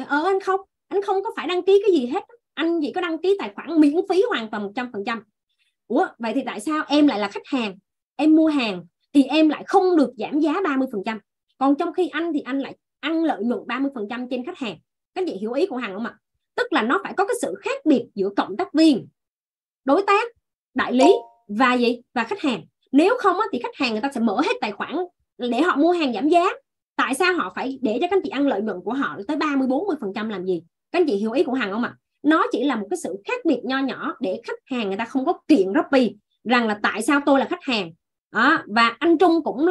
Anh không có phải đăng ký cái gì hết. Anh chỉ có đăng ký tài khoản miễn phí hoàn toàn 100%. Ủa, vậy thì tại sao em lại là khách hàng, em mua hàng thì em lại không được giảm giá 30%? Còn trong khi anh thì anh lại ăn lợi nhuận 30% trên khách hàng. Các chị hiểu ý của Hằng không ạ? Tức là nó phải có cái sự khác biệt giữa cộng tác viên, đối tác, đại lý và khách hàng. Nếu không á, thì khách hàng người ta sẽ mở hết tài khoản để họ mua hàng giảm giá. Tại sao họ phải để cho các anh chị ăn lợi nhuận của họ tới 30-40% làm gì? Các anh chị hiểu ý của Hằng không ạ? Nó chỉ là một cái sự khác biệt nho nhỏ để khách hàng người ta không có kiện Shopee rằng là tại sao tôi là khách hàng. Và anh Trung cũng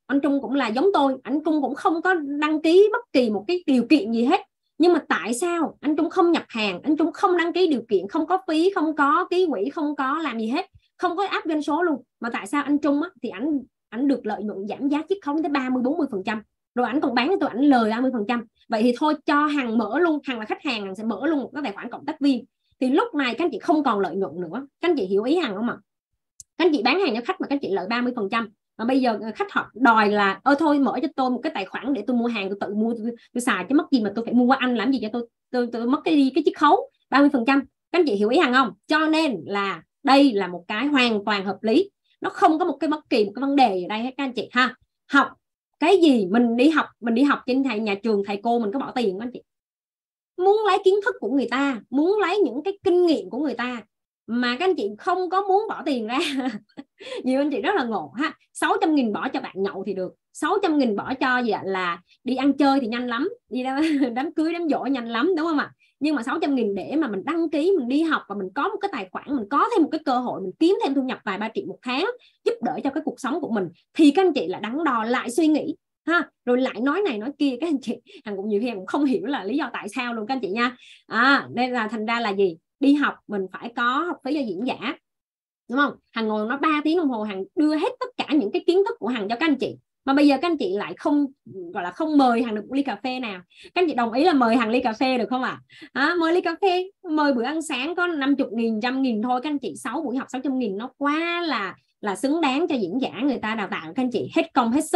là giống tôi, anh Trung cũng không có đăng ký bất kỳ một cái điều kiện gì hết. Nhưng mà tại sao anh Trung không nhập hàng, anh Trung không đăng ký điều kiện, không có phí, không có ký quỹ, không có làm gì hết, không có áp doanh số luôn, mà tại sao anh Trung á, thì anh được lợi nhuận giảm giá chiết khấu tới 30-40%, rồi anh còn bán cho tôi, anh lời 30%. Vậy thì thôi cho Hằng mở luôn, Hằng là khách hàng, Hằng sẽ mở luôn một cái tài khoản cộng tác viên. Thì lúc này các anh chị không còn lợi nhuận nữa. Các anh chị hiểu ý Hằng không ạ? Các anh chị bán hàng cho khách mà các anh chị lợi 30%, mà bây giờ khách họ đòi là thôi mở cho tôi một cái tài khoản để tôi mua hàng, tôi tự mua, tôi xài chứ mất gì mà tôi phải mua qua anh làm gì cho tôi mất cái chiết khấu 30%. Các anh chị hiểu ý Hằng không? Cho nên là đây là một cái hoàn toàn hợp lý, nó không có bất kỳ một cái vấn đề ở đây hết các anh chị ha. Học cái gì mình đi học trên nhà trường, thầy cô mình có bỏ tiền các anh chị, muốn lấy kiến thức của người ta, muốn lấy những cái kinh nghiệm của người ta, mà các anh chị không có muốn bỏ tiền ra. Nhiều anh chị rất là ngộ ha. 600.000 bỏ cho bạn nhậu thì được, 600.000 bỏ cho gì ạ, là đi ăn chơi thì nhanh lắm, đi đám cưới đám giỗ nhanh lắm, đúng không ạ? Nhưng mà 600.000 để mà mình đăng ký, mình đi học và mình có một cái tài khoản, mình có thêm một cái cơ hội, mình kiếm thêm thu nhập vài 3 triệu một tháng, giúp đỡ cho cái cuộc sống của mình, thì các anh chị là đắn đo lại suy nghĩ ha, rồi lại nói này nói kia. Các anh chị, Hằng cũng nhiều khi cũng không hiểu là lý do tại sao luôn các anh chị nha. Nên là thành ra là gì, đi học mình phải có học phí cho diễn giả, đúng không? Hằng ngồi nói 3 tiếng đồng hồ, Hằng đưa hết tất cả những cái kiến thức của Hằng cho các anh chị, mà bây giờ các anh chị lại không gọi là không mời Hằng được một ly cà phê nào. Các anh chị đồng ý là mời Hằng ly cà phê được không ạ? Mời ly cà phê, mời bữa ăn sáng có 50.000, 100.000 thôi các anh chị. 6 buổi học 600.000 nó quá là xứng đáng cho diễn giả người ta đào tạo các anh chị, hết công hết sức.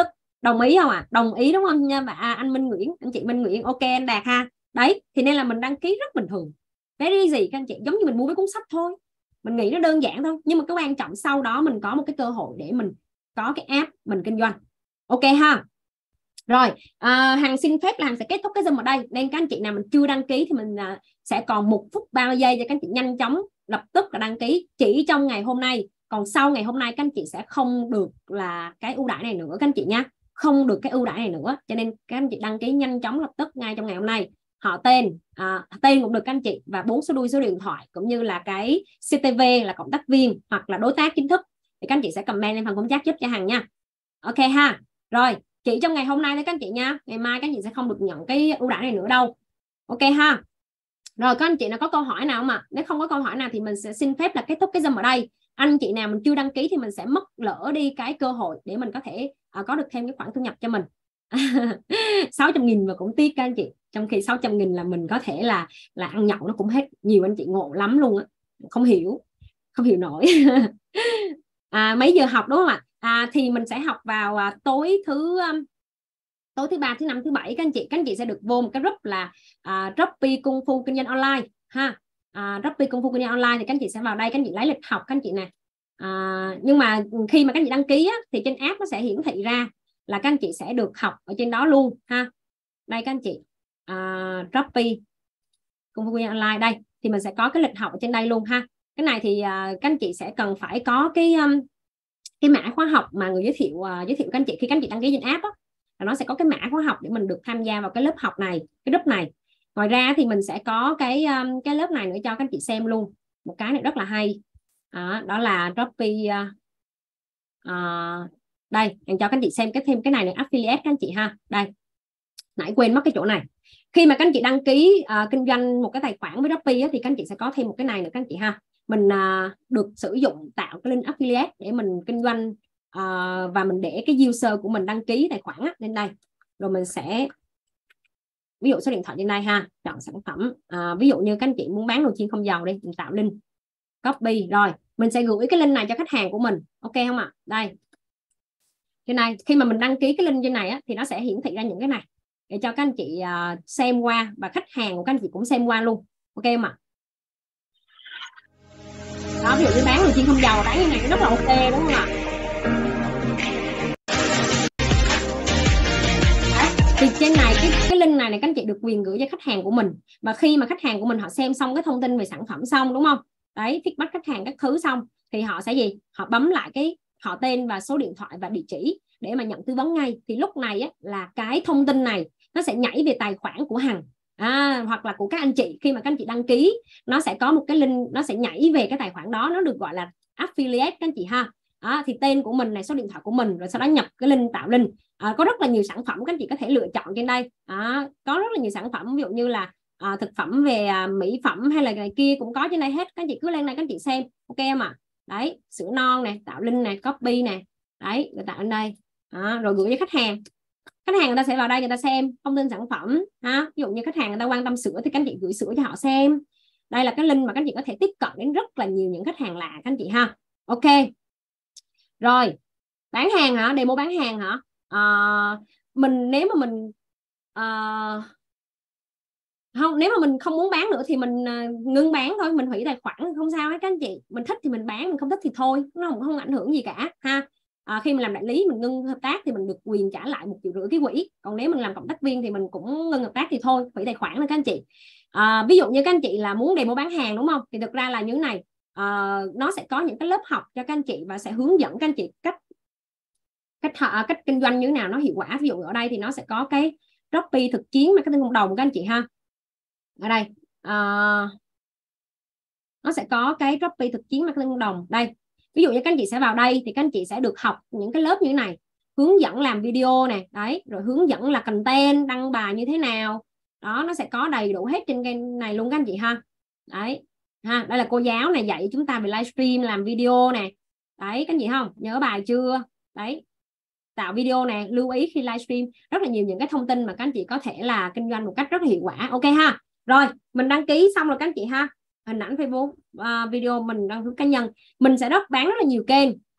Đồng ý không ạ? Đồng ý đúng không nha anh Minh Nguyễn, anh chị Minh Nguyễn, ok anh Đạt ha. Đấy, thì nên là mình đăng ký rất bình thường. Very easy các anh chị, giống như mình mua cái cuốn sách thôi. Mình nghĩ nó đơn giản thôi, nhưng mà cái quan trọng sau đó mình có một cái cơ hội để mình có cái app mình kinh doanh. Ok ha. Rồi, Hằng xin phép là Hằng sẽ kết thúc cái Zoom ở đây. Nên các anh chị nào mình chưa đăng ký thì mình sẽ còn 1 phút 30 giây cho các anh chị nhanh chóng lập tức là đăng ký chỉ trong ngày hôm nay. Còn sau ngày hôm nay các anh chị sẽ không được là cái ưu đãi này nữa các anh chị nha. Không được cái ưu đãi này nữa. Cho nên các anh chị đăng ký nhanh chóng lập tức ngay trong ngày hôm nay. Họ tên, tên cũng được các anh chị, và 4 số đuôi số điện thoại cũng như là cái CTV là cộng tác viên hoặc là đối tác chính thức. Thì các anh chị sẽ comment lên phần comment chat giúp cho Hằng nha. Ok ha. Rồi, chỉ trong ngày hôm nay thôi các anh chị nha. Ngày mai các anh chị sẽ không được nhận cái ưu đãi này nữa đâu. Ok ha. Rồi các anh chị nào có câu hỏi nào không ạ? Nếu không có câu hỏi nào thì mình sẽ xin phép là kết thúc cái Zoom ở đây. Anh chị nào mình chưa đăng ký thì mình sẽ mất lỡ đi cái cơ hội để mình có thể có được thêm cái khoản thu nhập cho mình. 600.000 mà cũng tiếc các anh chị. Trong khi 600.000 là mình có thể là ăn nhậu nó cũng hết. Nhiều anh chị ngộ lắm luôn á. Không hiểu nổi. Mấy giờ học đúng không ạ? Thì mình sẽ học vào tối thứ 3, thứ 5, thứ 7 các anh chị sẽ được vô một cái group là Shopee Kung Fu kinh doanh online ha. Shopee Kung Fu kinh doanh online thì các anh chị sẽ vào đây, các anh chị lấy lịch học các anh chị nè. Nhưng mà khi mà các anh chị đăng ký á, thì trên app nó sẽ hiển thị ra là các anh chị sẽ được học ở trên đó luôn ha. Đây các anh chị, Shopee Kung Fu kinh doanh online đây thì mình sẽ có cái lịch học ở trên đây luôn ha. Cái này thì các anh chị sẽ cần phải có cái mã khóa học mà người giới thiệu các anh chị khi các anh chị đăng ký trên app á, là nó sẽ có cái mã khóa học để mình được tham gia vào cái lớp học này, cái group này. Ngoài ra thì mình sẽ có cái lớp này nữa cho các anh chị xem luôn. Một cái này rất là hay, đó là Shopee đây, cho các anh chị xem thêm cái này là affiliate các anh chị ha. Đây, nãy quên mất cái chỗ này. Khi mà các anh chị đăng ký kinh doanh một cái tài khoản với Shopee á, thì các anh chị sẽ có thêm một cái này nữa các anh chị ha. Mình được sử dụng tạo cái link affiliate để mình kinh doanh, và mình để cái user của mình đăng ký tài khoản á, lên đây. Rồi mình sẽ ví dụ số điện thoại trên đây ha, chọn sản phẩm, ví dụ như các anh chị muốn bán nồi chiên không dầu đi, mình tạo link, copy, rồi mình sẽ gửi cái link này cho khách hàng của mình, ok không ạ? Đây, trên này khi mà mình đăng ký cái link trên này á, thì nó sẽ hiển thị ra những cái này để cho các anh chị xem qua, và khách hàng của các anh chị cũng xem qua luôn, ok không ạ? Đó, ví dụ như bán nồi chiên không dầu, bán cái này rất là ok đúng không ạ? Thì trên này cái link này các anh chị được quyền gửi cho khách hàng của mình, và khi mà khách hàng của mình họ xem xong cái thông tin về sản phẩm xong đúng không, đấy, feedback khách hàng các thứ xong thì họ sẽ gì, họ bấm lại cái họ tên và số điện thoại và địa chỉ để mà nhận tư vấn ngay. Thì lúc này á, là cái thông tin này nó sẽ nhảy về tài khoản của Hằng hoặc là của các anh chị. Khi mà các anh chị đăng ký nó sẽ có một cái link, nó sẽ nhảy về cái tài khoản đó, nó được gọi là affiliate các anh chị ha. Thì tên của mình này, số điện thoại của mình, rồi sau đó nhập cái link, tạo link. Có rất là nhiều sản phẩm các anh chị có thể lựa chọn trên đây. Có rất là nhiều sản phẩm, ví dụ như là thực phẩm về mỹ phẩm hay là này kia cũng có trên đây hết. Các anh chị cứ lên đây các anh chị xem, ok em ạ? Đấy, sữa non này, tạo link này, copy này, đấy, rồi tạo lên đây, rồi gửi cho khách hàng. Khách hàng người ta sẽ vào đây người ta xem thông tin sản phẩm ha. Ví dụ như khách hàng người ta quan tâm sữa thì các anh chị gửi sữa cho họ xem. Đây là cái link mà các anh chị có thể tiếp cận đến rất là nhiều những khách hàng lạ các anh chị ha. Ok. Rồi, bán hàng hả? Demo bán hàng hả? Mình nếu mà mình không, nếu mà mình không muốn bán nữa thì mình ngưng bán thôi, mình hủy tài khoản không sao hết các anh chị. Mình thích thì mình bán, mình không thích thì thôi, nó không ảnh hưởng gì cả ha. Khi mình làm đại lý mình ngưng hợp tác thì mình được quyền trả lại 1,5 triệu cái quỹ. Còn nếu mình làm cộng tác viên thì mình cũng ngưng hợp tác thì thôi, hủy tài khoản nữa các anh chị. Ví dụ như các anh chị là muốn demo bán hàng đúng không, thì thực ra là như thế này, nó sẽ có những cái lớp học cho các anh chị và sẽ hướng dẫn các anh chị cách kinh doanh như thế nào nó hiệu quả. Ví dụ ở đây thì nó sẽ có cái Shopee thực chiến marketing cộng đồng các anh chị ha. Ở đây nó sẽ có cái Shopee thực chiến marketing cộng đồng đây. Ví dụ như các anh chị sẽ vào đây thì các anh chị sẽ được học những cái lớp như thế này, hướng dẫn làm video này, đấy, rồi hướng dẫn là content đăng bài như thế nào đó, nó sẽ có đầy đủ hết trên cái này luôn các anh chị ha. Đấy ha, đây là cô giáo này dạy chúng ta về livestream, làm video này, đấy các anh chị không, nhớ bài chưa? Đấy, tạo video nè, lưu ý khi livestream, rất là nhiều những cái thông tin mà các anh chị có thể là kinh doanh một cách rất là hiệu quả. Ok ha. Rồi mình đăng ký xong rồi các anh chị ha, hình ảnh Facebook, video mình đăng ký cá nhân, mình sẽ bán rất là nhiều kênh.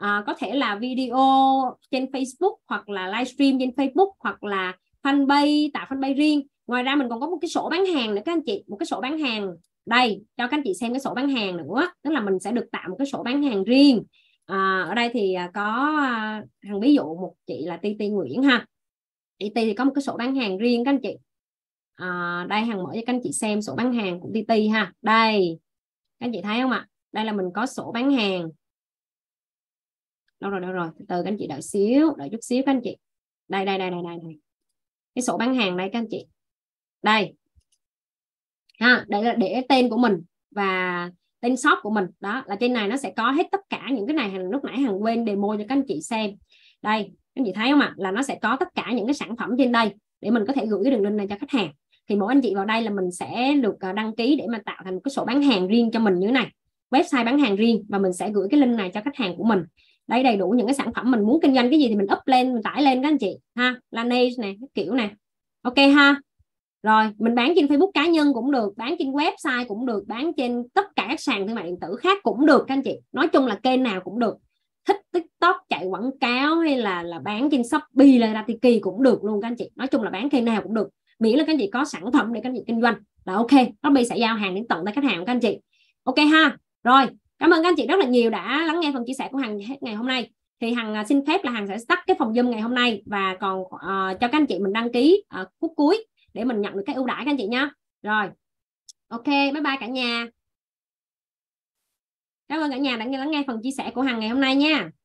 có thể là video trên Facebook, hoặc là livestream trên Facebook, hoặc là fanpage, tạo fanpage riêng. Ngoài ra mình còn có một cái sổ bán hàng nữa các anh chị, một cái sổ bán hàng đây cho các anh chị xem cái sổ bán hàng nữa, tức là mình sẽ được tạo một cái sổ bán hàng riêng. Ở đây thì có Hằng ví dụ một chị là TT Nguyễn ha, TT thì có một cái sổ bán hàng riêng các anh chị. Đây Hằng mở cho các anh chị xem sổ bán hàng của TT ha. Đây các anh chị thấy không ạ? Đây là mình có sổ bán hàng. Đâu rồi từ từ các anh chị đợi chút xíu các anh chị. Đây cái sổ bán hàng đây các anh chị. Đây ha, đây là để tên của mình và tên shop của mình. Đó là trên này nó sẽ có hết tất cả những cái này. Lúc nãy Hằng quên demo cho các anh chị xem. Đây các anh chị thấy không ạ? Là nó sẽ có tất cả những cái sản phẩm trên đây để mình có thể gửi cái đường link này cho khách hàng. Thì mỗi anh chị vào đây là mình sẽ được đăng ký để mà tạo thành một cái sổ bán hàng riêng cho mình như thế này, website bán hàng riêng, và mình sẽ gửi cái link này cho khách hàng của mình. Đây đầy đủ những cái sản phẩm mình muốn kinh doanh cái gì thì mình up lên, mình tải lên các anh chị ha, Laneige này, cái kiểu này, ok ha. Rồi mình bán trên Facebook cá nhân cũng được, bán trên website cũng được, bán trên tất cả các sàn thương mại điện tử khác cũng được các anh chị. Nói chung là kênh nào cũng được. Thích TikTok chạy quảng cáo hay là bán trên Shopee là Tiki cũng được luôn các anh chị. Nói chung là bán kênh nào cũng được, miễn là các anh chị có sản phẩm để các anh chị kinh doanh là ok. Shopee sẽ giao hàng đến tận tay khách hàng của các anh chị. Ok ha. Rồi cảm ơn các anh chị rất là nhiều đã lắng nghe phần chia sẻ của Hằng hết ngày hôm nay. Thì Hằng xin phép là Hằng sẽ tắt cái phòng Zoom ngày hôm nay, và còn cho các anh chị mình đăng ký phút cuối để mình nhận được cái ưu đãi các anh chị nha. Rồi ok, bye bye cả nhà. Cảm ơn cả nhà đã lắng nghe phần chia sẻ của Hằng ngày hôm nay nha.